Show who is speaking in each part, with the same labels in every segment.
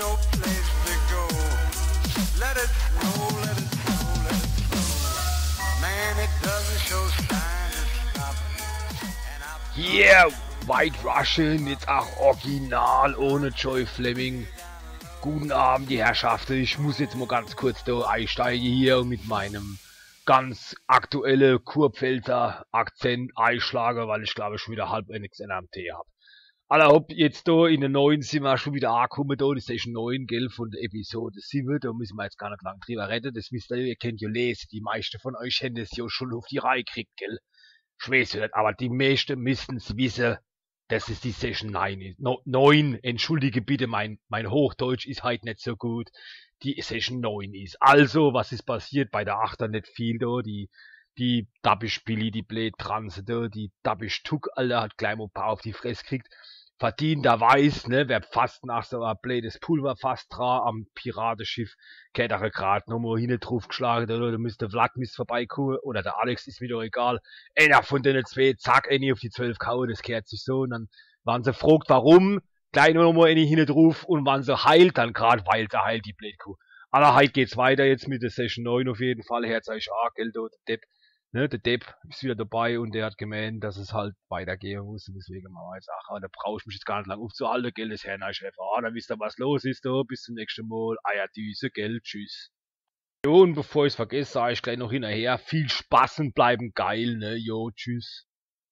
Speaker 1: no place to go. Let it snow, let it snow, let it snow. Man, it doesn't show signs of stopping.
Speaker 2: Yeah, White Russian, jetzt auch original ohne Joy Fleming. Guten Abend, die Herrschaften. Ich muss jetzt mal ganz kurz da einsteigen hier mit meinem ganz aktuellen Kurpfälzer Akzent einschlagen, weil ich glaube schon wieder halb nichts am Tee habe. Alle hopp, jetzt da in der neuen sind wir schon wieder angekommen, da das ist 9, gell, von der Episode 7, da müssen wir jetzt gar nicht lang drüber reden, das wisst ihr kennt ja lesen, die meisten von euch hätten es ja schon auf die Reihe gekriegt, gell. Ich weiß ja nicht, aber die meisten müssten es wissen, dass es die Session 9 ist. 9, entschuldige bitte, mein Hochdeutsch ist halt nicht so gut. Die Session 9 ist. Also, was ist passiert bei der 8er nicht viel da, die Dabbisch Billy, die blöd Transe da, die Dabbisch Tuck, Alter, hat gleich mal ein paar auf die Fresse gekriegt. Verdienterweise, ne, wer fast nach so ein blödes Pulverfass dran am Piratenschiff, geht er grad nochmal hinten drauf geschlagen, oder da müsste Vlad vorbeikommen, oder der Alex, ist mir doch egal. Einer von denen zwei, zack, eine auf die 12 kauen, das kehrt sich so, und dann waren sie gefragt, warum, gleich nochmal eine hinten drauf, und waren so heilt dann grad, weil der heilt die Blödkuh. Aber heute geht's weiter jetzt mit der Session 9 auf jeden Fall, Herz euch Geld, der Depp. Ne, der Depp ist wieder dabei und der hat gemeint, dass es halt weitergehen muss und deswegen machen wir jetzt auch, da brauche ich mich jetzt gar nicht lang aufzuhalten, gell, das Herr Chef, dann wisst ihr, was los ist, da, bis zum nächsten Mal, Eierdüse, gell, tschüss. Jo, und bevor ich es vergesse, sage ich gleich noch hinterher, viel Spaß und bleiben geil, ne, jo, tschüss.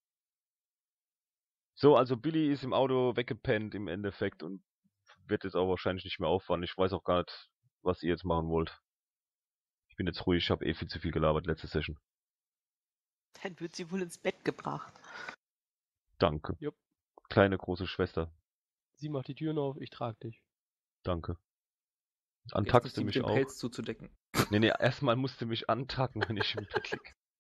Speaker 3: So, also Billy ist im Auto weggepennt im Endeffekt und wird jetzt auch wahrscheinlich nicht mehr auffahren. Ich weiß auch gar nicht, was ihr jetzt machen wollt. Ich bin jetzt ruhig, ich habe viel zu viel gelabert letzte Session.
Speaker 4: Dann wird sie wohl ins Bett gebracht.
Speaker 3: Danke.
Speaker 5: Jupp.
Speaker 3: Kleine, große Schwester.
Speaker 5: Sie macht die Türen auf, ich trage dich.
Speaker 3: Danke.
Speaker 6: Jetzt
Speaker 3: Antackst
Speaker 6: ist
Speaker 3: du
Speaker 6: sie
Speaker 3: mich
Speaker 6: mit dem
Speaker 3: auch?
Speaker 6: Pelz zuzudecken.
Speaker 3: Nee, erstmal musst du mich antacken, wenn ich im Bett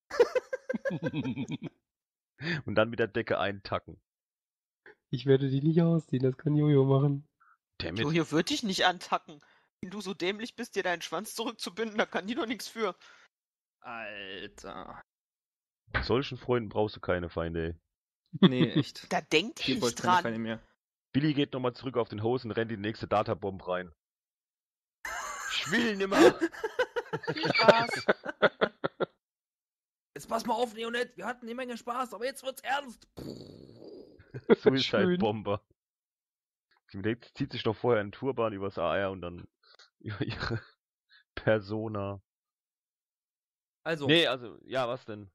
Speaker 3: lieg. Und dann mit der Decke eintacken.
Speaker 5: Ich werde die nicht ausziehen, das kann Jojo machen.
Speaker 3: Damit.
Speaker 4: Jojo wird dich nicht antacken. Wenn du so dämlich bist, dir deinen Schwanz zurückzubinden, da kann die doch nichts für.
Speaker 6: Alter.
Speaker 3: Mit solchen Freunden brauchst du keine Feinde, ey.
Speaker 6: Nee, echt.
Speaker 4: Da denkt
Speaker 6: Hier
Speaker 4: nicht
Speaker 6: bräuchte keine
Speaker 4: dran.
Speaker 6: Feinde mehr.
Speaker 3: Billy geht nochmal zurück auf den Host und rennt in die nächste Databomb rein. Ich will nimmer.
Speaker 4: Viel Spaß.
Speaker 6: Jetzt pass mal auf, Leonette. Wir hatten eine Menge Spaß, aber jetzt wird's ernst.
Speaker 3: Suicide-Bomber. Sie zieht sich doch vorher einen Turban übers AR und dann über ihre Persona.
Speaker 6: Also,
Speaker 3: Nee, also, ja, was denn?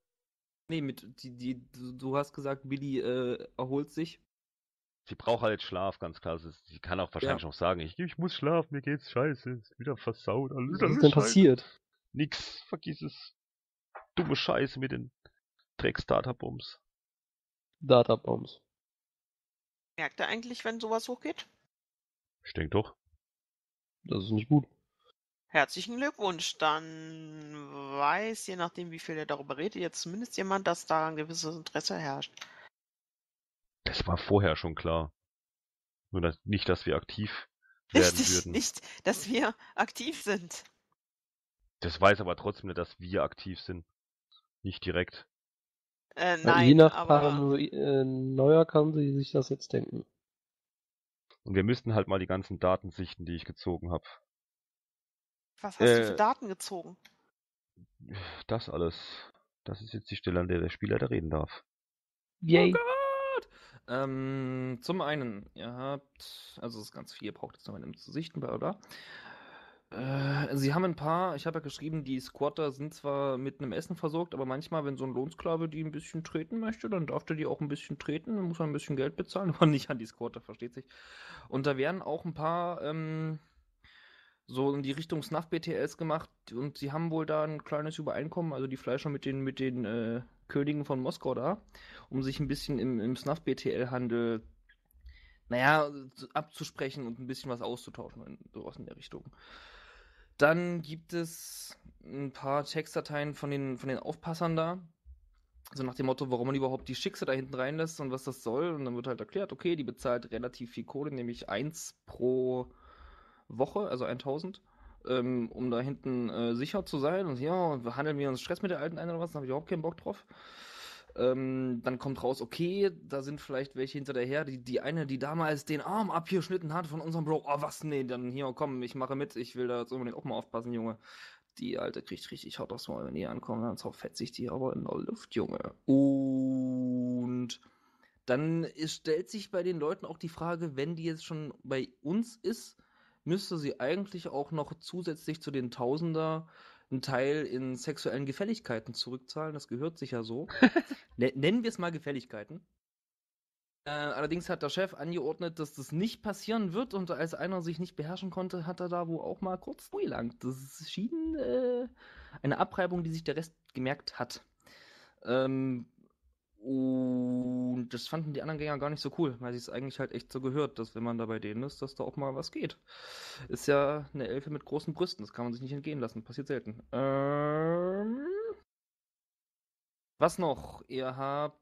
Speaker 6: du hast gesagt, Billy erholt sich.
Speaker 3: Sie braucht halt Schlaf, ganz klar. Sie kann auch wahrscheinlich noch sagen, ich muss schlafen, mir geht's scheiße, ist wieder versaut. Alles
Speaker 5: Was ist denn
Speaker 3: scheiße.
Speaker 5: passiert?
Speaker 3: Nix, vergiss es. Dumme Scheiße mit den Drecks-Databombs.
Speaker 5: Databombs.
Speaker 4: Merkt er eigentlich, wenn sowas hochgeht?
Speaker 3: Ich denke doch.
Speaker 5: Das ist nicht gut.
Speaker 4: Herzlichen Glückwunsch. Dann weiß, je nachdem, wie viel er darüber redet, jetzt zumindest jemand, dass da ein gewisses Interesse herrscht.
Speaker 3: Das war vorher schon klar. Nur nicht, dass wir aktiv werden
Speaker 4: Richtig,
Speaker 3: würden.
Speaker 4: nicht, dass wir aktiv sind.
Speaker 3: Das weiß aber trotzdem nicht, dass wir aktiv sind. Nicht direkt.
Speaker 4: Nein,
Speaker 5: Je nach
Speaker 4: aber
Speaker 5: Paranoia kann sie sich das jetzt denken.
Speaker 3: Und wir müssten halt mal die ganzen Daten sichten, die ich gezogen habe.
Speaker 4: was hast du für Daten gezogen?
Speaker 3: Das alles. Das ist jetzt die Stelle, an der der Spieler da reden darf.
Speaker 5: Yay.
Speaker 6: Oh Gott! Zum einen, ihr habt, also es ist ganz viel, ihr braucht jetzt noch einen zu sichten, bla bla. Sie haben ein paar, ich habe ja geschrieben, die Squatter sind zwar mit einem Essen versorgt, aber manchmal, wenn so ein Lohnsklave die ein bisschen treten möchte, dann darf der die auch ein bisschen treten, dann muss er ein bisschen Geld bezahlen, aber nicht an die Squatter, versteht sich. Und da werden auch ein paar so in die Richtung Snuff-BTLs gemacht und sie haben wohl da ein kleines Übereinkommen, also die Fleischer mit den Königen von Moskau da, um sich ein bisschen im Snuff-BTL-Handel, naja, abzusprechen und ein bisschen was auszutauschen, sowas in der Richtung. Dann gibt es ein paar Textdateien von den Aufpassern da. So nach dem Motto, warum man überhaupt die Schickse da hinten reinlässt und was das soll. Und dann wird halt erklärt, okay, die bezahlt relativ viel Kohle, nämlich 1 pro Woche, also 1000, um da hinten sicher zu sein. Und ja, handeln wir uns Stress mit der Alten ein oder was? Da habe ich überhaupt keinen Bock drauf. Dann kommt raus, okay, da sind vielleicht welche hinterher. Die eine, die damals den Arm abgeschnitten hat von unserem Bro. Oh, was? Nee, dann hier, komm, ich mache mit. Ich will da jetzt unbedingt auch mal aufpassen, Junge. Die Alte kriegt richtig hart aufs Maul, wenn die ankommen. Dann zerfetzt sich die aber in der Luft, Junge. Und dann stellt sich bei den Leuten auch die Frage, wenn die jetzt schon bei uns ist, müsste sie eigentlich auch noch zusätzlich zu den Tausender einen Teil in sexuellen Gefälligkeiten zurückzahlen. Das gehört sich ja so. Nennen wir es mal Gefälligkeiten. Allerdings hat der Chef angeordnet, dass das nicht passieren wird, und als einer sich nicht beherrschen konnte, hat er da wohl auch mal kurz durchgelangt. Das schien eine Abreibung, die sich der Rest gemerkt hat. Und das fanden die anderen Gänger gar nicht so cool, weil es eigentlich halt echt so gehört, dass wenn man da bei denen ist, dass da auch mal was geht. Ist ja eine Elfe mit großen Brüsten, das kann man sich nicht entgehen lassen, passiert selten. Was noch? Ihr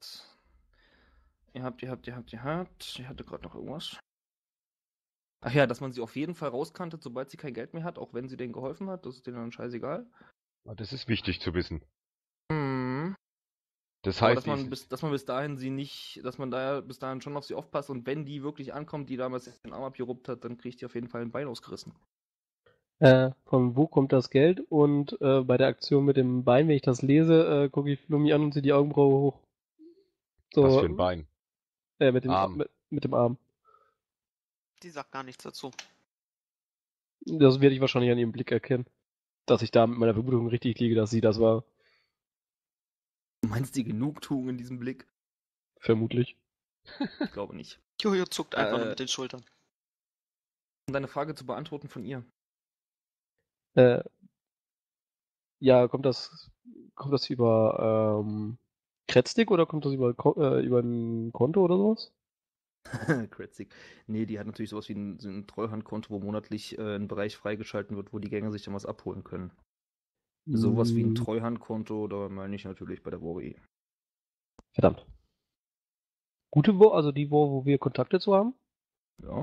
Speaker 6: hatte gerade noch irgendwas. Ach ja, dass man sie auf jeden Fall rauskantet, sobald sie kein Geld mehr hat, auch wenn sie denen geholfen hat, das ist denen dann scheißegal.
Speaker 3: Ja, das ist wichtig zu wissen.
Speaker 6: Mhm.
Speaker 3: Das
Speaker 6: Aber
Speaker 3: heißt,
Speaker 6: dass man bis dahin sie nicht, dass man da bis dahin schon auf sie aufpasst, und wenn die wirklich ankommt, die damals den Arm abgeruppt hat, dann kriegt die auf jeden Fall ein Bein ausgerissen.
Speaker 5: Von wo kommt das Geld? Und bei der Aktion mit dem Bein, wenn ich das lese, gucke ich Flummi an und ziehe die Augenbraue hoch. So,
Speaker 3: was für ein Bein.
Speaker 5: mit dem
Speaker 3: Arm.
Speaker 5: mit dem Arm.
Speaker 4: Die sagt gar nichts dazu.
Speaker 5: Das werde ich wahrscheinlich an ihrem Blick erkennen. Dass ich da mit meiner Vermutung richtig liege, dass sie das war.
Speaker 6: Du meinst die Genugtuung in diesem Blick?
Speaker 5: Vermutlich.
Speaker 6: Ich glaube nicht.
Speaker 4: Jojo zuckt einfach nur mit den Schultern.
Speaker 6: Um deine Frage zu beantworten von ihr.
Speaker 5: Ja, kommt das über Kretzdig oder kommt das über ein Konto oder sowas?
Speaker 6: Kretzig. Nee, die hat natürlich sowas wie ein Treuhandkonto, wo monatlich ein Bereich freigeschalten wird, wo die Gänger sich dann was abholen können. Sowas wie ein Treuhandkonto, da meine ich natürlich bei der WoW.
Speaker 5: Verdammt. Gute WoW, also die WoW, wo wir Kontakte zu haben?
Speaker 6: Ja.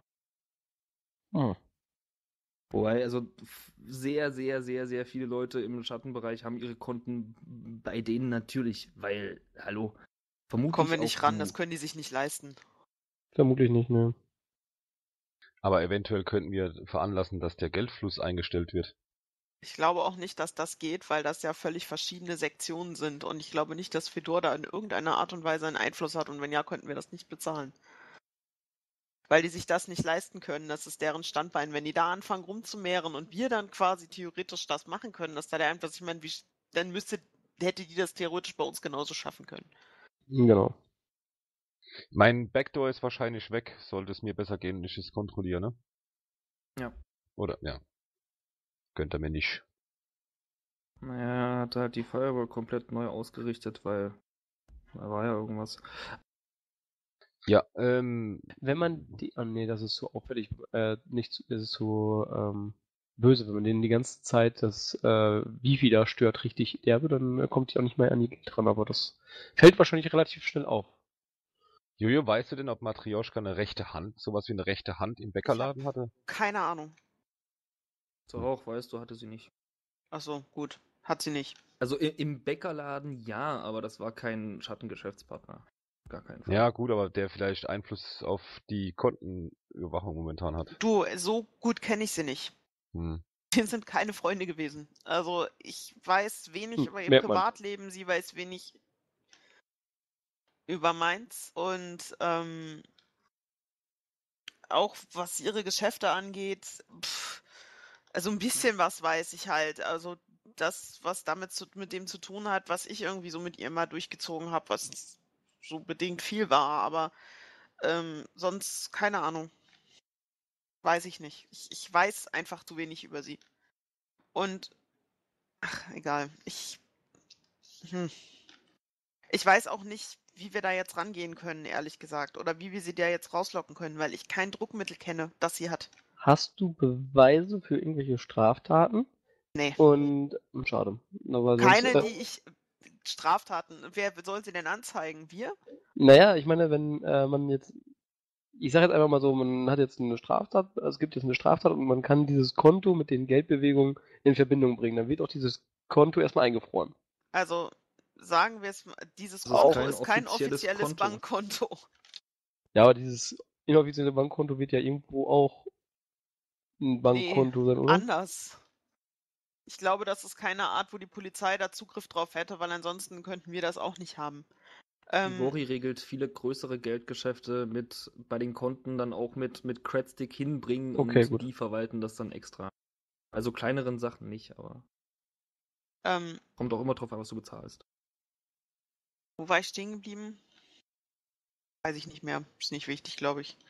Speaker 5: Hm.
Speaker 6: Wobei, also sehr, sehr, sehr, sehr viele Leute im Schattenbereich haben ihre Konten bei denen natürlich, weil, hallo, vermutlich
Speaker 4: Kommen wir nicht
Speaker 6: auch
Speaker 4: ran,
Speaker 6: du.
Speaker 4: das können die sich nicht leisten.
Speaker 5: Vermutlich nicht, ne.
Speaker 3: Aber eventuell könnten wir veranlassen, dass der Geldfluss eingestellt wird.
Speaker 4: Ich glaube auch nicht, dass das geht, weil das ja völlig verschiedene Sektionen sind, und ich glaube nicht, dass Fedor da in irgendeiner Art und Weise einen Einfluss hat, und wenn ja, könnten wir das nicht bezahlen. Weil die sich das nicht leisten können, das ist deren Standbein. Wenn die da anfangen rumzumehren und wir dann quasi theoretisch das machen können, dass da der Einfluss, ich meine, dann hätte die das theoretisch bei uns genauso schaffen können.
Speaker 5: Genau.
Speaker 3: Mein Backdoor ist wahrscheinlich weg. Sollte es mir besser gehen und ich es kontrolliere, ne?
Speaker 6: Ja.
Speaker 3: Oder, ja. Gönnt er mir nicht.
Speaker 6: Naja, hat halt die Firewall komplett neu ausgerichtet, weil da war ja irgendwas.
Speaker 3: Ja,
Speaker 5: Wenn man die. Oh nee, das ist zu auffällig. Das ist zu böse, wenn man denen die ganze Zeit das Wifi da stört, richtig derbe, dann kommt die auch nicht mehr an die Geld dran, aber das fällt wahrscheinlich relativ schnell auf.
Speaker 3: Jojo, weißt du denn, ob Matrioschka eine rechte Hand, sowas wie eine rechte Hand im Bäckerladen hatte?
Speaker 4: Keine Ahnung.
Speaker 6: So auch, weißt du, hatte sie nicht.
Speaker 4: Ach so, gut. Hat sie nicht.
Speaker 6: Also im Bäckerladen ja, aber das war kein Schattengeschäftspartner. Gar keinen Fall.
Speaker 3: Ja, gut, aber der vielleicht Einfluss auf die Kontenüberwachung momentan hat.
Speaker 4: Du, so gut kenne ich sie nicht.
Speaker 3: Hm.
Speaker 4: Wir sind keine Freunde gewesen. Also ich weiß wenig über ihr
Speaker 5: merkt man.
Speaker 4: Privatleben, sie weiß wenig über meins, und auch was ihre Geschäfte angeht, also ein bisschen was weiß ich halt. Also das, was mit dem zu tun hat, was ich irgendwie so mit ihr mal durchgezogen habe, was so bedingt viel war, aber sonst keine Ahnung. Weiß ich nicht. Ich weiß einfach zu wenig über sie. Und ach, egal. Ich weiß auch nicht, wie wir da jetzt rangehen können, ehrlich gesagt. Oder wie wir sie da jetzt rauslocken können, weil ich kein Druckmittel kenne, das sie hat.
Speaker 5: Hast du Beweise für irgendwelche Straftaten?
Speaker 4: Nee.
Speaker 5: Und schade. Aber sonst,
Speaker 4: Keine, die ich. Straftaten. Wer soll sie denn anzeigen? Wir?
Speaker 5: Naja, ich meine, wenn man jetzt, ich sage jetzt einfach mal so, man hat jetzt eine Straftat, also es gibt jetzt eine Straftat und man kann dieses Konto mit den Geldbewegungen in Verbindung bringen, dann wird auch dieses Konto erstmal eingefroren.
Speaker 4: Also, sagen wir es mal, dieses
Speaker 6: Das ist
Speaker 4: Konto
Speaker 6: kein
Speaker 4: ist kein
Speaker 6: offizielles
Speaker 4: offizielles
Speaker 6: Konto.
Speaker 4: Bankkonto.
Speaker 5: Ja, aber dieses inoffizielle Bankkonto wird ja irgendwo auch ein
Speaker 4: Nee,
Speaker 5: Bankkonto sein, oder?
Speaker 4: anders. Ich glaube, das ist keine Art, wo die Polizei da Zugriff drauf hätte, weil ansonsten könnten wir das auch nicht haben.
Speaker 6: Vori regelt viele größere Geldgeschäfte bei den Konten dann auch mit Credstick hinbringen
Speaker 5: Okay,
Speaker 6: und
Speaker 5: gut.
Speaker 6: die verwalten das dann extra. Also kleineren Sachen nicht, aber kommt auch immer drauf an, was du bezahlst.
Speaker 4: Wo war ich stehen geblieben? Weiß ich nicht mehr. Ist nicht wichtig, glaube ich.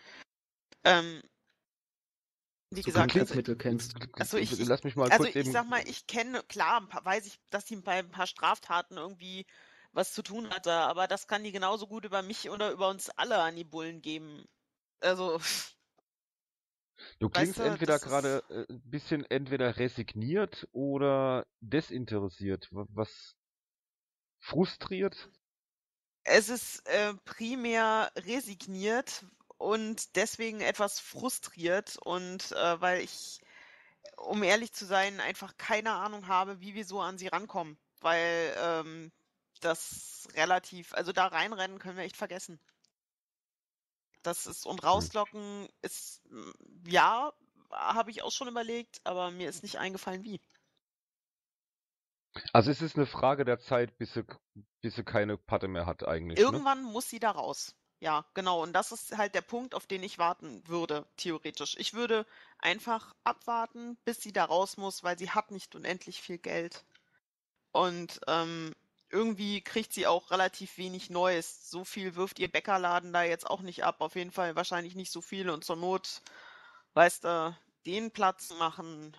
Speaker 4: Wie
Speaker 6: Du
Speaker 4: gesagt,
Speaker 6: kein
Speaker 4: also,
Speaker 6: Druckmittel kennst.
Speaker 4: also ich
Speaker 2: Lass mich mal
Speaker 4: also
Speaker 2: kurz
Speaker 4: ich
Speaker 2: eben.
Speaker 4: sag mal, ich kenne, klar, weiß ich, dass die bei ein paar Straftaten irgendwie was zu tun hatte, aber das kann die genauso gut über mich oder über uns alle an die Bullen geben. Also,
Speaker 2: Du
Speaker 4: weißt
Speaker 2: klingst
Speaker 4: du,
Speaker 2: entweder
Speaker 4: das ist,
Speaker 2: gerade ein bisschen entweder resigniert oder desinteressiert. Was frustriert?
Speaker 4: es ist primär resigniert und deswegen etwas frustriert und weil ich, um ehrlich zu sein, einfach keine Ahnung habe, wie wir so an sie rankommen, weil das relativ, also da reinrennen können wir echt vergessen. Das ist, und rauslocken ist, ja, habe ich auch schon überlegt, aber mir ist nicht eingefallen, wie.
Speaker 2: Also es ist eine Frage der Zeit, bis sie keine Patte mehr hat eigentlich, ne?
Speaker 4: Irgendwann muss sie da raus. Ja, genau. Und das ist halt der Punkt, auf den ich warten würde, theoretisch. Ich würde einfach abwarten, bis sie da raus muss, weil sie hat nicht unendlich viel Geld. Und irgendwie kriegt sie auch relativ wenig Neues. So viel wirft ihr Bäckerladen da jetzt auch nicht ab. Auf jeden Fall wahrscheinlich nicht so viel. Und zur Not, weißt du, den Platz machen.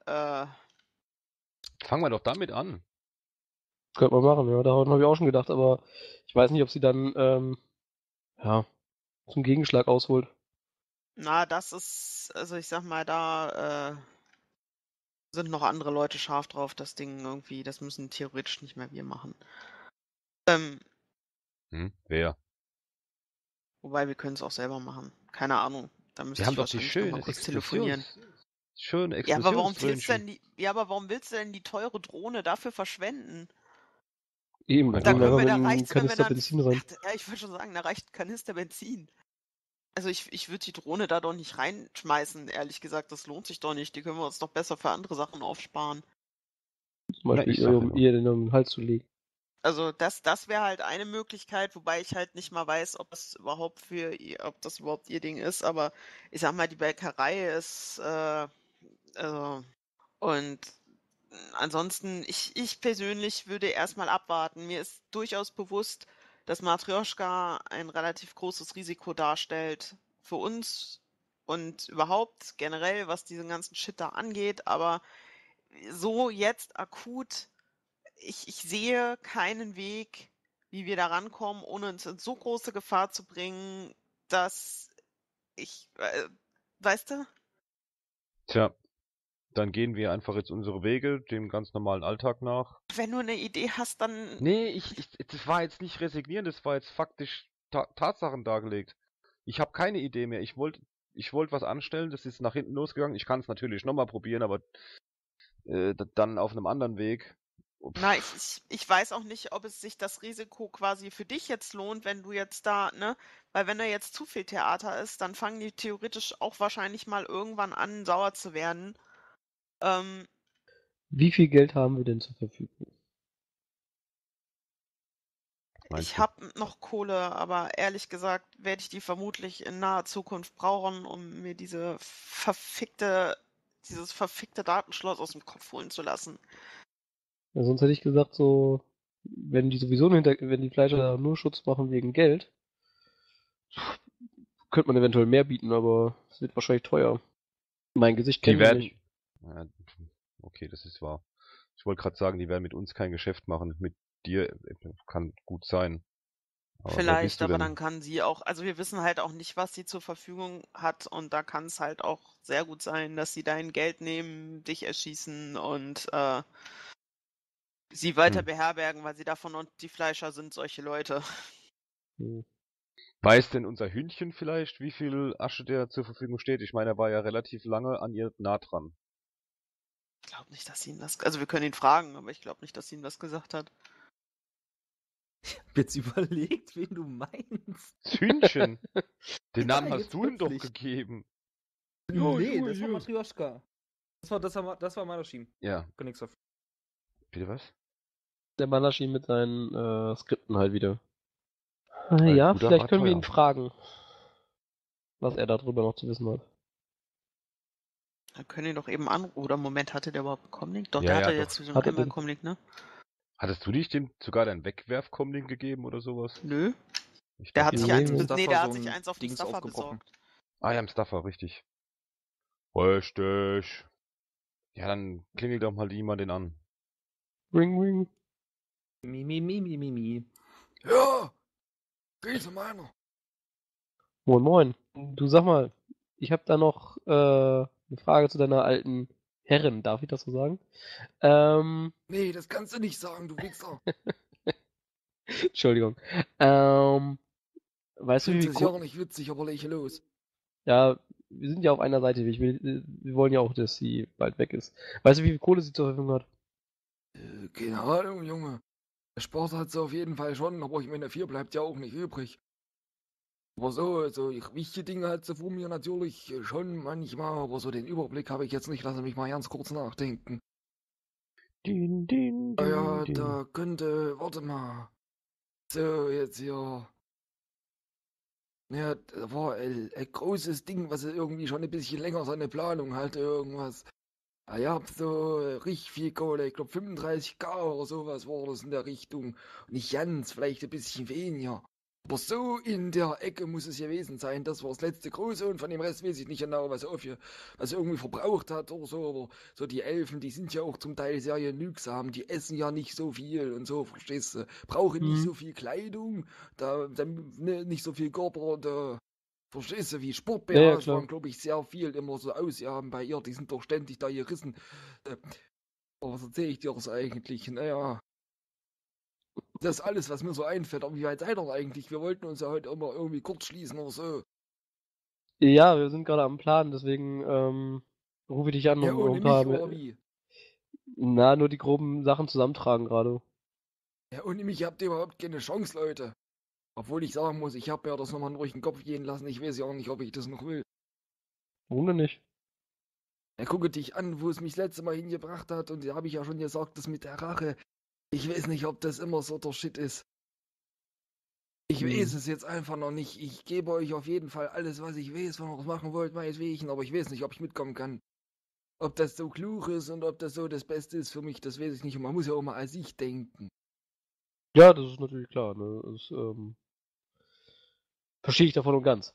Speaker 2: Fangen wir doch damit an.
Speaker 5: Könnte man machen, ja. Daran habe ich auch schon gedacht, aber ich weiß nicht, ob sie dann ja, zum Gegenschlag ausholt.
Speaker 4: Na, das ist, also ich sag mal, da sind noch andere Leute scharf drauf, das Ding irgendwie, das müssen theoretisch nicht mehr wir machen.
Speaker 2: Wer?
Speaker 4: Wobei wir können es auch selber machen. Keine Ahnung. Da müsste
Speaker 2: Wir haben
Speaker 4: ich
Speaker 2: doch die
Speaker 4: wahrscheinlich noch mal kurz telefonieren.
Speaker 2: schöne
Speaker 4: Ja, aber warum willst du
Speaker 2: Explosionsdröhnchen.
Speaker 4: denn ja, aber warum willst du denn die teure Drohne dafür verschwenden?
Speaker 5: Eben,
Speaker 2: Weil
Speaker 5: da
Speaker 2: du
Speaker 4: Da können
Speaker 5: einfach
Speaker 4: wir, da
Speaker 5: mit einem
Speaker 4: reicht's, wenn wir
Speaker 5: Kanister
Speaker 4: dann,
Speaker 5: Benzin rein.
Speaker 4: ja, ich wollte schon sagen, da reicht ein Kanister Benzin. Also ich würde die Drohne da doch nicht reinschmeißen, ehrlich gesagt, das lohnt sich doch nicht. Die können wir uns doch besser für andere Sachen aufsparen.
Speaker 5: Zum Beispiel
Speaker 2: ich sag
Speaker 5: um
Speaker 2: nur.
Speaker 5: ihr den um den Hals zu legen.
Speaker 4: Also das wäre halt eine Möglichkeit, wobei ich halt nicht mal weiß, ob das überhaupt ihr Ding ist, aber ich sag mal, die Bäckerei ist, also, und ansonsten, ich persönlich würde erstmal abwarten. Mir ist durchaus bewusst, dass Matrjoschka ein relativ großes Risiko darstellt für uns und überhaupt generell, was diesen ganzen Shit da angeht, aber so jetzt akut, ich sehe keinen Weg, wie wir da rankommen, ohne uns in so große Gefahr zu bringen, dass ich, weißt du?
Speaker 2: Tja, dann gehen wir einfach jetzt unsere Wege, dem ganz normalen Alltag nach.
Speaker 4: Wenn du eine Idee hast, dann
Speaker 2: Nee, das war jetzt nicht resignieren, das war jetzt faktisch Tatsachen dargelegt. Ich habe keine Idee mehr. Ich wollte was anstellen, das ist nach hinten losgegangen. Ich kann es natürlich nochmal probieren, aber dann auf einem anderen Weg.
Speaker 4: na, ich weiß auch nicht, ob es sich das Risiko quasi für dich jetzt lohnt, wenn du jetzt da, ne? Weil wenn da jetzt zu viel Theater ist, dann fangen die theoretisch auch wahrscheinlich mal irgendwann an, sauer zu werden.
Speaker 5: Wie viel Geld haben wir denn zur Verfügung?
Speaker 2: Meinst
Speaker 4: Ich
Speaker 2: du?
Speaker 4: habe noch Kohle, aber ehrlich gesagt werde ich die vermutlich in naher Zukunft brauchen, um mir dieses verfickte Datenschloss aus dem Kopf holen zu lassen.
Speaker 5: Ja, sonst hätte ich gesagt, so, wenn die sowieso wenn die Fleischer da nur Schutz machen wegen Geld, könnte man eventuell mehr bieten, aber es wird wahrscheinlich teuer. Mein Gesicht
Speaker 2: Die
Speaker 5: kennen wir
Speaker 2: werden.
Speaker 5: nicht.
Speaker 2: Ja, okay, das ist wahr. Ich wollte gerade sagen, die werden mit uns kein Geschäft machen. Mit dir kann gut sein. Aber wer bist
Speaker 4: Vielleicht,
Speaker 2: du
Speaker 4: aber
Speaker 2: denn?
Speaker 4: dann kann sie auch, also wir wissen halt auch nicht, was sie zur Verfügung hat und da kann es halt auch sehr gut sein, dass sie dein Geld nehmen, dich erschießen und sie weiter beherbergen, weil sie davon und die Fleischer sind solche Leute.
Speaker 5: Hm.
Speaker 2: Weiß denn unser Hündchen vielleicht, wie viel Asche der zur Verfügung steht? Ich meine, er war ja relativ lange an ihr nah dran.
Speaker 4: Ich glaube nicht, dass sie ihm das, also wir können ihn fragen, aber ich glaube nicht, dass sie ihm das gesagt hat.
Speaker 6: Ich hab jetzt überlegt, wen du meinst.
Speaker 3: Das Hühnchen. Den
Speaker 6: Ja,
Speaker 3: Namen hast
Speaker 6: jetzt
Speaker 3: du ihm doch
Speaker 6: wirklich.
Speaker 3: gegeben.
Speaker 6: Nee, das war Matryoshka. Das war Malashim.
Speaker 3: Ja,
Speaker 6: Kann nix dafür.
Speaker 3: bitte was?
Speaker 5: Der Malachi mit seinen Skripten halt wieder.
Speaker 3: Ein
Speaker 5: Ja,
Speaker 3: guter
Speaker 5: vielleicht können wir
Speaker 3: Abenteuer.
Speaker 5: ihn fragen, was er darüber noch zu wissen hat.
Speaker 4: Dann können ihn doch eben anrufen. Oder Moment, hatte der überhaupt einen Comlink? Doch,
Speaker 3: Ja,
Speaker 4: der
Speaker 3: ja,
Speaker 4: hatte
Speaker 3: doch.
Speaker 4: jetzt
Speaker 5: Hat er
Speaker 4: einmal einen
Speaker 5: den?
Speaker 4: Comlink, ne?
Speaker 3: Hattest du nicht dem sogar deinen Wegwerf-Comlink gegeben oder sowas?
Speaker 4: Nö.
Speaker 3: Ich
Speaker 4: Der
Speaker 3: dachte,
Speaker 4: hat
Speaker 3: ja.
Speaker 4: sich
Speaker 5: Nee,
Speaker 4: eins,
Speaker 5: nee.
Speaker 6: Staffer
Speaker 4: der
Speaker 6: so
Speaker 4: hat sich
Speaker 6: ein
Speaker 4: eins auf den
Speaker 6: Dings
Speaker 4: Staffer
Speaker 6: aufgebrochen.
Speaker 4: besorgt.
Speaker 3: Ah ja, im Staffer, richtig. Richtig. Ja, dann klingelt doch mal jemand den an.
Speaker 5: Ring, ring.
Speaker 6: Mi.
Speaker 7: Ja, Riese meiner.
Speaker 5: Moin, moin. Du sag mal, ich habe da noch eine Frage zu deiner alten Herrin, darf ich das so sagen?
Speaker 7: Nee, das kannst du nicht sagen, du Wichser.
Speaker 5: Entschuldigung. Weißt du, wie
Speaker 7: Findest es ja nicht witzig, aber leg los.
Speaker 5: Ja, wir sind ja auf einer Seite. Wir wollen ja auch, dass sie bald weg ist. Weißt du, wie viel Kohle sie zur Verfügung hat?
Speaker 7: Keine Ahnung, Junge. Der Sport hat sie auf jeden Fall schon, aber ich meine, 4 bleibt ja auch nicht übrig. Aber so, also wichtige Dinge hat sie vor mir natürlich schon manchmal, aber so den Überblick habe ich jetzt nicht. Lass mich mal ganz kurz nachdenken.
Speaker 3: Din, din,
Speaker 7: Ah ja,
Speaker 3: din.
Speaker 7: da könnte, warte mal. So, jetzt hier. Ja, da war ein großes Ding, was irgendwie schon ein bisschen länger seine Planung hatte, irgendwas. Ah ja, so richtig viel Kohle, ich glaube 35.000 oder sowas war das in der Richtung. Nicht ganz, vielleicht ein bisschen weniger. Aber so in der Ecke muss es gewesen sein. Das war das letzte Große und von dem Rest weiß ich nicht genau, was er irgendwie verbraucht hat oder so. Aber so die Elfen, die sind ja auch zum Teil sehr genügsam. Die essen ja nicht so viel und so, verstehst du? Brauchen nicht so viel Kleidung, nicht so viel Körper, da. Verstehst du, wie
Speaker 5: Ja,
Speaker 7: Sportbären
Speaker 5: klar.
Speaker 7: waren, glaube ich, sehr viel immer so ausjagen bei ihr. Die sind doch ständig da gerissen. Aber was erzähle ich dir das eigentlich? Naja, das ist alles, was mir so einfällt. Aber wie weit seid ihr eigentlich? Wir wollten uns ja heute immer irgendwie kurz schließen oder so.
Speaker 5: Ja, wir sind gerade am Plan, deswegen rufe ich dich an,
Speaker 7: Ja,
Speaker 5: um
Speaker 7: ohne
Speaker 5: ein paar
Speaker 7: mich oder wie?
Speaker 5: nur die groben Sachen zusammentragen gerade.
Speaker 7: Ja, ohne mich habt ihr überhaupt keine Chance, Leute. Obwohl ich sagen muss, ich habe mir das nochmal durch den Kopf gehen lassen. Ich weiß ja auch nicht, ob ich das noch will.
Speaker 5: Warum denn nicht?
Speaker 7: Ja, gucke dich an, wo es mich das letzte Mal hingebracht hat. Und da habe ich ja schon gesagt, das mit der Rache. Ich weiß nicht, ob das immer so der Shit ist. Ich weiß es jetzt einfach noch nicht. Ich gebe euch auf jeden Fall alles, was ich weiß, wenn ihr das machen wollt, meinetwegen. Aber ich weiß nicht, ob ich mitkommen kann. Ob das so klug ist und ob das so das Beste ist für mich, das weiß ich nicht. Und man muss ja auch mal an sich denken.
Speaker 5: Ja, das ist natürlich klar, ne? Das verstehe ich davon und ganz.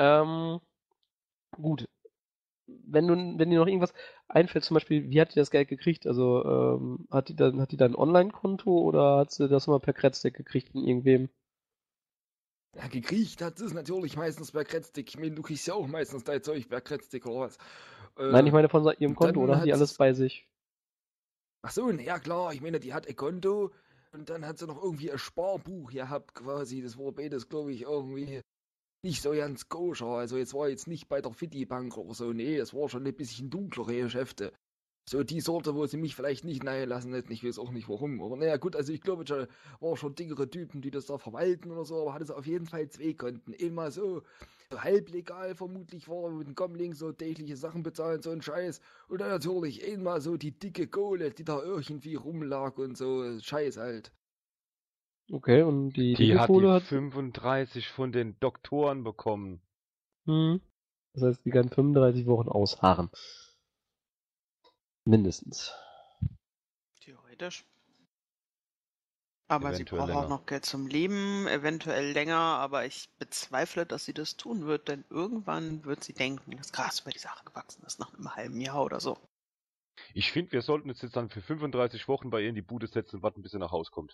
Speaker 5: Gut. Wenn dir noch irgendwas einfällt, zum Beispiel, wie hat die das Geld gekriegt? Also, hat die da ein Online-Konto oder hat sie das mal per Kretzdec gekriegt von irgendwem?
Speaker 7: Ja, gekriegt hat es natürlich meistens per Kretstick. Ich meine, du kriegst ja auch meistens dein Zeug per Kretstick oder was.
Speaker 5: Nein, ich meine von ihrem
Speaker 7: und
Speaker 5: Konto,
Speaker 7: dann
Speaker 5: oder hat die
Speaker 7: hat
Speaker 5: alles
Speaker 7: sie's-
Speaker 5: bei sich?
Speaker 7: Ach so, na ja klar, ich meine, die hat ein Konto und dann hat sie noch irgendwie ein Sparbuch gehabt quasi. Das war beides, glaube ich, irgendwie nicht so ganz koscher. Also jetzt war jetzt nicht bei der Fiddy-Bank oder so, nee, es war schon ein bisschen dunklere Geschäfte. So die Sorte, wo sie mich vielleicht nicht lassen hätten, ich weiß auch nicht warum. Aber naja gut, also ich glaube, es war schon dickere Typen, die das da verwalten oder so, aber hatte sie auf jeden Fall 2 Konten. Immer so halblegal vermutlich war, mit dem Comlink so tägliche Sachen bezahlen, so ein Scheiß. Und dann natürlich einmal so die dicke Kohle, die da irgendwie rumlag und so, Scheiß halt.
Speaker 5: Okay, und die
Speaker 3: Die hat
Speaker 5: Kohle
Speaker 3: die 35 von den Doktoren bekommen.
Speaker 5: Das heißt, die kann 35 Wochen ausharren. Mindestens.
Speaker 4: Theoretisch. Aber sie
Speaker 3: Eventuell
Speaker 4: braucht auch
Speaker 3: länger.
Speaker 4: noch Geld zum Leben, eventuell länger, aber ich bezweifle, dass sie das tun wird, denn irgendwann wird sie denken, dass Gras über die Sache gewachsen ist, nach einem halben Jahr oder so.
Speaker 3: Ich finde, wir sollten uns jetzt dann für 35 Wochen bei ihr in die Bude setzen und warten, bis sie nach Hause kommt.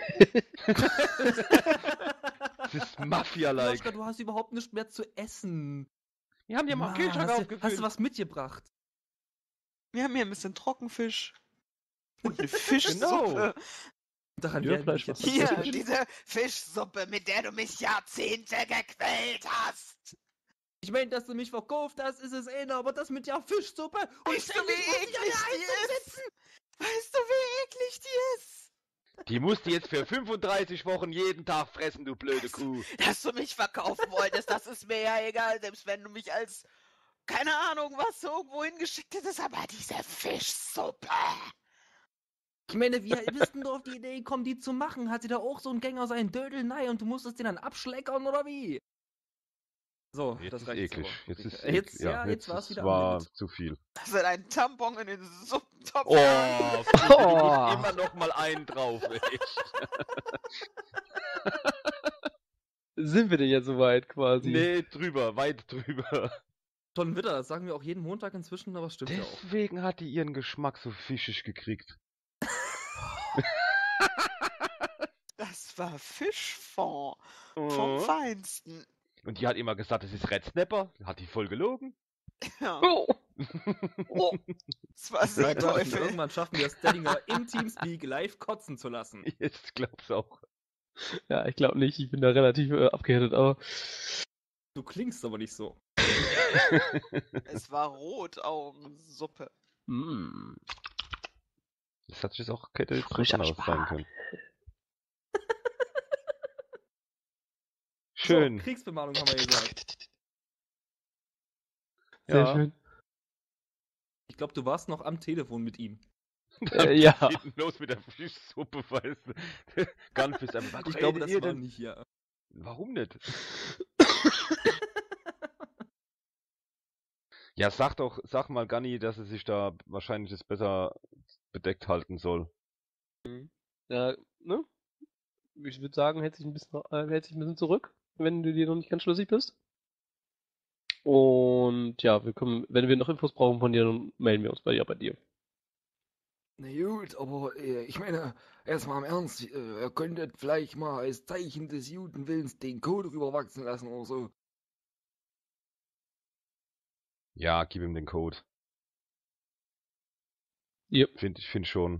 Speaker 3: Das ist Mafia-like.
Speaker 6: Joschka, du hast überhaupt nichts mehr zu essen.
Speaker 3: Wir haben dir mal einen Kühlschrank
Speaker 6: hast
Speaker 3: aufgefüllt.
Speaker 6: du was mitgebracht?
Speaker 4: Wir haben hier ein bisschen Trockenfisch und eine Fischsuppe.
Speaker 6: Daran
Speaker 5: Ja,
Speaker 6: werden wir
Speaker 5: Fleisch, was
Speaker 6: jetzt-
Speaker 4: Hier, diese Fischsuppe, mit der du mich Jahrzehnte gequält hast.
Speaker 6: Ich meine, dass du mich verkauft hast, ist es aber das mit der Fischsuppe und
Speaker 4: Weißt du,
Speaker 6: ständig
Speaker 4: wie
Speaker 6: muss ich an
Speaker 4: eklig
Speaker 6: der
Speaker 4: die
Speaker 6: Heizung
Speaker 4: ist? Weißt du, wie eklig die ist?
Speaker 3: Die musst du jetzt für 35 Wochen jeden Tag fressen, du blöde Kuh.
Speaker 4: Dass du mich verkaufen wolltest, das ist mir ja egal, selbst wenn du mich als, keine Ahnung, was du irgendwo hingeschickt hättest, aber diese Fischsuppe.
Speaker 6: Ich meine, wie bist denn du auf die Idee gekommen, die zu machen? Hat sie da auch so einen Gänger seinen Dödelnei und du musstest den dann abschleckern oder wie? So,
Speaker 3: Jetzt
Speaker 6: das
Speaker 3: ist
Speaker 6: reicht
Speaker 3: eklig.
Speaker 6: aber.
Speaker 3: Jetzt ist
Speaker 6: Jetzt, ja,
Speaker 3: jetzt
Speaker 6: jetzt war es wieder am
Speaker 3: war
Speaker 6: Limit.
Speaker 3: zu viel.
Speaker 4: Das ist ein Tampon in den Suppentopf.
Speaker 3: Oh, du
Speaker 5: Oh.
Speaker 3: musst immer noch mal einen drauf, echt.
Speaker 5: Sind wir denn jetzt soweit quasi?
Speaker 3: Nee, drüber, weit drüber.
Speaker 6: Schon wieder, das sagen wir auch jeden Montag inzwischen, aber es stimmt ja auch.
Speaker 3: Deswegen hat die ihren Geschmack so fischig gekriegt.
Speaker 4: Das war Fischfond vom
Speaker 3: Oh.
Speaker 4: Feinsten.
Speaker 3: Und die hat immer gesagt, es ist Red Snapper. Hat die voll gelogen.
Speaker 4: Ja,
Speaker 5: Oh.
Speaker 4: das war Seeteufel.
Speaker 6: Irgendwann schaffen wir es, Stellinger im Teamspeak live kotzen zu lassen.
Speaker 3: Jetzt glaub's auch.
Speaker 5: Ja, ich glaube nicht. Ich bin da relativ abgehärtet, aber.
Speaker 6: Du klingst aber nicht so.
Speaker 4: Es war Rotaugensuppe.
Speaker 5: Mm.
Speaker 3: Das hat jetzt auch hätte jetzt was
Speaker 5: Frischer
Speaker 3: anderes sein
Speaker 5: Spargel.
Speaker 3: können. Schön.
Speaker 6: So, Kriegsbemalung haben wir gesagt.
Speaker 5: Sehr
Speaker 3: Ja.
Speaker 5: schön.
Speaker 6: Ich glaube, du warst noch am Telefon mit ihm.
Speaker 5: Ja.
Speaker 3: Was geht denn los mit der Fischsuppe, weißt du? Gunfish, aber was
Speaker 6: Ich glaube,
Speaker 3: redet
Speaker 6: das
Speaker 3: ihr
Speaker 6: war
Speaker 3: denn?
Speaker 6: nicht hier.
Speaker 3: Warum nicht? Ja, sag mal Gunny, dass er sich da wahrscheinlich das besser bedeckt halten soll.
Speaker 5: Ja, ne? Ich würde sagen, hält sich ein bisschen zurück, wenn du dir noch nicht ganz schlüssig bist. Und ja, wenn wir noch Infos brauchen von dir, dann melden wir uns bei dir.
Speaker 7: Na gut, aber ich meine, erstmal im Ernst, ihr könntet vielleicht mal als Zeichen des Judenwillens den Code rüberwachsen lassen oder so.
Speaker 3: Ja, gib ihm den Code.
Speaker 5: Yep.
Speaker 3: Ich finde schon.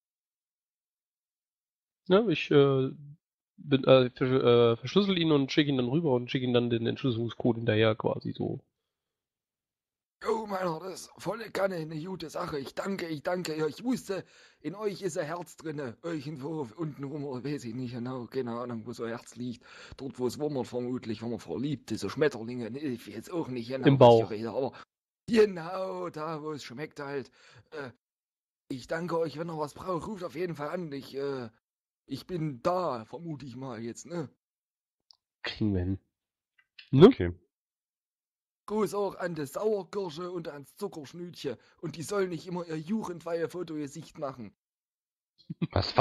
Speaker 5: Ja, ich verschlüssel ihn und schicke ihn dann rüber und schicke ihm dann den Entschlüsselungscode hinterher quasi so.
Speaker 7: Oh, meiner, das ist volle Kanne eine gute Sache. Ich danke. Ja, ich wusste, in euch ist ein Herz drinne. Irgendwo unten rum, oder weiß ich nicht genau, keine Ahnung, wo so ein Herz liegt. Dort, wo es wummert vermutlich, wenn man verliebt ist, so Schmetterlinge, ne, ich weiß jetzt auch nicht genau,
Speaker 5: Im
Speaker 7: was
Speaker 5: Bauch.
Speaker 7: ich rede, aber genau, da, wo es schmeckt halt. Ich danke euch, wenn ihr was braucht, ruft auf jeden Fall an. Ich bin da, vermute ich mal jetzt, ne?
Speaker 5: Kriegen wir hin. Ne?
Speaker 3: Okay.
Speaker 7: Gruß auch an die Sauerkirsche und ans Zuckerschnütchen. Und die sollen nicht immer ihr Jugendweihe-Foto-Gesicht machen.
Speaker 3: Was?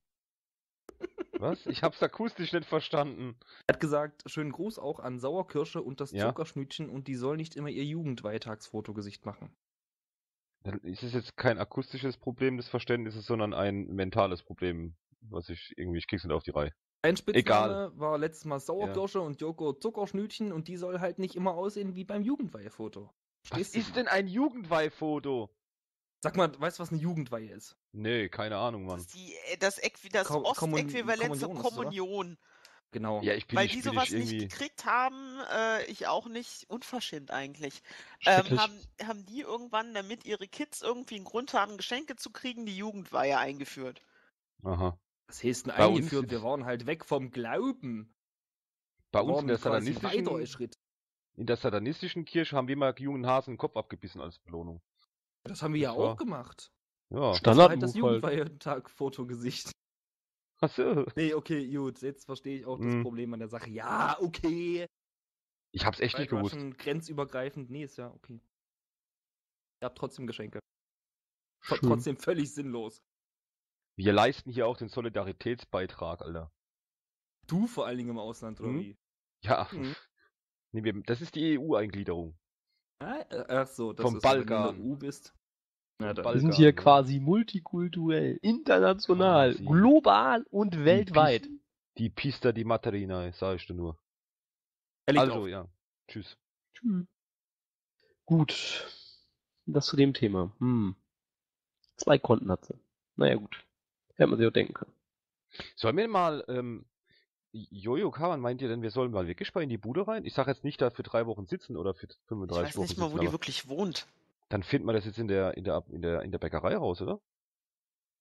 Speaker 3: Was? Ich hab's akustisch nicht verstanden.
Speaker 6: Er hat gesagt, schönen Gruß auch an Sauerkirsche und das
Speaker 3: Ja.
Speaker 6: Zuckerschnütchen und die soll nicht immer ihr Jugendweihtagsfotogesicht machen.
Speaker 3: Dann ist es jetzt kein akustisches Problem des Verständnisses, sondern ein mentales Problem, ich krieg's nicht auf die Reihe.
Speaker 6: Ein Spitzname
Speaker 3: Egal.
Speaker 6: war letztes Mal Sauerkirsche und Joko Zuckerschnütchen und die soll halt nicht immer aussehen wie beim Jugendweihefoto.
Speaker 3: Was
Speaker 6: Verstehst du?
Speaker 3: ist denn ein Jugendweihfoto?
Speaker 6: Sag mal, weißt du, was eine Jugendweihe ist?
Speaker 3: Nee, keine Ahnung, Mann.
Speaker 4: Das Ostäquivalent zur
Speaker 6: Kommunion ist es, oder?
Speaker 4: Kommunion.
Speaker 6: Genau.
Speaker 3: Ja, ich bin
Speaker 4: Weil
Speaker 3: nicht,
Speaker 4: die
Speaker 3: bin
Speaker 4: sowas
Speaker 3: ich irgendwie.
Speaker 4: nicht gekriegt haben, ich auch nicht, unverschämt eigentlich.
Speaker 5: Schrecklich.
Speaker 4: Haben die irgendwann, damit ihre Kids irgendwie einen Grund haben, Geschenke zu kriegen, die Jugendweihe eingeführt.
Speaker 3: Aha.
Speaker 6: Was heißt denn
Speaker 3: Bei uns
Speaker 6: eingeführt?
Speaker 3: ist-
Speaker 6: Wir waren halt weg vom Glauben.
Speaker 3: Bei
Speaker 6: Wir
Speaker 3: uns in der
Speaker 6: waren quasi
Speaker 3: satanistischen,
Speaker 6: weiter Schritt.
Speaker 3: in der satanistischen Kirche haben wir mal jungen Hasen den Kopf abgebissen als Belohnung.
Speaker 6: Das haben wir ja
Speaker 3: Das war-
Speaker 6: auch gemacht.
Speaker 3: Ja.
Speaker 6: Das war halt das
Speaker 5: Standardmove halt.
Speaker 6: Jugendweihetag-Fotogesicht.
Speaker 3: Achso.
Speaker 6: Nee, okay, gut. Jetzt verstehe ich auch das
Speaker 3: Hm.
Speaker 6: Problem an der Sache. Ja, okay.
Speaker 3: Ich hab's echt
Speaker 6: Weil
Speaker 3: nicht
Speaker 6: du
Speaker 3: gewusst.
Speaker 6: schon grenzübergreifend. Nee, ist ja okay. Ihr habt trotzdem Geschenke.
Speaker 5: Schön.
Speaker 6: Trotzdem völlig sinnlos.
Speaker 3: Wir leisten hier auch den Solidaritätsbeitrag, Alter.
Speaker 6: Du vor allen Dingen im Ausland, oder
Speaker 3: Hm?
Speaker 6: wie?
Speaker 3: Ja.
Speaker 6: Mhm.
Speaker 3: Nee, das ist die EU-Eingliederung.
Speaker 6: Ach so, das
Speaker 3: Vom
Speaker 6: ist, wenn du in
Speaker 3: Balkan.
Speaker 6: der EU bist. Na, dann.
Speaker 5: Wir sind
Speaker 3: Balkan,
Speaker 5: hier
Speaker 3: ja.
Speaker 5: quasi multikulturell, international,
Speaker 3: Quasi.
Speaker 5: global und weltweit.
Speaker 3: Die Pista di Materina, sag ich dir nur.
Speaker 6: Er liegt
Speaker 3: Also,
Speaker 6: auf.
Speaker 3: ja. Tschüss.
Speaker 5: Tschüss. Gut. Das zu dem Thema. 2 Konten hat sie. Naja, gut. Hätte man sich auch denken können.
Speaker 3: Sollen wir mal, Jojo Kawan, meint ihr denn, wir sollen mal wirklich bei in die Bude rein? Ich sag jetzt nicht da für 3 Wochen sitzen oder für
Speaker 4: Ich
Speaker 3: 35
Speaker 4: weiß
Speaker 3: Wochen
Speaker 4: nicht mal, wo
Speaker 3: sitzen,
Speaker 4: die
Speaker 3: aber
Speaker 4: wirklich wohnt.
Speaker 3: dann finden wir das jetzt in der Bäckerei raus, oder?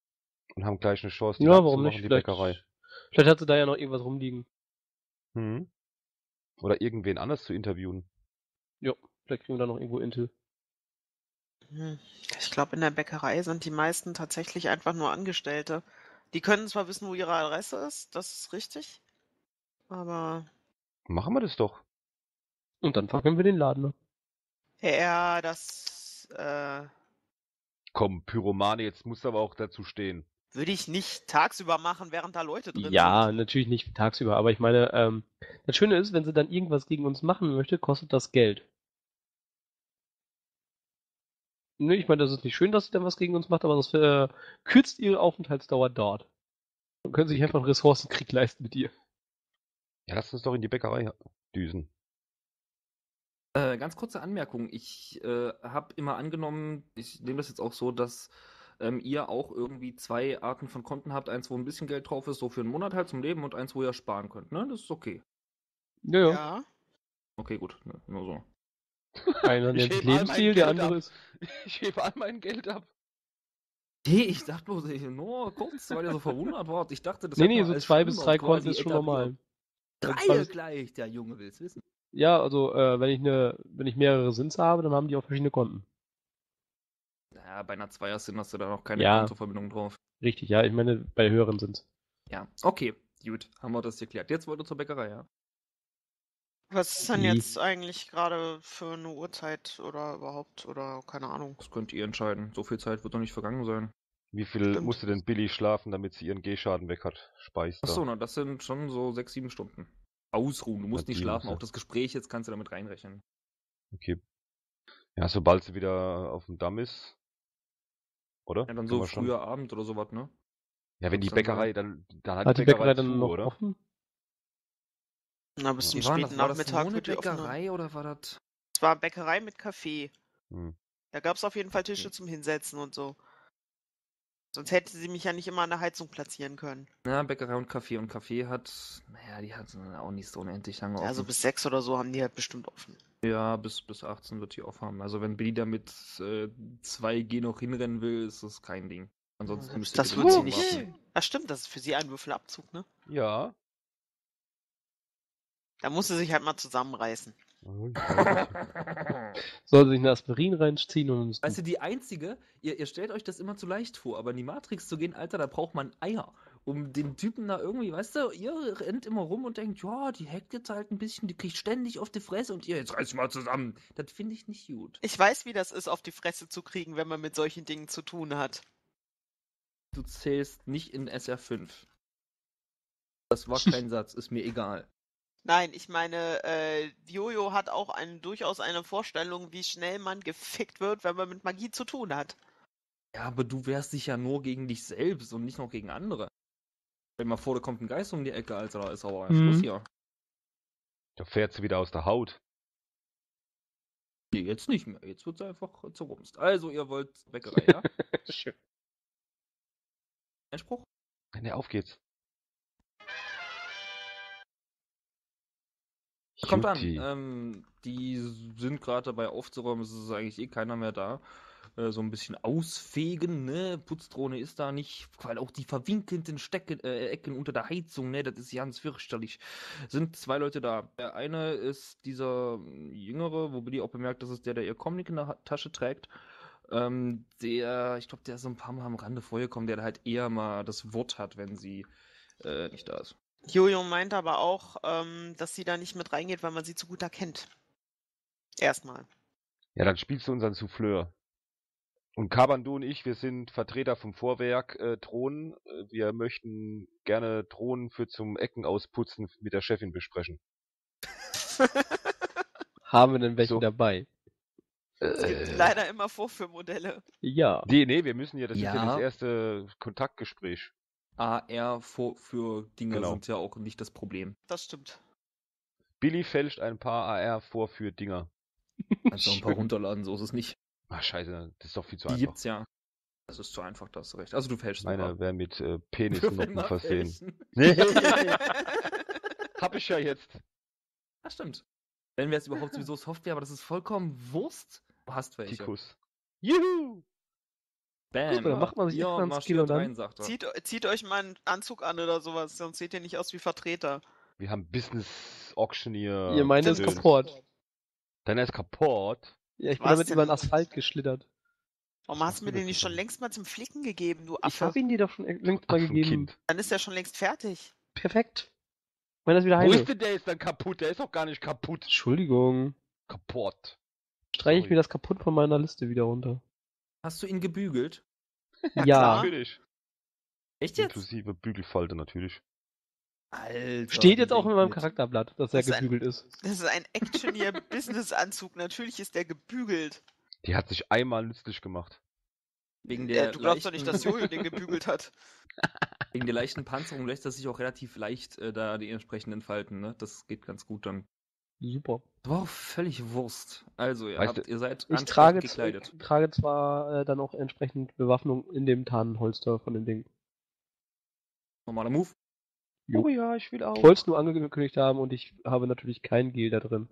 Speaker 3: Und haben gleich eine Chance, die
Speaker 5: Ja,
Speaker 3: Land zu
Speaker 5: warum
Speaker 3: machen,
Speaker 5: nicht?
Speaker 3: die
Speaker 5: Vielleicht,
Speaker 3: Bäckerei.
Speaker 5: vielleicht hat sie da ja noch irgendwas rumliegen.
Speaker 3: Mhm. Oder irgendwen anders zu interviewen.
Speaker 5: Jo, vielleicht kriegen wir da noch irgendwo Intel.
Speaker 4: Ich glaube, in der Bäckerei sind die meisten tatsächlich einfach nur Angestellte. Die können zwar wissen, wo ihre Adresse ist, das ist richtig, aber
Speaker 3: Machen wir das doch.
Speaker 5: Und dann fackeln wir den Laden ab.
Speaker 4: ja, das
Speaker 3: Komm, Pyromane, jetzt musst du aber auch dazu stehen.
Speaker 4: würde ich nicht tagsüber machen, während da Leute drin
Speaker 5: Ja,
Speaker 4: sind.
Speaker 5: natürlich nicht tagsüber, aber ich meine, das Schöne ist, wenn sie dann irgendwas gegen uns machen möchte, kostet das Geld. Ne, ich meine, das ist nicht schön, dass sie dann was gegen uns macht, aber das kürzt ihre Aufenthaltsdauer dort. Dann können sie sich einfach einen Ressourcenkrieg leisten mit ihr.
Speaker 3: Ja, lass uns doch in die Bäckerei düsen.
Speaker 6: Ganz kurze Anmerkung. Ich habe immer angenommen, ich nehme das jetzt auch so, dass ihr auch irgendwie 2 Arten von Konten habt. Eins, wo ein bisschen Geld drauf ist, so für einen Monat halt zum Leben, und eins, wo ihr sparen könnt, ne? Das ist okay.
Speaker 5: Ja.
Speaker 4: Ja.
Speaker 6: Okay, gut. Ne, nur so.
Speaker 5: Einer nennt sich Lebensstil, der andere ist.
Speaker 3: Ich hebe all mein Geld ab.
Speaker 6: Nee, ich dachte bloß, nur kurz, weil ihr so verwundert wart. Ich dachte, das
Speaker 5: Nee,
Speaker 6: hätte
Speaker 5: nee,
Speaker 6: man
Speaker 5: so
Speaker 6: als
Speaker 5: 2 bis 3
Speaker 6: Standard
Speaker 5: Konten
Speaker 6: quasi
Speaker 5: ist schon
Speaker 6: etabliert.
Speaker 5: normal.
Speaker 6: 3 gleich, der Junge will's wissen.
Speaker 5: Ja, also wenn ich mehrere Sins habe, dann haben die auch verschiedene Konten.
Speaker 6: Naja, bei einer Zweier-Sim hast du da noch keine
Speaker 5: Ja.
Speaker 6: Kontoverbindung drauf.
Speaker 5: Richtig, ja, ich meine, bei höheren Sins.
Speaker 6: Ja, okay, gut, haben wir das geklärt. Jetzt wollt ihr zur Bäckerei, ja?
Speaker 4: Was ist denn
Speaker 5: Die-
Speaker 4: jetzt eigentlich gerade für eine Uhrzeit oder überhaupt oder keine Ahnung?
Speaker 6: Das könnt ihr entscheiden. So viel Zeit wird doch nicht vergangen sein.
Speaker 3: Wie viel
Speaker 4: Stimmt.
Speaker 3: musste denn Billy schlafen, damit sie ihren G-Schaden weg hat? Speist
Speaker 6: Achso, na, das sind schon so 6, 7 Stunden. Ausruhen, du musst
Speaker 3: Ja,
Speaker 6: nicht
Speaker 3: die
Speaker 6: schlafen,
Speaker 3: muss ja.
Speaker 6: auch das Gespräch jetzt kannst du damit reinrechnen.
Speaker 3: Okay. Ja, sobald sie wieder auf dem Damm ist. Oder?
Speaker 6: Ja, dann
Speaker 3: Kann
Speaker 6: so
Speaker 3: man schon-
Speaker 6: früher Abend oder sowas, ne?
Speaker 3: Ja, wenn die
Speaker 6: wird's dann
Speaker 3: Bäckerei, dann hat
Speaker 5: Hat
Speaker 3: die
Speaker 5: die Bäckerei
Speaker 3: zu,
Speaker 5: dann noch
Speaker 3: oder?
Speaker 5: offen?
Speaker 4: Na, bis zum
Speaker 6: Wie war
Speaker 4: späten
Speaker 6: das? War das
Speaker 4: Nachmittag
Speaker 6: nur eine
Speaker 4: wird die offen haben.
Speaker 6: Bäckerei oder war das?
Speaker 4: Es war Bäckerei mit Kaffee.
Speaker 3: Hm.
Speaker 4: Da gab es auf jeden Fall Tische zum Hinsetzen und so. Sonst hätte sie mich ja nicht immer an der Heizung platzieren können.
Speaker 6: Ja, Bäckerei und Kaffee. Und Kaffee hat, naja, die hat auch nicht so unendlich lange offen.
Speaker 4: Ja, so bis 6 oder so haben die halt bestimmt offen.
Speaker 6: Ja, bis 18 wird die offen haben. Also wenn Billy da mit 2G noch hinrennen will, ist das kein Ding. Ansonsten müsst ihr
Speaker 4: Das
Speaker 6: bitte
Speaker 4: wird sie
Speaker 6: morgen
Speaker 4: nicht.
Speaker 6: warten.
Speaker 4: Ach stimmt, das ist für sie ein Würfelabzug, ne?
Speaker 3: Ja.
Speaker 4: Da muss sie sich halt mal zusammenreißen.
Speaker 5: Soll sich ein Aspirin reinziehen und uns.
Speaker 6: Weißt du, die einzige, ihr stellt euch das immer zu leicht vor, aber in die Matrix zu gehen, Alter, da braucht man Eier. Um den Typen da irgendwie, weißt du, ihr rennt immer rum und denkt, ja, die hackt jetzt halt ein bisschen, die kriegt ständig auf die Fresse und ihr, jetzt reißt mal zusammen. Das finde ich nicht gut.
Speaker 4: Ich weiß, wie das ist, auf die Fresse zu kriegen, wenn man mit solchen Dingen zu tun hat.
Speaker 6: Du zählst nicht in SR5. Das war kein Satz, ist mir egal.
Speaker 4: Nein, ich meine, Jojo hat auch durchaus eine Vorstellung, wie schnell man gefickt wird, wenn man mit Magie zu tun hat.
Speaker 6: Ja, aber du wehrst dich ja nur gegen dich selbst und nicht noch gegen andere. Stell dir mal vor, da kommt ein Geist um die Ecke, Alter, da ist aber Schluss hier.
Speaker 3: Da fährt sie wieder aus der Haut.
Speaker 6: Nee, jetzt nicht mehr. Jetzt wird sie einfach zerrumst. Also, ihr wollt Bäckerei, ja?
Speaker 5: Schön.
Speaker 6: Einspruch?
Speaker 3: Ne, auf geht's.
Speaker 6: Kommt
Speaker 3: Juti.
Speaker 6: an. Die sind gerade dabei aufzuräumen, es ist eigentlich eh keiner mehr da. So ein bisschen ausfegen, ne? Putzdrohne ist da nicht, weil auch die verwinkelten Ecken unter der Heizung, ne? Das ist ganz fürchterlich. Sind 2 Leute da. Der eine ist dieser Jüngere, wo Billy auch bemerkt, das ist der ihr Comic in der Tasche trägt. Ich glaube, der ist so ein paar Mal am Rande vorgekommen, der halt eher mal das Wort hat, wenn sie nicht da ist.
Speaker 4: Jojo meint aber auch, dass sie da nicht mit reingeht, weil man sie zu gut erkennt. Erstmal.
Speaker 3: Ja, dann spielst du unseren Souffleur. Und Kabandu und ich, wir sind Vertreter vom Vorwerk Drohnen. Wir möchten gerne Drohnen für zum Ecken ausputzen mit der Chefin besprechen.
Speaker 5: Haben wir denn welche
Speaker 3: So.
Speaker 5: dabei?
Speaker 4: Es gibt leider immer Vorführmodelle.
Speaker 5: Ja.
Speaker 3: Nee, wir müssen ja, das ist ja
Speaker 6: Ja.
Speaker 3: das erste Kontaktgespräch.
Speaker 6: AR für Dinge
Speaker 3: Genau.
Speaker 6: sind ja auch nicht das Problem.
Speaker 4: Das stimmt.
Speaker 3: Billy fälscht ein paar AR-Vorführdinger.
Speaker 6: Kannst du auch ein paar runterladen, so ist es nicht.
Speaker 3: Ach scheiße, das ist doch viel zu
Speaker 6: Die
Speaker 3: einfach.
Speaker 6: gibt's ja. Das ist zu einfach, da hast du recht. Also du fälschst
Speaker 3: Meiner wäre mit
Speaker 6: Würfel
Speaker 3: Penisnoppen
Speaker 6: mal
Speaker 3: versehen.
Speaker 6: fälschen.
Speaker 3: Hab ich ja jetzt.
Speaker 6: Das stimmt. Wenn wir jetzt überhaupt sowieso Software, aber das ist vollkommen Wurst. Du hast welche.
Speaker 3: Tikus. Juhu!
Speaker 6: Bam.
Speaker 5: dann macht man sich
Speaker 6: Ihr
Speaker 5: extra ins
Speaker 6: marschiert
Speaker 5: Kilo dann.
Speaker 6: rein, sagt er.
Speaker 4: Zieht euch mal einen Anzug an oder sowas, sonst seht ihr nicht aus wie Vertreter.
Speaker 3: Wir haben Business Auctioneer.
Speaker 5: Ihr meine ist
Speaker 3: Gedöns.
Speaker 5: kaputt.
Speaker 3: Deiner ist kaputt.
Speaker 5: Ja, ich bin
Speaker 4: Was
Speaker 5: damit
Speaker 4: denn?
Speaker 5: über den Asphalt geschlittert.
Speaker 4: Warum hast
Speaker 3: hast
Speaker 4: du mir
Speaker 3: du
Speaker 4: den
Speaker 3: das
Speaker 4: nicht schon
Speaker 3: getan?
Speaker 4: längst mal zum Flicken gegeben, du
Speaker 5: Ich
Speaker 4: Affe?
Speaker 5: habe ihn dir doch schon längst mal gegeben.
Speaker 3: Affenkind.
Speaker 4: Dann ist er schon längst fertig.
Speaker 5: Perfekt. Meiner ist wieder
Speaker 3: Wo
Speaker 5: heile.
Speaker 3: ist denn der jetzt dann kaputt? Der ist doch gar nicht kaputt.
Speaker 5: Entschuldigung.
Speaker 3: Kaputt.
Speaker 5: Streiche ich
Speaker 3: Sorry.
Speaker 5: mir das kaputt von meiner Liste wieder runter.
Speaker 6: Hast du ihn gebügelt?
Speaker 5: Ja.
Speaker 4: klar.
Speaker 3: Natürlich.
Speaker 6: Echt jetzt?
Speaker 3: Inklusive Bügelfalte natürlich.
Speaker 6: Alter.
Speaker 5: Steht jetzt auch in meinem
Speaker 6: Charakter.
Speaker 5: Charakterblatt, dass er
Speaker 4: Das ist ein-
Speaker 5: gebügelt ist.
Speaker 4: Das ist ein Actionier-Business-Anzug. Natürlich ist der gebügelt.
Speaker 3: Die hat sich einmal nützlich gemacht.
Speaker 6: Wegen
Speaker 4: Ja,
Speaker 6: der
Speaker 4: du glaubst doch nicht, dass
Speaker 6: leichten-
Speaker 4: Jojo den gebügelt hat.
Speaker 6: Wegen der leichten Panzerung lässt er sich auch relativ leicht da die entsprechenden Falten, ne? Das geht ganz gut dann.
Speaker 5: Super.
Speaker 6: Das war auch völlig Wurst. Also,
Speaker 3: Weißt du,
Speaker 6: ihr seid
Speaker 5: Ich
Speaker 6: ansprechend gekleidet.
Speaker 5: trage zwar dann auch entsprechend Bewaffnung in dem Tarnholster von dem Ding.
Speaker 6: Normaler Move.
Speaker 5: Jo.
Speaker 3: Oh ja, ich will auch.
Speaker 5: Ich wollte es nur angekündigt haben und ich habe natürlich kein Gel da drin.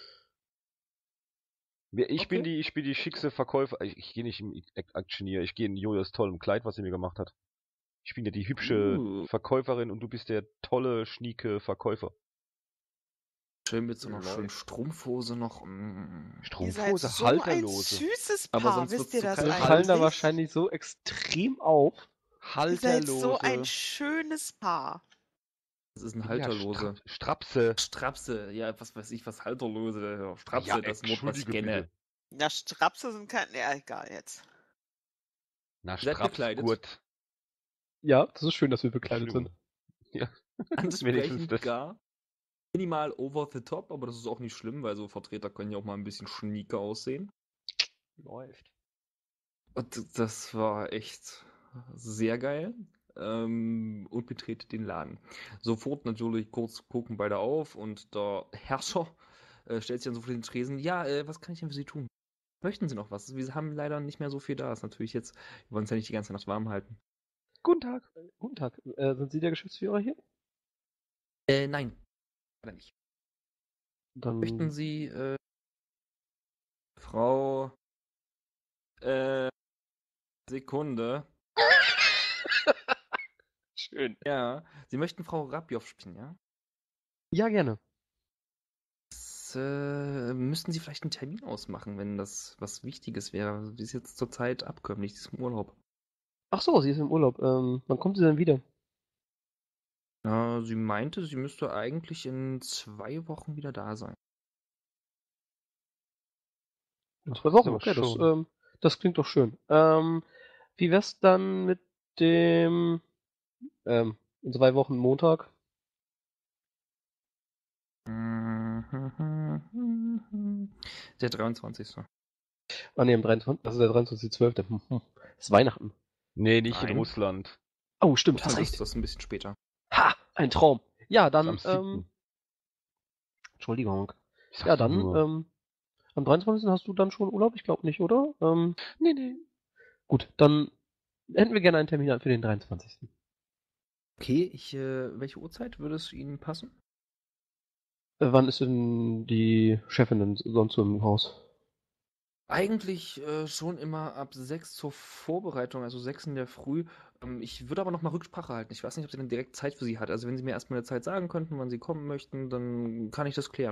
Speaker 3: Ich bin die schickste Verkäufer. Ich gehe nicht im Aktionier, ich gehe in Jojos tollem Kleid, was sie mir gemacht hat. Ich bin ja die hübsche Verkäuferin und du bist der tolle, schnieke Verkäufer.
Speaker 6: Schön mit so einer
Speaker 3: Läuft.
Speaker 6: schönen Strumpfhose noch.
Speaker 4: Ihr seid
Speaker 3: Strumpfhose,
Speaker 4: so ein
Speaker 3: halterlose.
Speaker 4: süßes
Speaker 6: Aber
Speaker 4: Paar,
Speaker 6: sonst
Speaker 4: wisst
Speaker 6: wird's
Speaker 4: ihr
Speaker 6: zu
Speaker 4: das
Speaker 6: kalt.
Speaker 5: Wir
Speaker 6: Eigentlich?
Speaker 5: fallen da wahrscheinlich so extrem auf.
Speaker 4: Ihr seid so
Speaker 3: Halterlose.
Speaker 4: ein schönes Paar.
Speaker 6: Das ist ein
Speaker 3: Ja,
Speaker 6: Halterlose.
Speaker 3: Strapse.
Speaker 6: Strapse, ja, was weiß ich, was Halterlose. Ja, Strapse,
Speaker 3: Ja,
Speaker 6: das Wort, was ich
Speaker 3: entschuldige
Speaker 6: kenne.
Speaker 3: bitte.
Speaker 4: Na, Strapse sind kein... Ja, egal jetzt.
Speaker 3: Na,
Speaker 6: Seid bekleidet?
Speaker 3: Strapsgurt.
Speaker 5: Ja, das ist schön, dass wir bekleidet sind.
Speaker 3: Ja. Wenigstens
Speaker 6: Ansprechend
Speaker 3: das.
Speaker 6: gar. Minimal over the top, aber das ist auch nicht schlimm, weil so Vertreter können ja auch mal ein bisschen schnieker aussehen.
Speaker 5: Läuft.
Speaker 6: Und das war echt sehr geil. Und betrete den Laden. Sofort natürlich kurz gucken beide auf und der Herrscher stellt sich dann so vor den Tresen. Ja, was kann ich denn für Sie tun? Möchten Sie noch was? Wir haben leider nicht mehr so viel da. Ist natürlich jetzt, wir wollen es ja nicht die ganze Nacht warm halten.
Speaker 5: Guten Tag. Guten Tag. Sind Sie der Geschäftsführer hier?
Speaker 6: Nein. Leider nicht.
Speaker 5: Dann
Speaker 6: Möchten Sie, Frau, Sekunde.
Speaker 5: Schön.
Speaker 6: Ja, Sie möchten Frau Rabjow sprechen, ja?
Speaker 5: Ja, gerne.
Speaker 6: Das, müssten Sie vielleicht einen Termin ausmachen, wenn das was Wichtiges wäre. Sie ist jetzt zurzeit abkömmlich, sie ist im Urlaub.
Speaker 5: Ach so, sie ist im Urlaub. Wann kommt sie denn wieder?
Speaker 6: Ja, sie meinte, sie müsste eigentlich in 2 Wochen wieder da sein.
Speaker 5: In 2 Wochen,
Speaker 3: so,
Speaker 5: okay,
Speaker 3: schon.
Speaker 5: das klingt doch schön. Wie wär's dann mit dem in 2 Wochen Montag?
Speaker 6: Der 23.
Speaker 5: Ah ne, am 23. Das ist der 23.12. Das ist Weihnachten.
Speaker 3: Nee, nicht
Speaker 6: Nein.
Speaker 3: in Russland.
Speaker 5: Oh, stimmt, hast
Speaker 6: Das
Speaker 5: recht.
Speaker 6: ist das ein bisschen später.
Speaker 5: Ha, ein Traum. Ja, dann,
Speaker 3: Am 7.
Speaker 5: Entschuldigung.
Speaker 3: Ich sag
Speaker 5: Ja,
Speaker 3: doch
Speaker 5: dann,
Speaker 3: nur.
Speaker 5: am 23. hast du dann schon Urlaub? Ich glaube nicht, oder?
Speaker 3: Nee.
Speaker 5: Gut, dann hätten wir gerne einen Termin für den 23.
Speaker 6: Okay, welche Uhrzeit würde es Ihnen passen?
Speaker 5: Wann ist denn die Chefin denn sonst so im Haus?
Speaker 6: Eigentlich schon immer ab 6 zur Vorbereitung, also 6 in der Früh. Ich würde aber noch mal Rücksprache halten. Ich weiß nicht, ob sie dann direkt Zeit für Sie hat. Also wenn Sie mir erstmal eine Zeit sagen könnten, wann Sie kommen möchten, dann kann ich das klären.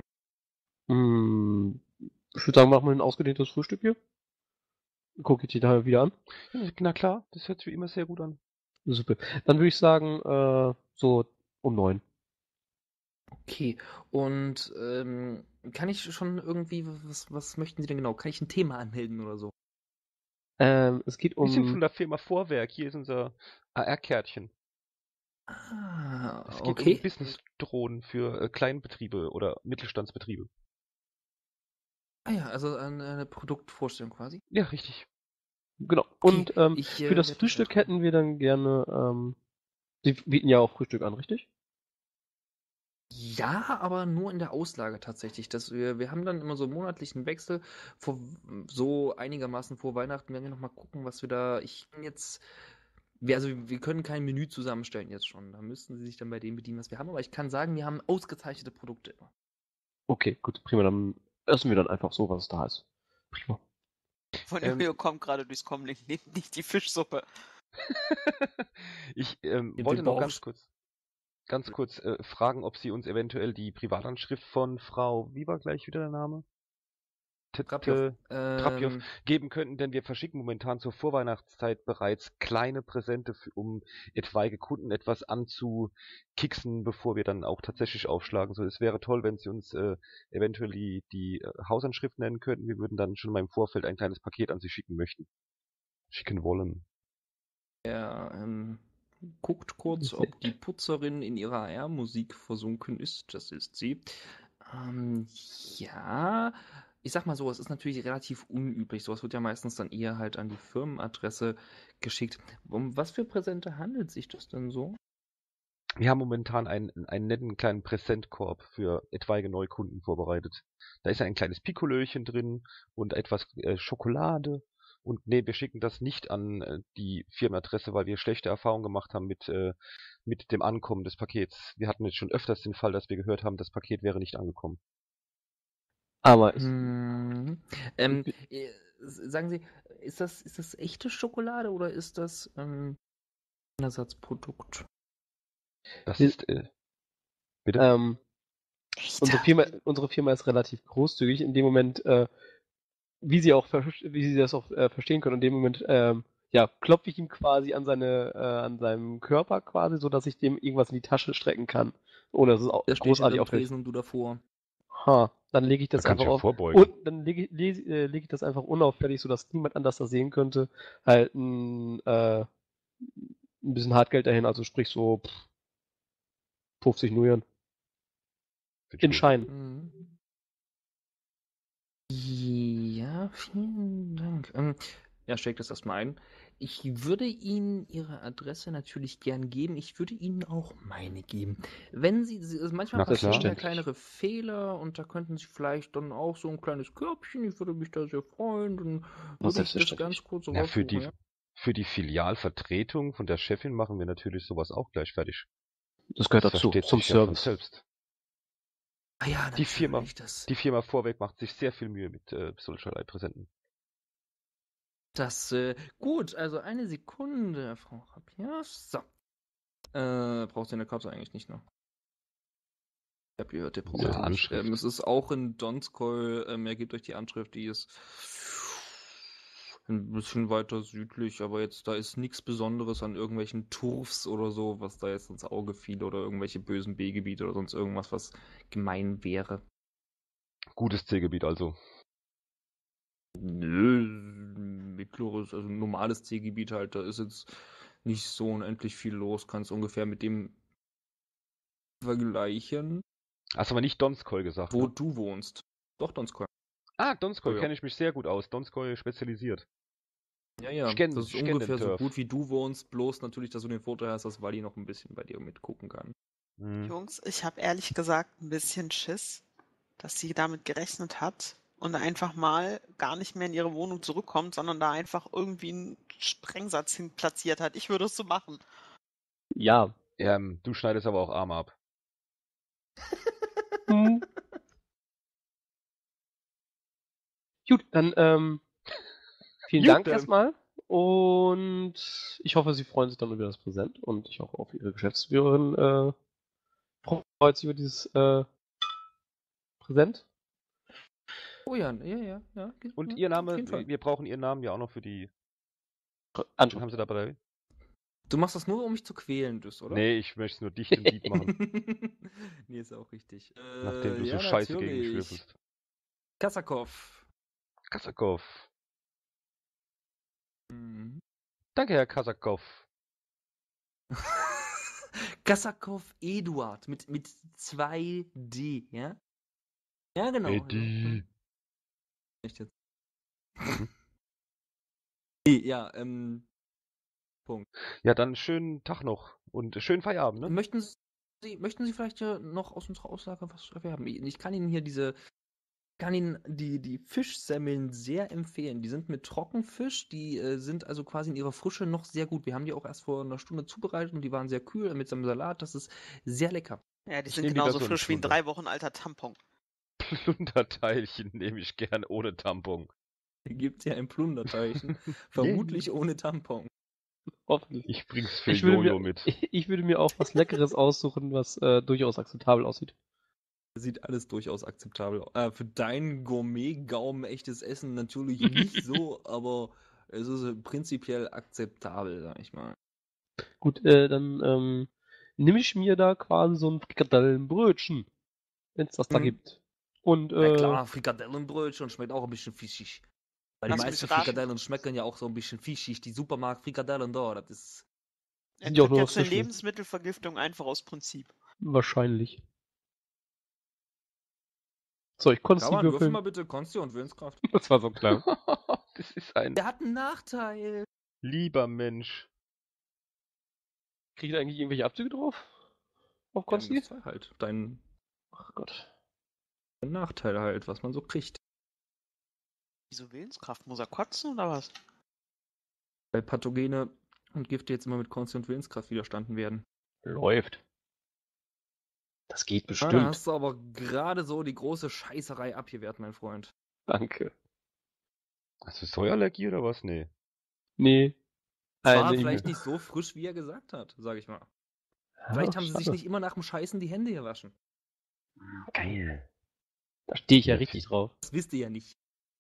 Speaker 5: Ich würde sagen, machen wir ein ausgedehntes Frühstück hier. Gucke ich die da wieder an.
Speaker 3: Na klar, das hört sich wie immer sehr gut an.
Speaker 5: Super. Dann würde ich sagen, so um 9.
Speaker 6: Okay, und kann ich schon irgendwie, was möchten Sie denn genau? Kann ich ein Thema anmelden oder so?
Speaker 5: Es geht
Speaker 3: Wir sind von
Speaker 5: um.
Speaker 3: der Firma Vorwerk. Hier ist unser AR-Kärtchen.
Speaker 6: Ah,
Speaker 3: Es geht
Speaker 6: okay.
Speaker 3: um Business-Drohnen für Kleinbetriebe oder Mittelstandsbetriebe.
Speaker 6: Ah ja, also eine Produktvorstellung quasi.
Speaker 3: Ja, richtig.
Speaker 5: Genau.
Speaker 6: Okay,
Speaker 5: Und
Speaker 6: ich,
Speaker 5: für das
Speaker 6: werd
Speaker 5: Frühstück
Speaker 6: das machen.
Speaker 5: hätten wir dann gerne. Sie bieten ja auch Frühstück an, richtig?
Speaker 6: Ja, aber nur in der Auslage tatsächlich. Wir haben dann immer so einen monatlichen Wechsel. So einigermaßen vor Weihnachten werden wir nochmal gucken, was wir da. Wir können kein Menü zusammenstellen jetzt schon. Da müssten Sie sich dann bei dem bedienen, was wir haben. Aber ich kann sagen, wir haben ausgezeichnete Produkte immer.
Speaker 5: Okay, gut, prima. Dann essen wir dann einfach so, was da ist. Prima.
Speaker 4: Von
Speaker 3: Ähm,
Speaker 4: Jojo kommt gerade durchs Comlink, nehmt nicht die Fischsuppe.
Speaker 3: Ich
Speaker 6: Den
Speaker 3: wollte noch
Speaker 6: Borsch.
Speaker 3: ganz kurz fragen, ob Sie uns eventuell die Privatanschrift von Frau, wie war gleich wieder der Name?
Speaker 6: Trapjow.
Speaker 3: Trapjow geben könnten, denn wir verschicken momentan zur Vorweihnachtszeit bereits kleine Präsente, um etwaige Kunden etwas anzukicksen, bevor wir dann auch tatsächlich aufschlagen. So, es wäre toll, wenn Sie uns eventuell die Hausanschrift nennen könnten. Wir würden dann schon mal im Vorfeld ein kleines Paket an Sie schicken wollen.
Speaker 6: Er guckt kurz, ob die Putzerin in ihrer AR-Musik versunken ist. Das ist sie. Ja, ich sag mal so, es ist natürlich relativ unüblich. Sowas wird ja meistens dann eher halt an die Firmenadresse geschickt. Um was für Präsente handelt sich das denn so?
Speaker 3: Wir haben momentan einen netten kleinen Präsentkorb für etwaige Neukunden vorbereitet. Da ist ein kleines Pikolöchen drin und etwas Schokolade. Und nee, wir schicken das nicht an die Firmenadresse, weil wir schlechte Erfahrungen gemacht haben mit dem Ankommen des Pakets. Wir hatten jetzt schon öfters den Fall, dass wir gehört haben, das Paket wäre nicht angekommen.
Speaker 5: Aber
Speaker 6: Sagen Sie, ist das echte Schokolade oder ist das ein Ersatzprodukt?
Speaker 3: Das
Speaker 5: Wir-
Speaker 3: ist, bitte?
Speaker 5: unsere Firma ist relativ großzügig. In dem Moment, wie Sie das auch verstehen können, in dem Moment, klopfe ich ihm quasi an seinem Körper quasi, so dass ich dem irgendwas in die Tasche strecken kann, ohne dass es auch
Speaker 6: Der steht
Speaker 5: großartig
Speaker 6: hinterm
Speaker 5: auffällt.
Speaker 6: Tresen und du davor.
Speaker 5: Dann lege ich das
Speaker 3: Da kannst
Speaker 5: einfach
Speaker 3: du ja
Speaker 5: auf.
Speaker 3: vorbeugen.
Speaker 5: Und dann lege ich das einfach unauffällig, sodass niemand anders das sehen könnte. Halt ein bisschen Hartgeld dahin, also sprich so 50 Nuyen.
Speaker 3: Find ich
Speaker 5: In
Speaker 3: gut.
Speaker 5: Schein.
Speaker 6: Mhm. Ja, vielen Dank. Ja, steckt das erstmal ein. Ich würde Ihnen Ihre Adresse natürlich gern geben. Ich würde Ihnen auch meine geben. Wenn also manchmal
Speaker 3: Na
Speaker 6: passieren ja
Speaker 5: klar.
Speaker 6: kleinere Fehler und da könnten Sie vielleicht dann auch so ein kleines Körbchen, ich würde mich da sehr freuen, dann würde ich das
Speaker 5: selbstverständlich.
Speaker 6: ganz kurz
Speaker 3: Na, für
Speaker 6: raussuchen. Ja?
Speaker 3: für die Filialvertretung von der Chefin machen wir natürlich sowas auch gleich fertig.
Speaker 5: Das gehört
Speaker 3: Das
Speaker 5: dazu,
Speaker 3: versteht
Speaker 5: zum
Speaker 3: sich ja von
Speaker 5: Service.
Speaker 3: selbst.
Speaker 6: Ah ja,
Speaker 3: Die Firma,
Speaker 6: natürlich, das.
Speaker 3: die Firma Vorwerk macht sich sehr viel Mühe mit solcherlei Präsenten.
Speaker 6: Gut, also eine Sekunde, Frau Rapias. So. Braucht sie eine Karte eigentlich nicht, ne? Ich hab gehört, der braucht
Speaker 3: Ja,
Speaker 6: das nicht.
Speaker 3: Anschrift.
Speaker 6: Es ist auch in Donskoy, er gibt euch die Anschrift, die ist ein bisschen weiter südlich, aber jetzt, da ist nichts Besonderes an irgendwelchen Turfs oder so, was da jetzt ins Auge fiel oder irgendwelche bösen B-Gebiete oder sonst irgendwas, was gemein wäre.
Speaker 3: Gutes C-Gebiet also.
Speaker 6: Nö, mittleres, also normales C-Gebiet halt, da ist jetzt nicht so unendlich viel los, kannst ungefähr mit dem vergleichen,
Speaker 3: Hast aber nicht Donskoy gesagt,
Speaker 6: wo
Speaker 3: ne?
Speaker 6: du wohnst. Doch, Donskoy.
Speaker 3: Ah, Donskoy,
Speaker 6: Oh ja.
Speaker 3: kenne ich mich sehr gut aus. Donskoy spezialisiert.
Speaker 6: Ja, ja,
Speaker 3: Ich kenn-
Speaker 6: das ist
Speaker 3: ich kenn
Speaker 6: ungefähr
Speaker 3: den
Speaker 6: so
Speaker 3: Turf.
Speaker 6: gut wie du wohnst, bloß natürlich, dass du den Vorteil hast, dass Wally noch ein bisschen bei dir mitgucken kann.
Speaker 3: Hm.
Speaker 4: Jungs, ich habe ehrlich gesagt ein bisschen Schiss, dass sie damit gerechnet hat und einfach mal gar nicht mehr in ihre Wohnung zurückkommt, sondern da einfach irgendwie einen Sprengsatz hin platziert hat. Ich würde es so machen.
Speaker 5: Ja.
Speaker 3: Du schneidest aber auch Arme ab.
Speaker 5: Hm. Gut, dann vielen
Speaker 3: Gut,
Speaker 5: Dank
Speaker 3: dann.
Speaker 5: erstmal. Und ich hoffe, Sie freuen sich dann über das Präsent und ich auch auf Ihre Geschäftsführerin freut sich über dieses Präsent.
Speaker 6: Oh ja, ja.
Speaker 3: Und
Speaker 6: ja,
Speaker 3: Ihr
Speaker 6: auf
Speaker 3: Name,
Speaker 6: jeden Fall.
Speaker 3: wir brauchen Ihren Namen ja auch noch für die. Den
Speaker 5: Anschrift.
Speaker 3: haben Sie dabei?
Speaker 6: Du machst das nur, um mich zu quälen, Düss, oder?
Speaker 3: Nee, ich möchte es nur dicht im Lied machen,
Speaker 6: Nee, ist auch richtig.
Speaker 3: nachdem du so
Speaker 6: ja,
Speaker 3: scheiße gegen mich
Speaker 6: natürlich.
Speaker 3: würfelst.
Speaker 6: Kasakov.
Speaker 3: Kasakov.
Speaker 6: Mhm.
Speaker 3: Danke, Herr Kasakov.
Speaker 6: Kasakov Eduard mit 2D, ja? Ja, genau.
Speaker 3: Eddie.
Speaker 6: Echt jetzt?
Speaker 3: Mhm.
Speaker 6: Nee, ja,
Speaker 3: Ja, dann schönen Tag noch und schönen Feierabend, ne?
Speaker 6: möchten Sie vielleicht noch aus unserer Aussage was erwerben? Ich kann Ihnen hier die Fischsemmeln sehr empfehlen. Die sind mit Trockenfisch, die sind also quasi in ihrer Frische noch sehr gut. Wir haben die auch erst vor einer Stunde zubereitet und die waren sehr kühl mit einem Salat. Das ist sehr lecker.
Speaker 4: Ja, die
Speaker 3: Ich
Speaker 4: sind
Speaker 3: nehm
Speaker 4: genauso
Speaker 3: lieber so einen
Speaker 4: frisch wie ein
Speaker 3: Plunder.
Speaker 4: 3 Wochen alter Tampon.
Speaker 3: Plunderteilchen nehme ich gern ohne Tampon.
Speaker 6: Gibt ja ein Plunderteilchen. Vermutlich ohne Tampon.
Speaker 5: Hoffentlich.
Speaker 3: Ich bring's für
Speaker 5: Ich würde,
Speaker 3: Jojo
Speaker 5: mir,
Speaker 3: mit.
Speaker 5: ich würde mir auch was Leckeres aussuchen, was durchaus akzeptabel aussieht.
Speaker 6: Sieht alles durchaus akzeptabel aus. Für deinen Gourmet-Gaumen echtes Essen natürlich nicht so, aber es ist prinzipiell akzeptabel, sag ich mal.
Speaker 5: Gut, dann nehme ich mir da quasi so ein Frikadellenbrötchen, wenn es das da
Speaker 6: Mhm.
Speaker 5: gibt. Und
Speaker 6: Na klar, Frikadellenbrötchen schmeckt auch ein bisschen fischig. Weil die
Speaker 4: Lass
Speaker 6: meisten
Speaker 4: mich raten.
Speaker 6: Frikadellen schmecken ja auch so ein bisschen fischig. Die Supermarkt-Frikadellen da, das ist...
Speaker 4: Er
Speaker 5: Sind ja auch
Speaker 4: kriegt
Speaker 5: nur
Speaker 4: jetzt eine
Speaker 5: aus Fisch, ne?
Speaker 4: Lebensmittelvergiftung einfach aus Prinzip.
Speaker 5: wahrscheinlich. So, ich konnte es
Speaker 6: Kann
Speaker 5: nicht
Speaker 6: man, würfel
Speaker 5: würfeln.
Speaker 6: mal bitte Konsti und Willenskraft.
Speaker 5: Das war so klar.
Speaker 3: Das ist ein
Speaker 6: Der hat einen Nachteil.
Speaker 3: lieber Mensch.
Speaker 5: Kriege ich da eigentlich irgendwelche Abzüge drauf? Auf Konsti?
Speaker 6: Das war halt dein
Speaker 5: Ach Gott.
Speaker 6: Nachteil halt, was man so kriegt.
Speaker 4: Wieso Willenskraft? Muss er kotzen oder was?
Speaker 6: Weil Pathogene und Gifte jetzt immer mit Konsti und Willenskraft widerstanden werden.
Speaker 5: Läuft. Das geht
Speaker 6: Da
Speaker 5: bestimmt.
Speaker 6: hast du aber gerade so die große Scheißerei abgewehrt, mein Freund.
Speaker 5: Danke.
Speaker 3: Hast du Säuerallergie oder was? Nee.
Speaker 5: Nee.
Speaker 6: War
Speaker 5: nee,
Speaker 6: vielleicht nicht so frisch, wie er gesagt hat, sag ich mal. Vielleicht haben sie sich nicht immer nach dem Scheißen die Hände gewaschen.
Speaker 5: Geil. Da stehe ich ja richtig drauf.
Speaker 6: Das wisst ihr ja nicht.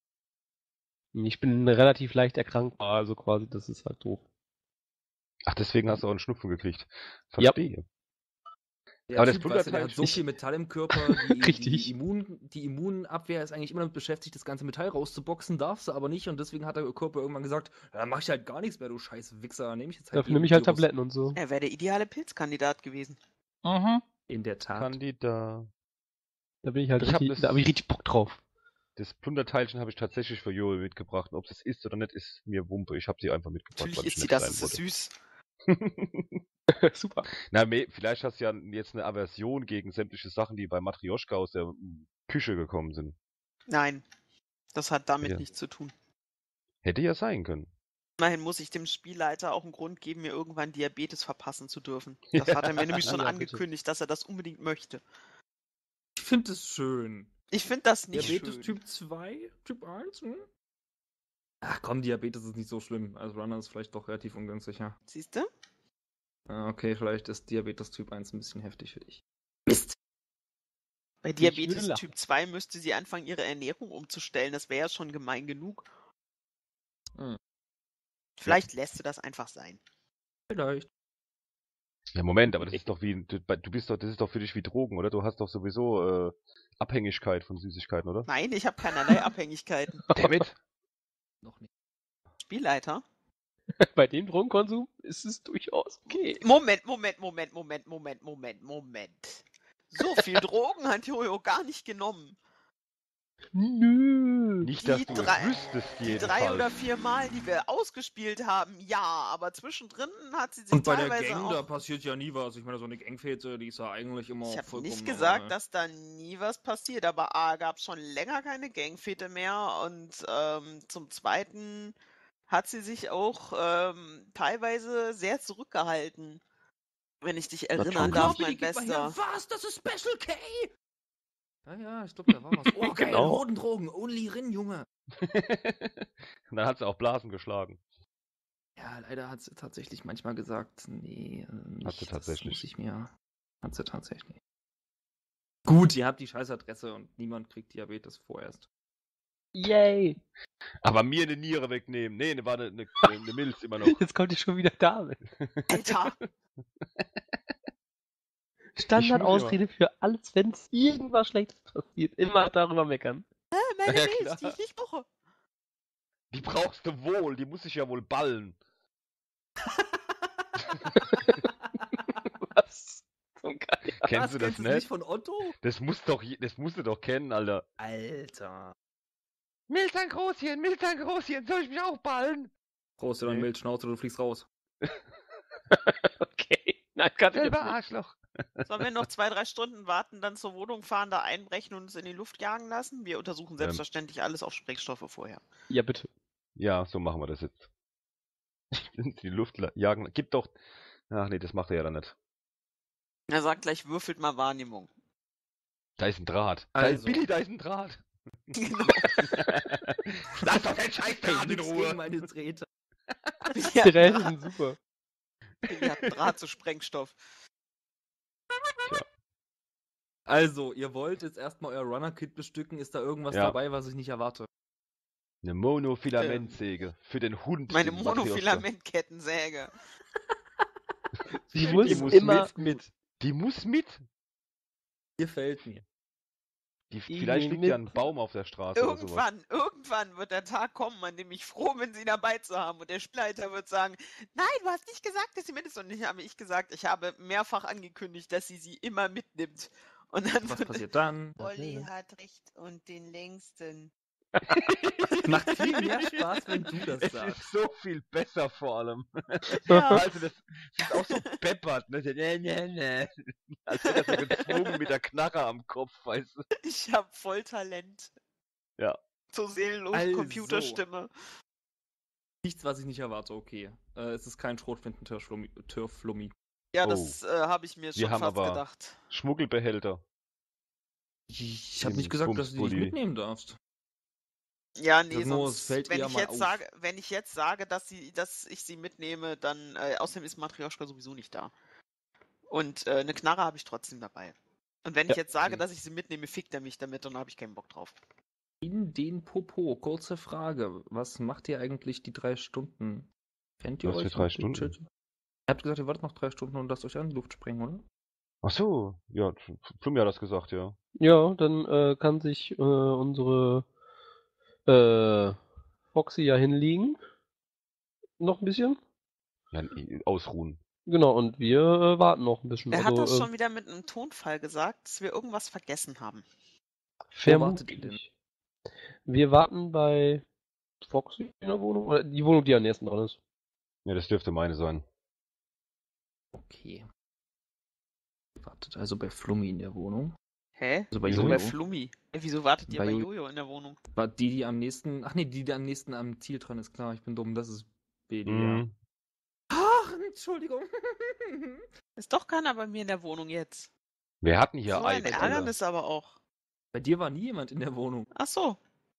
Speaker 5: Ich bin relativ leicht erkrankbar, also quasi, das ist halt doof.
Speaker 3: Ach, deswegen hast du auch einen Schnupfen gekriegt.
Speaker 5: Ja.
Speaker 3: Verstehe.
Speaker 6: Der
Speaker 3: Aber das
Speaker 6: Typ, weißt du, der hat
Speaker 3: Plunderteilchen-
Speaker 6: so viel Metall im Körper,
Speaker 5: Richtig.
Speaker 6: die Immunabwehr ist eigentlich immer damit beschäftigt, das ganze Metall rauszuboxen, darfst du aber nicht und deswegen hat der Körper irgendwann gesagt, ja, mach ich halt gar nichts mehr, du scheiß Wichser, nehme ich jetzt halt
Speaker 5: Dafür nehme ich halt
Speaker 6: Virus.
Speaker 5: Tabletten und so.
Speaker 4: Er wäre der ideale Pilzkandidat gewesen.
Speaker 6: In der Tat.
Speaker 3: Kandidat.
Speaker 5: Da bin ich halt
Speaker 3: Ich hab
Speaker 5: richtig,
Speaker 3: das-
Speaker 5: da habe ich richtig Bock drauf.
Speaker 3: Das Plunderteilchen habe ich tatsächlich für Joel mitgebracht. Und ob es ist oder nicht, ist mir Wumpe. Ich habe sie einfach mitgebracht.
Speaker 4: Natürlich
Speaker 3: weil ich
Speaker 4: ist sie
Speaker 3: nett
Speaker 4: das,
Speaker 3: sein
Speaker 4: das ist süß.
Speaker 3: wollte.
Speaker 5: Super.
Speaker 3: Na, vielleicht hast du ja jetzt eine Aversion gegen sämtliche Sachen, die bei Matrioschka aus der Küche gekommen sind.
Speaker 4: Nein, das hat damit
Speaker 3: Ja.
Speaker 4: nichts zu tun.
Speaker 3: Hätte ja sein können.
Speaker 4: Immerhin muss ich dem Spielleiter auch einen Grund geben, mir irgendwann Diabetes verpassen zu dürfen. Das hat er mir nämlich schon
Speaker 5: Ja, bitte.
Speaker 4: angekündigt, dass er das unbedingt möchte.
Speaker 6: Ich finde es schön.
Speaker 4: Ich finde das nicht
Speaker 6: Diabetes
Speaker 4: schön.
Speaker 6: Typ 2, Typ 1, hm? Ach komm, Diabetes ist nicht so schlimm. Also Runner ist vielleicht doch relativ ungünstig, ja.
Speaker 4: Siehst du?
Speaker 6: Okay, vielleicht ist Diabetes Typ 1 ein bisschen heftig für dich.
Speaker 4: Bei
Speaker 5: würde
Speaker 4: Diabetes
Speaker 5: lachen.
Speaker 4: Typ 2 müsste sie anfangen, ihre Ernährung umzustellen. Das wäre ja schon gemein genug.
Speaker 6: Hm.
Speaker 4: Vielleicht lässt du das einfach sein.
Speaker 6: Vielleicht.
Speaker 3: Ja, Moment, aber das ist doch wie, du bist doch, das ist doch für dich wie Drogen, oder? Du hast doch sowieso Abhängigkeit von Süßigkeiten, oder?
Speaker 4: Nein, ich habe keinerlei Abhängigkeiten.
Speaker 3: Dammit!
Speaker 6: Noch nicht.
Speaker 4: Spielleiter?
Speaker 5: Bei dem Drogenkonsum ist es durchaus okay.
Speaker 4: Moment. So viel Drogen hat Jojo gar nicht genommen.
Speaker 5: Nö.
Speaker 3: Nicht,
Speaker 4: Die
Speaker 3: dass du
Speaker 4: drei-
Speaker 3: es wüsstest,
Speaker 4: Die
Speaker 3: jedenfalls.
Speaker 4: 3 oder 4 Mal, die wir ausgespielt haben, ja, aber zwischendrin hat sie sich
Speaker 6: Und bei der
Speaker 4: teilweise
Speaker 6: Gang, da
Speaker 4: auch...
Speaker 6: passiert ja nie was. Ich meine, so eine Gangfete, die ist ja eigentlich immer
Speaker 4: Ich habe
Speaker 6: vollkommen
Speaker 4: nicht gesagt,
Speaker 6: normal.
Speaker 4: dass da nie was passiert, aber A, gab es schon länger keine Gangfete mehr und zum Zweiten hat sie sich auch teilweise sehr zurückgehalten. Wenn ich dich erinnern
Speaker 3: Natürlich.
Speaker 4: darf,
Speaker 6: Bobby,
Speaker 4: mein
Speaker 6: gib mal her.
Speaker 4: Bester.
Speaker 6: Was? Das ist Special K? Ja, ich glaube, da war was. Oh, geil,
Speaker 5: Genau.
Speaker 6: Hodendrogen. Only Rin, Junge.
Speaker 3: Und dann hat sie auch Blasen geschlagen.
Speaker 6: Ja, leider hat sie tatsächlich manchmal gesagt, nee, nicht,
Speaker 3: Hat sie tatsächlich.
Speaker 6: Das muss ich mir... Hat sie tatsächlich. Gut, ihr habt die Scheißadresse und niemand kriegt Diabetes vorerst.
Speaker 5: Yay.
Speaker 3: Aber mir eine Niere wegnehmen. Nee, war eine Milz immer noch.
Speaker 5: Jetzt kommt ihr schon wieder damit.
Speaker 4: Alter,
Speaker 5: Standardausrede für alles, wenn es irgendwas Schlechtes passiert. Immer darüber meckern.
Speaker 4: meine
Speaker 3: Ja,
Speaker 4: Milz, die
Speaker 3: klar.
Speaker 4: ich nicht brauche.
Speaker 3: Die brauchst du wohl, die muss sich ja wohl ballen.
Speaker 5: Was? Zum Geil.
Speaker 3: Kennst du das
Speaker 6: du
Speaker 3: nicht?
Speaker 6: nicht von Otto?
Speaker 3: Das musst du doch kennen, Alter.
Speaker 6: Alter.
Speaker 3: Milz ein Großchen, soll ich mich auch ballen?
Speaker 6: Prost, dir dann
Speaker 3: Nee.
Speaker 6: Milchschnauze, du fliegst raus.
Speaker 5: Okay. Nein, kann ich jetzt
Speaker 3: Selber
Speaker 5: nicht.
Speaker 3: Arschloch.
Speaker 4: Sollen wir noch 2-3 Stunden warten, dann zur Wohnung fahren, da einbrechen und uns in die Luft jagen lassen? Wir untersuchen selbstverständlich alles auf Sprengstoffe vorher.
Speaker 5: Ja, bitte.
Speaker 3: Ja, so machen wir das jetzt. Die Luft jagen. Gib doch. Ach nee, das macht er ja dann nicht.
Speaker 4: Er sagt gleich, würfelt mal Wahrnehmung.
Speaker 3: Da ist ein Draht.
Speaker 6: Also.
Speaker 3: Billy, da ist ein Draht.
Speaker 4: Genau.
Speaker 2: Lass doch den Scheiß
Speaker 6: Hey,
Speaker 2: in
Speaker 6: nix
Speaker 2: Ruhe!
Speaker 6: gegen meine Drähte.
Speaker 4: Ja,
Speaker 5: Die Räte sind super.
Speaker 4: die hatten Draht zu Sprengstoff.
Speaker 6: Also, ihr wollt jetzt erstmal euer Runner-Kit bestücken. Ist da irgendwas
Speaker 3: Ja.
Speaker 6: dabei, was ich nicht erwarte?
Speaker 3: Eine Monofilamentsäge für den Hund.
Speaker 4: Meine
Speaker 3: den Matryoshka.
Speaker 4: Monofilamentkettensäge.
Speaker 5: Die muss
Speaker 3: Die muss
Speaker 5: immer
Speaker 3: mit. Die muss mit.
Speaker 6: Gefällt mir.
Speaker 3: Vielleicht liegt ja ein Baum auf der Straße oder sowas.
Speaker 4: Irgendwann wird der Tag kommen, an dem ich froh bin, sie dabei zu haben. Und der Spielleiter wird sagen, nein, du hast nicht gesagt, dass sie mit ist. Und ich habe ich habe mehrfach angekündigt, dass sie immer mitnimmt. Und dann
Speaker 6: Was
Speaker 4: wird
Speaker 6: passiert dann?
Speaker 4: Olli hat recht und den längsten.
Speaker 6: Macht viel mehr Spaß, wenn du das
Speaker 3: Es
Speaker 6: sagst.
Speaker 3: ist so viel besser vor allem.
Speaker 4: Ja,
Speaker 3: Also das ist auch so peppert, ne? Nee. Als wäre er so gezwungen mit der Knarre am Kopf, weißt du.
Speaker 4: ich habe voll Talent.
Speaker 3: Ja.
Speaker 4: So seelenlos
Speaker 6: Also.
Speaker 4: Computerstimme.
Speaker 6: Nichts, was ich nicht erwarte, okay. Es ist kein Schrotflinten-Türflummi.
Speaker 4: Ja,
Speaker 3: Oh.
Speaker 4: das habe ich mir
Speaker 3: Wir
Speaker 4: schon
Speaker 3: haben
Speaker 4: fast
Speaker 3: aber-
Speaker 4: gedacht.
Speaker 3: Schmuggelbehälter.
Speaker 6: Ich habe
Speaker 3: Im
Speaker 6: nicht gesagt, dass du dich
Speaker 3: Bumspulli.
Speaker 6: mitnehmen darfst.
Speaker 4: Ja,
Speaker 6: Ich
Speaker 4: nee,
Speaker 6: sag nur, es
Speaker 4: sonst,
Speaker 6: fällt
Speaker 4: wenn
Speaker 6: eher
Speaker 4: ich
Speaker 6: mal
Speaker 4: jetzt
Speaker 6: auf.
Speaker 4: sage, dass ich sie mitnehme, dann, außerdem ist Matryoshka sowieso nicht da. Und eine Knarre habe ich trotzdem dabei. Und wenn ich jetzt sage,
Speaker 6: okay.
Speaker 4: dass ich sie mitnehme, fickt er mich damit und dann habe ich keinen Bock drauf.
Speaker 6: In den Popo, kurze Frage. Was macht ihr eigentlich die 3 Stunden? Kennt ihr
Speaker 3: Was für
Speaker 6: euch
Speaker 3: 3
Speaker 6: noch
Speaker 3: Stunden?
Speaker 6: legit? Ihr habt gesagt, ihr wartet noch 3 Stunden und lasst euch an die Luft sprengen, oder?
Speaker 3: Ach so, ja, Flummi hat das gesagt, ja.
Speaker 5: Ja, dann kann sich unsere Foxy ja hinlegen. Noch ein bisschen.
Speaker 3: Ja, ausruhen.
Speaker 5: Genau, und wir warten noch ein bisschen.
Speaker 4: Er hat das
Speaker 5: Also,
Speaker 4: schon wieder mit einem Tonfall gesagt, dass wir irgendwas vergessen haben.
Speaker 6: Wo wartet ihr denn?
Speaker 5: vermutlich. Wir warten bei Foxy in der Wohnung. Oder die Wohnung, die am nächsten dran ist.
Speaker 3: Ja, das dürfte meine sein.
Speaker 6: Okay. Wartet also bei Flummi in der Wohnung.
Speaker 4: Hä?
Speaker 6: Also bei
Speaker 4: Wieso
Speaker 6: Jojo.
Speaker 4: bei Flummi? Wieso wartet ihr
Speaker 6: Bei
Speaker 4: bei
Speaker 6: Jojo.
Speaker 4: Jojo in der Wohnung?
Speaker 6: War die am nächsten. Ach nee, die am nächsten am Ziel dran ist, klar. Ich bin dumm. Das ist BD, ja.
Speaker 3: Mhm.
Speaker 6: Ach, Entschuldigung.
Speaker 4: Ist doch keiner bei mir in der Wohnung jetzt.
Speaker 3: Wir hatten hier
Speaker 4: So ein
Speaker 3: Alter.
Speaker 4: Ärgernis aber auch.
Speaker 6: Bei dir war nie jemand in der Wohnung.
Speaker 4: Ach so.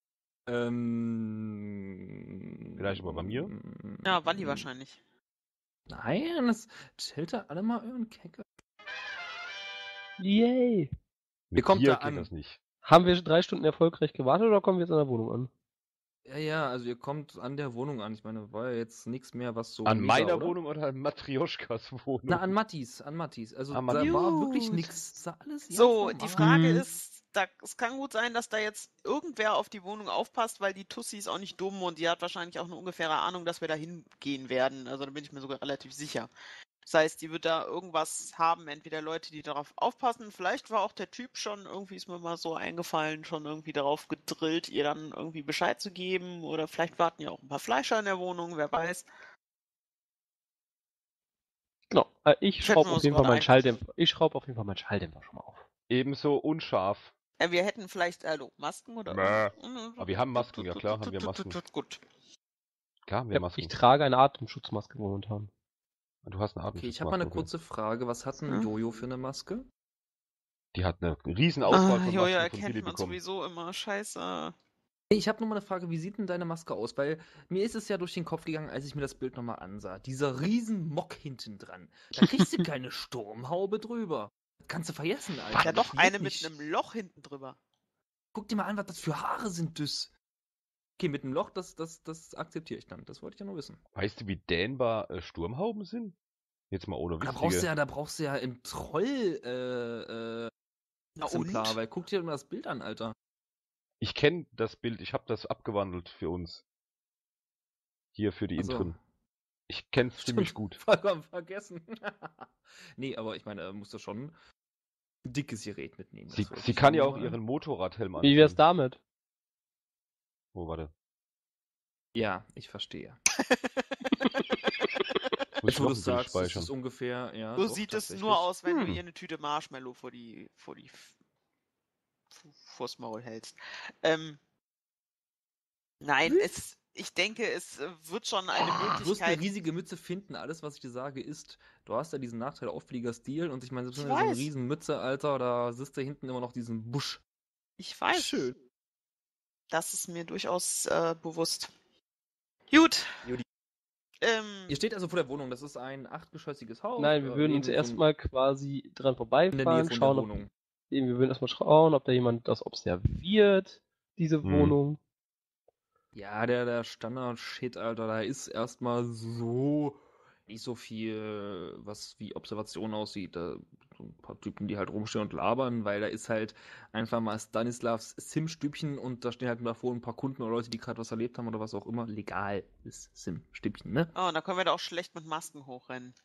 Speaker 3: Vielleicht aber bei mir?
Speaker 4: Ja, Wally wahrscheinlich.
Speaker 6: Nein, das stellt da alle mal euren Kecker.
Speaker 5: Yay!
Speaker 3: Mit
Speaker 6: kommt
Speaker 3: dir
Speaker 6: da
Speaker 3: geht
Speaker 6: an?
Speaker 3: das nicht.
Speaker 5: Haben wir 3 Stunden erfolgreich gewartet oder kommen wir jetzt an der Wohnung an?
Speaker 6: Ja, also ihr kommt an der Wohnung an. Ich meine, war ja jetzt nichts mehr, was so.
Speaker 3: An
Speaker 6: mega,
Speaker 3: meiner
Speaker 6: oder?
Speaker 3: Wohnung oder an Matryoshkas Wohnung?
Speaker 6: Na, an Mattis. Also
Speaker 3: An
Speaker 6: da
Speaker 3: Mattis.
Speaker 6: war wirklich
Speaker 4: Gut.
Speaker 6: nichts. Sah alles
Speaker 4: So,
Speaker 6: ganz
Speaker 4: die
Speaker 6: normal
Speaker 4: Frage
Speaker 5: Mhm.
Speaker 4: ist, es kann gut sein, dass da jetzt irgendwer auf die Wohnung aufpasst, weil die Tussi ist auch nicht dumm und die hat wahrscheinlich auch eine ungefähre Ahnung, dass wir da hingehen werden. Also da bin ich mir sogar relativ sicher. Das heißt, die wird da irgendwas haben, entweder Leute, die darauf aufpassen. Vielleicht war auch der Typ schon, irgendwie ist mir mal so eingefallen, schon irgendwie darauf gedrillt, ihr dann irgendwie Bescheid zu geben. Oder vielleicht warten ja auch ein paar Fleischer in der Wohnung, wer weiß.
Speaker 5: Genau. Ich
Speaker 4: Fällt
Speaker 5: schraube
Speaker 4: mir
Speaker 5: auf
Speaker 4: was
Speaker 5: jeden Fall
Speaker 4: gerade
Speaker 5: meinen
Speaker 4: ein.
Speaker 5: Schalldämpfer. Ich schraube auf jeden Fall meinen Schalldämpfer schon mal auf.
Speaker 3: Ebenso unscharf.
Speaker 4: Wir hätten vielleicht, Masken oder
Speaker 3: Mäh. Aber wir haben Masken, ja klar, haben wir Masken.
Speaker 4: Gut.
Speaker 3: Klar, haben wir
Speaker 5: Ja,
Speaker 3: Masken.
Speaker 5: ich trage eine Atemschutzmaske momentan.
Speaker 3: Du hast eine
Speaker 6: Okay, ich habe mal eine
Speaker 3: Atemschutzmaske,
Speaker 6: kurze Frage. Was hat ein
Speaker 4: Hm?
Speaker 6: Jojo für eine Maske?
Speaker 3: Die hat eine riesen Auswahl von
Speaker 4: Jojo
Speaker 3: Masken von
Speaker 4: erkennt
Speaker 3: Billy
Speaker 4: man
Speaker 3: bekommen.
Speaker 4: sowieso immer. Scheiße.
Speaker 6: Ich habe nur mal eine Frage, wie sieht denn deine Maske aus? Weil mir ist es ja durch den Kopf gegangen, als ich mir das Bild nochmal ansah. Dieser riesen Mock hinten dran. Da kriegst du keine Sturmhaube drüber. Das kannst du vergessen, Alter.
Speaker 4: Ja,
Speaker 6: Das
Speaker 4: doch,
Speaker 6: geht
Speaker 4: eine
Speaker 6: nicht.
Speaker 4: mit einem Loch hinten drüber.
Speaker 6: Guck dir mal an, was das für Haare sind, das. Okay, mit einem Loch, das akzeptiere ich dann. Das wollte ich ja nur wissen.
Speaker 3: Weißt du, wie dehnbar Sturmhauben sind? Jetzt mal ohne
Speaker 6: Da
Speaker 3: witzige.
Speaker 6: brauchst du ja im Troll
Speaker 4: Na
Speaker 6: Exemplar,
Speaker 4: und?
Speaker 6: weil guck dir mal das Bild an, Alter.
Speaker 3: Ich kenne das Bild, ich habe das abgewandelt für uns. Hier für die
Speaker 6: Also,
Speaker 3: Intren. Ich kenn's ziemlich
Speaker 6: Stimmt,
Speaker 3: gut.
Speaker 6: vollkommen vergessen. Nee, aber ich meine, musst du schon ein dickes Gerät mitnehmen.
Speaker 3: Sie,
Speaker 6: Das wollte
Speaker 3: sie
Speaker 6: ich
Speaker 3: kann ja
Speaker 6: nur
Speaker 3: auch
Speaker 6: mal-
Speaker 3: ihren Motorradhelm anziehen.
Speaker 5: Wie wär's damit?
Speaker 3: Oh, warte.
Speaker 6: Ja, ich verstehe.
Speaker 3: Muss
Speaker 6: Jetzt, wo du
Speaker 3: noch
Speaker 6: es
Speaker 3: ein Bild
Speaker 6: sagst, ist
Speaker 3: speichern.
Speaker 6: es ungefähr, ja.
Speaker 4: So
Speaker 6: doch,
Speaker 4: sieht es
Speaker 6: tatsächlich.
Speaker 4: nur aus, wenn du
Speaker 3: Hm.
Speaker 4: ihr eine Tüte Marshmallow vors Maul hältst. Nein, ich denke, es wird schon eine
Speaker 6: Du wirst eine
Speaker 4: Möglichkeit.
Speaker 6: riesige Mütze finden. Alles, was ich dir sage, ist, du hast ja diesen Nachteil Aufflieger-Stil und ich meine, selbst
Speaker 4: Ich
Speaker 6: wenn du so eine
Speaker 4: weiß.
Speaker 6: riesen Mütze, Alter, da siehst du hinten immer noch diesen Busch.
Speaker 4: Ich weiß.
Speaker 6: Schön.
Speaker 4: Das ist mir durchaus bewusst. Gut.
Speaker 6: Judy. Ihr steht also vor der Wohnung. Das ist ein 8-geschossiges Haus.
Speaker 5: Nein, wir würden uns
Speaker 6: irgendwo
Speaker 5: erstmal quasi dran
Speaker 6: in der Nähe
Speaker 5: vorbeifahren,
Speaker 6: von
Speaker 5: schauen,
Speaker 6: der
Speaker 5: ob
Speaker 6: Wohnung.
Speaker 5: wir würden erstmal schauen, ob da jemand das observiert, diese
Speaker 3: Hm.
Speaker 5: Wohnung.
Speaker 6: Ja, der Standard-Shit, Alter, da ist erstmal so nicht so viel, was wie Observation aussieht. Da so ein paar Typen, die halt rumstehen und labern, weil da ist halt einfach mal Stanislavs Sim-Stübchen und da stehen halt davor ein paar Kunden oder Leute, die gerade was erlebt haben oder was auch immer. Legal ist Sim-Stübchen, ne?
Speaker 4: Oh, da können wir da auch schlecht mit Masken hochrennen.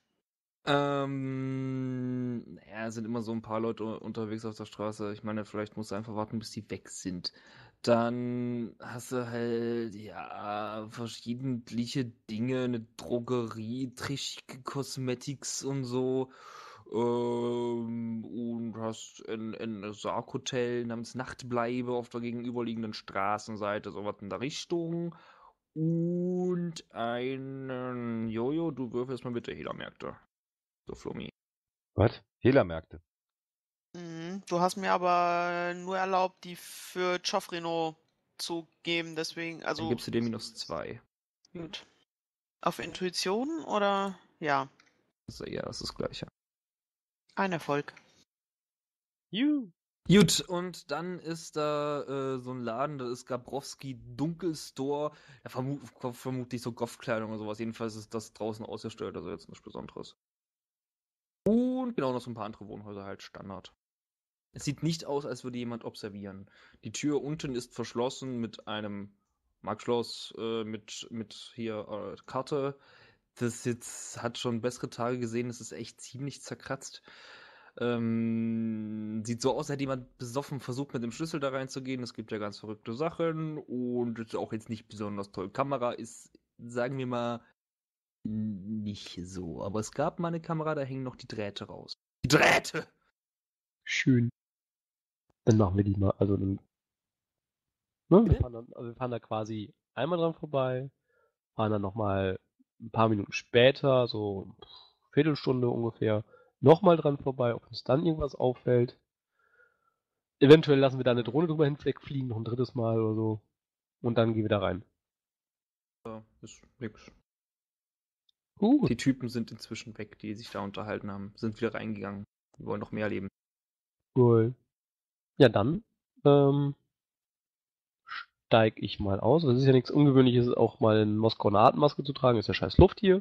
Speaker 6: Naja, es sind immer so ein paar Leute unterwegs auf der Straße. Ich meine, vielleicht musst du einfach warten, bis die weg sind. Dann hast du halt, ja, verschiedentliche Dinge, eine Drogerie, Trischke Cosmetics und so. Und hast ein Sarghotel namens Nachtbleibe auf der gegenüberliegenden Straßenseite, sowas in der Richtung. Und einen Jojo, du würfelst mal bitte Hehlermärkte. So, Flummi.
Speaker 3: Was? Hehlermärkte.
Speaker 4: Du hast mir aber nur erlaubt, die für Joffrino zu geben, deswegen,
Speaker 6: Dann
Speaker 4: also
Speaker 6: gibst du dir -2.
Speaker 4: gut. Auf Intuition oder ja,
Speaker 6: Das ist ja das Gleiche.
Speaker 4: ein Erfolg.
Speaker 6: Gut, und dann ist da so ein Laden, das ist Gabrowski Dunkelstore. Ja, vermutlich so Goth-Kleidung oder sowas. Jedenfalls ist das draußen ausgestellt, also jetzt nichts Besonderes. Und genau, noch so ein paar andere Wohnhäuser, halt Standard. Es sieht nicht aus, als würde jemand observieren. Die Tür unten ist verschlossen mit einem Markschloss, mit hier Karte. Das jetzt hat schon bessere Tage gesehen, das ist echt ziemlich zerkratzt. Sieht so aus, als hätte jemand besoffen versucht, mit dem Schlüssel da reinzugehen. Es gibt ja ganz verrückte Sachen und ist auch jetzt nicht besonders toll. Kamera ist, sagen wir mal, nicht so. Aber es gab mal eine Kamera, da hängen noch die Drähte raus. Die Drähte!
Speaker 5: Schön. Dann machen wir die mal, also dann, ne,
Speaker 6: Bitte?
Speaker 5: wir fahren da quasi einmal dran vorbei, fahren dann nochmal ein paar Minuten später, so Viertelstunde ungefähr, nochmal dran vorbei, ob uns dann irgendwas auffällt. Eventuell lassen wir da eine Drohne drüber hinwegfliegen, noch ein drittes Mal oder so. Und dann gehen wir da rein.
Speaker 6: Ist nix.
Speaker 5: Gut.
Speaker 6: Die Typen sind inzwischen weg, die sich da unterhalten haben. Sind wieder reingegangen. Die wollen noch mehr erleben.
Speaker 5: Cool. Ja, dann steig ich mal aus. Es ist ja nichts Ungewöhnliches, auch mal eine Moskaunatenmaske zu tragen. Ist ja scheiß Luft hier.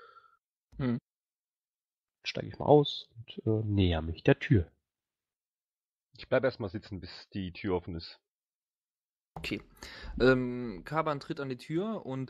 Speaker 5: Steige ich mal aus und näher mich der Tür.
Speaker 3: Ich bleib erstmal sitzen, bis die Tür offen ist.
Speaker 6: Okay. Kaban tritt an die Tür und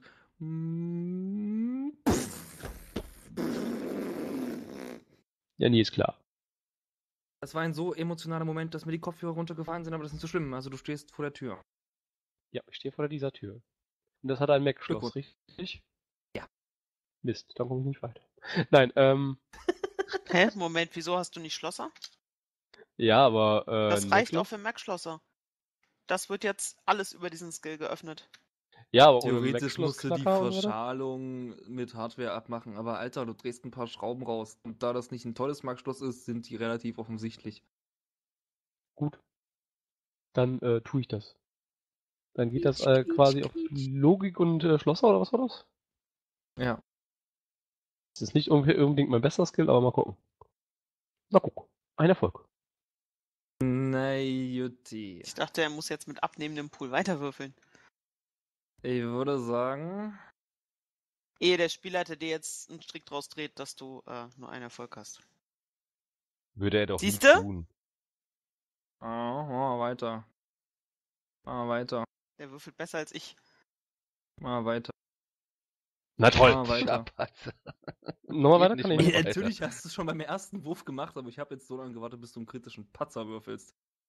Speaker 5: Ja, nee, ist klar.
Speaker 6: das war ein so emotionaler Moment, dass mir die Kopfhörer runtergefallen sind, aber das ist nicht so schlimm. Also du stehst vor der Tür.
Speaker 5: Ja, ich stehe vor dieser Tür. Und das hat ein Mac-Schloss, richtig?
Speaker 6: Ja.
Speaker 5: Mist, dann komme ich nicht weiter. Nein,
Speaker 4: Hä? Moment, wieso hast du nicht Schlosser?
Speaker 5: ja, aber
Speaker 4: Das reicht
Speaker 5: Necklace-
Speaker 4: auch für Mac-Schlosser. Das wird jetzt alles über diesen Skill geöffnet.
Speaker 5: Ja, aber ohne
Speaker 6: Theoretisch musst du die
Speaker 5: Mac-Schlossknacker und so weiter?
Speaker 6: Verschalung mit Hardware abmachen, aber Alter, du drehst ein paar Schrauben raus. Und da das nicht ein tolles Markschloss ist, sind die relativ offensichtlich.
Speaker 5: Gut. Dann tue ich das. Dann geht das quasi auf Logik und Schlosser, oder was war das?
Speaker 6: Ja.
Speaker 5: Das ist nicht unbedingt mein bester Skill, aber mal gucken. Na guck. Ein Erfolg.
Speaker 6: Na Jutti.
Speaker 4: Ich dachte, er muss jetzt mit abnehmendem Pool weiterwürfeln.
Speaker 6: Ich würde sagen,
Speaker 4: Ehe der Spielleiter dir jetzt einen Strick draus dreht, dass du nur einen Erfolg hast.
Speaker 3: Würde er doch nie
Speaker 4: Siehste?
Speaker 3: tun.
Speaker 6: machen wir weiter. Machen wir weiter.
Speaker 4: Der würfelt besser als ich.
Speaker 6: Machen wir weiter.
Speaker 5: Na toll.
Speaker 6: Machen wir weiter.
Speaker 3: Schlapatze.
Speaker 5: Nochmal weiter
Speaker 3: Geht
Speaker 5: kann ich
Speaker 3: nicht
Speaker 5: nicht.
Speaker 3: mehr.
Speaker 6: Ja, natürlich hast du es schon beim ersten Wurf gemacht, aber ich habe jetzt so lange gewartet, bis du einen kritischen Patzer würfelst.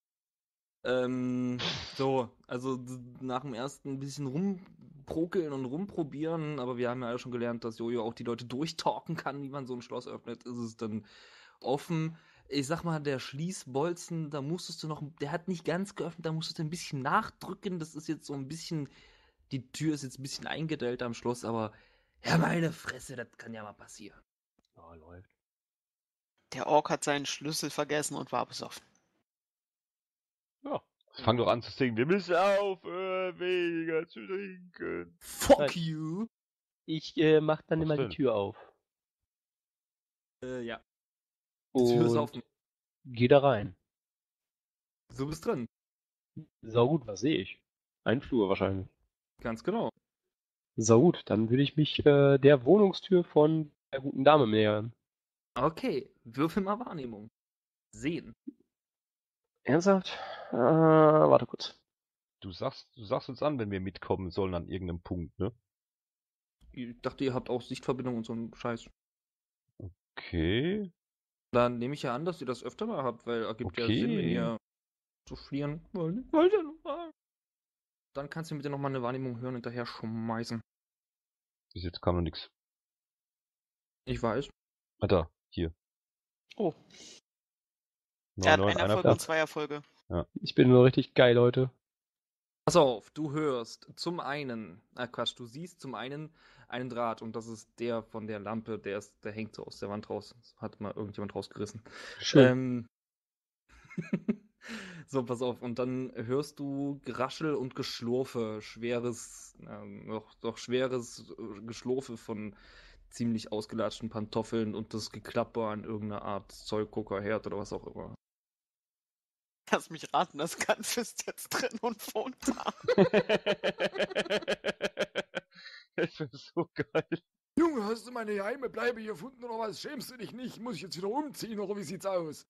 Speaker 6: So, also nach dem ersten ein bisschen rumprokeln und rumprobieren, aber wir haben ja alle schon gelernt, dass Jojo auch die Leute durchtalken kann, wie man so ein Schloss öffnet, ist es dann offen. Ich sag mal, der Schließbolzen, da musstest du noch, der hat nicht ganz geöffnet, da musstest du ein bisschen nachdrücken, das ist jetzt so ein bisschen, die Tür ist jetzt ein bisschen eingedellt am Schloss, aber ja, meine Fresse, das kann ja mal passieren.
Speaker 5: Oh, läuft.
Speaker 4: Der Ork hat seinen Schlüssel vergessen und war besoffen.
Speaker 5: Ja,
Speaker 3: Fang doch an zu singen. Wir müssen aufhören, weniger zu trinken.
Speaker 6: Fuck
Speaker 5: Nein.
Speaker 6: you!
Speaker 5: Ich mach dann
Speaker 3: Was
Speaker 5: immer
Speaker 3: denn?
Speaker 5: die Tür auf.
Speaker 6: Ja. Die Tür ist
Speaker 5: Und
Speaker 6: offen.
Speaker 5: geh da rein.
Speaker 6: Du bist drin.
Speaker 5: Sau gut, was sehe ich? Ein Flur wahrscheinlich.
Speaker 6: Ganz genau.
Speaker 5: Sau gut, dann würde ich mich der Wohnungstür von der guten Dame nähern.
Speaker 6: Okay, würfel mal Wahrnehmung. Sehen.
Speaker 5: Ernsthaft? Warte kurz.
Speaker 3: Du sagst uns an, wenn wir mitkommen sollen an irgendeinem Punkt, ne?
Speaker 6: Ich dachte, ihr habt auch Sichtverbindung und so einen Scheiß.
Speaker 3: Okay.
Speaker 6: Dann nehme ich ja an, dass ihr das öfter mal habt, weil ergibt ja Sinn, wenn
Speaker 3: Okay.
Speaker 6: ihr zu fliehen wollt. Ja noch. Dann kannst du mir bitte nochmal eine Wahrnehmung hören hinterher schmeißen.
Speaker 3: Bis jetzt kam noch nix.
Speaker 6: Ich weiß.
Speaker 3: Ah, da, hier.
Speaker 4: Oh. Er hat
Speaker 3: 9,
Speaker 4: eine Folge und Zweierfolge.
Speaker 5: Ich bin nur richtig geil, Leute.
Speaker 6: Pass auf, du hörst zum einen, Quatsch, du siehst zum einen einen Draht und das ist der von der Lampe, der hängt so aus der Wand raus. Das hat mal irgendjemand rausgerissen.
Speaker 5: Schön.
Speaker 6: So, pass auf, und dann hörst du Geraschel und Geschlurfe, schweres Geschlurfe von ziemlich ausgelatschten Pantoffeln und das Geklapper an irgendeiner Art Zollguckerherd oder was auch immer.
Speaker 4: Lass mich raten, das Ganze ist jetzt drin und wohnt da.
Speaker 3: Das ist so geil.
Speaker 7: Junge, hast du meine geheime Bleibe hier gefunden oder was? Schämst du dich nicht? Muss ich jetzt wieder umziehen oder wie sieht's aus?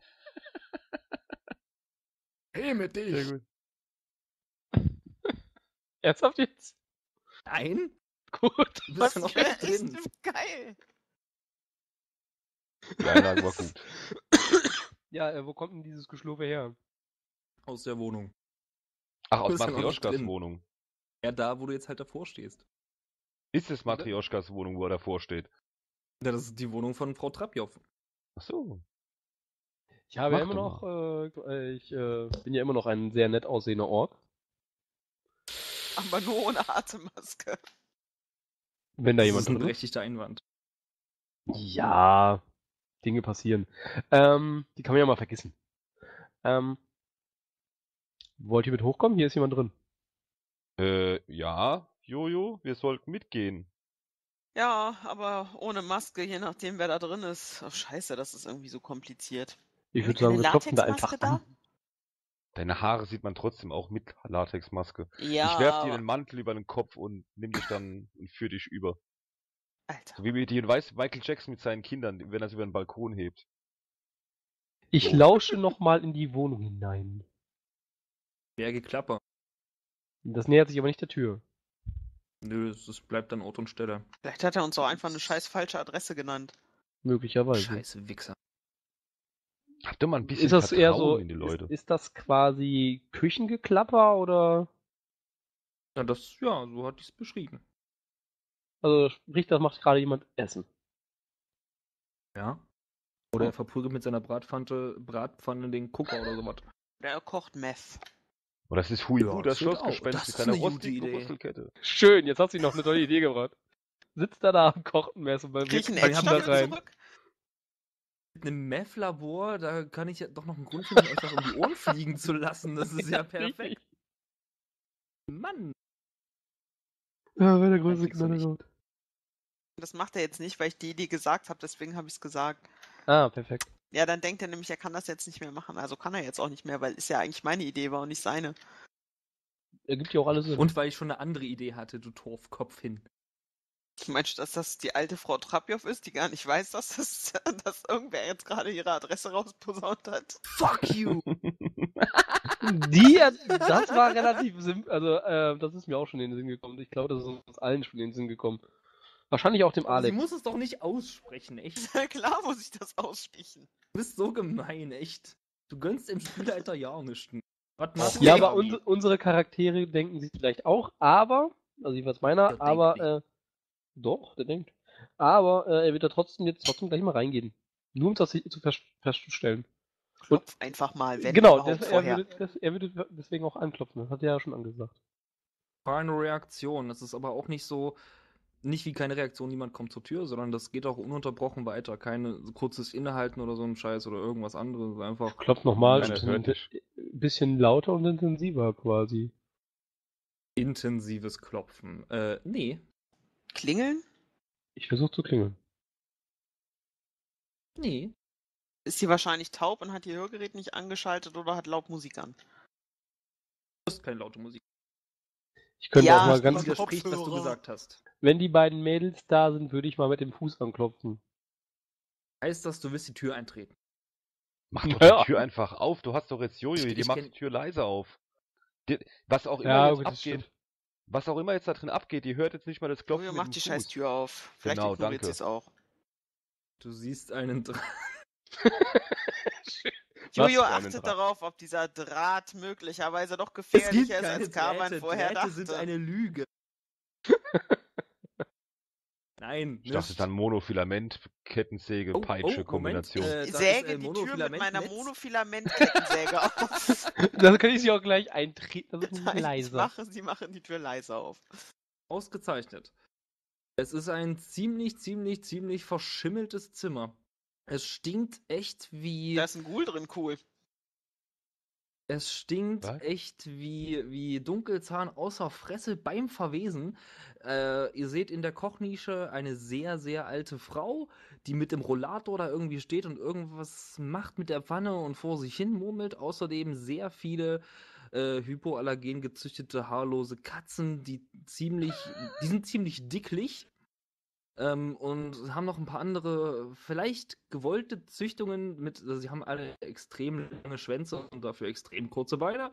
Speaker 7: Hey, mit dich!
Speaker 3: Sehr gut.
Speaker 5: Ernsthaft jetzt?
Speaker 6: Nein?
Speaker 5: Gut.
Speaker 6: Du bist ja noch
Speaker 4: für
Speaker 6: echt drin.
Speaker 4: ist geil.
Speaker 3: Die Einlage war gut.
Speaker 5: Ja, wo kommt denn dieses Geschlurfe her?
Speaker 6: Aus der Wohnung.
Speaker 3: Ach,
Speaker 6: Du
Speaker 3: aus
Speaker 6: bist ja noch nicht
Speaker 3: Matrioschkas
Speaker 6: drin.
Speaker 3: Wohnung.
Speaker 6: Ja, da, wo du jetzt halt davor stehst.
Speaker 3: Ist es Matrioschkas Wohnung, wo er davor steht?
Speaker 6: Ja, das ist die Wohnung von Frau Trapjow.
Speaker 3: Ach so.
Speaker 5: Ich habe ja
Speaker 3: Mach
Speaker 5: immer
Speaker 3: doch
Speaker 5: noch, ich bin ja immer noch ein sehr nett aussehender Ork.
Speaker 4: Aber nur ohne Atemmaske.
Speaker 5: Wenn da
Speaker 6: Das
Speaker 5: jemand
Speaker 6: ist ein
Speaker 5: drin ist.
Speaker 6: berechtigter Einwand.
Speaker 5: Ja, Dinge passieren. Die kann man ja mal vergessen. Wollt ihr mit hochkommen? Hier ist jemand drin.
Speaker 3: Ja, Jojo, wir sollten mitgehen.
Speaker 4: Ja, aber ohne Maske, je nachdem, wer da drin ist. Oh, scheiße, das ist irgendwie so kompliziert.
Speaker 5: Ich
Speaker 4: Haben
Speaker 5: würde
Speaker 4: wir keine
Speaker 5: sagen, wir klopfen da einfach
Speaker 4: Latexmaske
Speaker 5: an.
Speaker 3: Deine Haare sieht man trotzdem auch mit Latexmaske.
Speaker 4: Ja,
Speaker 3: Ich werf dir
Speaker 4: aber-
Speaker 3: den Mantel über den Kopf und nimm dich dann und führ dich über.
Speaker 4: Alter.
Speaker 3: So wie Michael Jackson mit seinen Kindern, wenn er es über den Balkon hebt.
Speaker 5: Ich
Speaker 3: So.
Speaker 5: lausche nochmal in die Wohnung hinein.
Speaker 6: Wer Geklapper?
Speaker 5: Das nähert sich aber nicht der Tür.
Speaker 6: Nö, es bleibt an Ort und Stelle.
Speaker 4: Vielleicht hat er uns auch einfach eine scheiß falsche Adresse genannt.
Speaker 5: Möglicherweise.
Speaker 6: Scheiße Wichser.
Speaker 3: Habt ihr mal ein bisschen
Speaker 5: Ist das eher so,
Speaker 3: Vertrauen in die Leute?
Speaker 5: ist das quasi Küchengeklapper oder?
Speaker 6: Ja, so hatte ich es beschrieben.
Speaker 5: Also sprich, das macht gerade jemand Essen.
Speaker 6: Ja. Oder er verprügelt mit seiner Bratpfanne den Gucker oder sowas.
Speaker 4: Oder er kocht Meth.
Speaker 3: Oder das ist Huibu,
Speaker 6: Ja,
Speaker 3: das
Speaker 6: das geht auch.
Speaker 3: Schlossgespenst
Speaker 6: Das
Speaker 3: mit
Speaker 6: ist
Speaker 3: seiner
Speaker 6: eine gute
Speaker 3: rostigen
Speaker 6: Idee.
Speaker 3: Wurstelkette.
Speaker 5: Schön, jetzt hat sie noch eine tolle Idee gebracht. Sitzt da am Kochmesser bei
Speaker 4: Krieg ich einen
Speaker 5: fangen
Speaker 6: Action
Speaker 5: da
Speaker 4: Action
Speaker 5: rein.
Speaker 4: zurück?
Speaker 6: Mit einem Meth-Labor, da kann ich ja doch noch einen Grund finden, euch das um die Ohren fliegen zu lassen. Das ist ja perfekt. Mann.
Speaker 5: Ja, wäre der größte
Speaker 6: kriegst du nicht.
Speaker 5: Knallergott.
Speaker 4: Das macht er jetzt nicht, weil ich die Idee gesagt habe, deswegen habe ich es gesagt.
Speaker 5: Ah, perfekt.
Speaker 4: Ja, dann denkt er nämlich, er kann das jetzt nicht mehr machen. Also kann er jetzt auch nicht mehr, weil es ja eigentlich meine Idee war und nicht seine.
Speaker 5: Ergibt ja auch alles Sinn.
Speaker 6: Und weil ich schon eine andere Idee hatte, du Torfkopf hin.
Speaker 4: Meinst du, dass das die alte Frau Trapjow ist, die gar nicht weiß, dass irgendwer jetzt gerade ihre Adresse rausposaunt hat?
Speaker 6: Fuck you!
Speaker 5: Das war relativ simpel. Also, das ist mir auch schon in den Sinn gekommen. Ich glaube, das ist uns allen schon in den Sinn gekommen. Wahrscheinlich auch dem
Speaker 6: Aber sie
Speaker 5: Alex.
Speaker 6: muss es doch nicht aussprechen, echt.
Speaker 4: Klar muss ich das ausstichen.
Speaker 6: Du bist so gemein, echt. Du gönnst dem Spielleiter ja nichts. Was machst
Speaker 5: Ja,
Speaker 6: du?
Speaker 5: aber unsere Charaktere denken sich vielleicht auch, aber, also jedenfalls meiner,
Speaker 6: Der
Speaker 5: aber,
Speaker 6: denkt
Speaker 5: doch, der denkt. Aber er wird da trotzdem gleich mal reingehen. Nur um das festzustellen.
Speaker 4: Klopf einfach mal, wenn
Speaker 5: Genau,
Speaker 4: überhaupt
Speaker 5: er
Speaker 4: vorher.
Speaker 5: würde deswegen auch anklopfen. Das hat er ja schon angesagt.
Speaker 6: Keine Reaktion. Das ist aber auch nicht so, nicht wie keine Reaktion, niemand kommt zur Tür, sondern das geht auch ununterbrochen weiter. Keine kurzes Innehalten oder so ein Scheiß oder irgendwas anderes. Einfach.
Speaker 5: Klopf nochmal.
Speaker 3: Keiner hört dich.
Speaker 5: ein bisschen lauter und intensiver quasi.
Speaker 6: Intensives Klopfen. Nee.
Speaker 4: Klingeln?
Speaker 5: Ich versuche zu klingeln.
Speaker 6: Nee.
Speaker 4: Ist sie wahrscheinlich taub und hat ihr Hörgerät nicht angeschaltet oder hat laut Musik an?
Speaker 6: Das ist keine laute Musik.
Speaker 5: Ich könnte
Speaker 4: Ja,
Speaker 5: auch mal
Speaker 4: ich
Speaker 5: ganz...
Speaker 4: bin
Speaker 6: Widerspricht, was du
Speaker 4: Kopfhörer.
Speaker 6: gesagt hast.
Speaker 5: Wenn die beiden Mädels da sind, würde ich mal mit dem Fuß anklopfen.
Speaker 6: Heißt das, du willst die Tür eintreten?
Speaker 3: Mach doch
Speaker 5: Ja.
Speaker 3: die Tür einfach auf. Du hast doch jetzt Jojo, die
Speaker 6: Ich
Speaker 3: macht
Speaker 6: kenn-
Speaker 3: die Tür leise auf. Was auch immer
Speaker 5: Ja,
Speaker 3: jetzt
Speaker 5: gut, das
Speaker 3: abgeht.
Speaker 5: stimmt.
Speaker 3: Was auch immer jetzt da drin abgeht, die hört jetzt nicht mal das Klopfen
Speaker 4: Jojo
Speaker 3: mit
Speaker 4: macht
Speaker 3: dem
Speaker 4: die
Speaker 3: Fuß.
Speaker 4: scheiß Tür auf. Vielleicht
Speaker 3: Genau,
Speaker 4: ignoriert
Speaker 3: danke.
Speaker 4: sie es auch.
Speaker 6: Du siehst einen
Speaker 4: Jojo
Speaker 3: für einen
Speaker 4: achtet
Speaker 3: Draht?
Speaker 4: darauf, ob dieser Draht möglicherweise doch gefährlicher ist, als Carmen vorher
Speaker 6: Drähte
Speaker 4: dachte.
Speaker 6: sind eine Lüge. Nein,
Speaker 3: Ich dachte, es ist dann Monofilament, Kettensäge,
Speaker 6: Oh,
Speaker 3: Peitsche,
Speaker 6: Moment,
Speaker 3: Kombination.
Speaker 6: da
Speaker 4: Ich
Speaker 6: ist
Speaker 4: säge
Speaker 6: ein
Speaker 4: die Tür mit meiner
Speaker 6: Monofilamentnetz.
Speaker 4: Monofilamentkettensäge auf.
Speaker 5: Dann kann ich sie auch gleich eintreten, das ist
Speaker 4: Nein,
Speaker 5: leiser.
Speaker 4: sie machen die Tür leise auf.
Speaker 6: Ausgezeichnet. Es ist ein ziemlich verschimmeltes Zimmer. Es stinkt echt wie.
Speaker 4: Da ist ein Ghoul drin, cool.
Speaker 6: Es stinkt
Speaker 3: Was?
Speaker 6: echt wie Dunkelzahn außer Fresse beim Verwesen. Ihr seht in der Kochnische eine sehr alte Frau, die mit dem Rollator da irgendwie steht und irgendwas macht mit der Pfanne und vor sich hin murmelt. Außerdem sehr viele hypoallergen gezüchtete haarlose Katzen, die sind ziemlich dicklich. Und haben noch ein paar andere, vielleicht gewollte Züchtungen also sie haben alle extrem lange Schwänze und dafür extrem kurze Beine.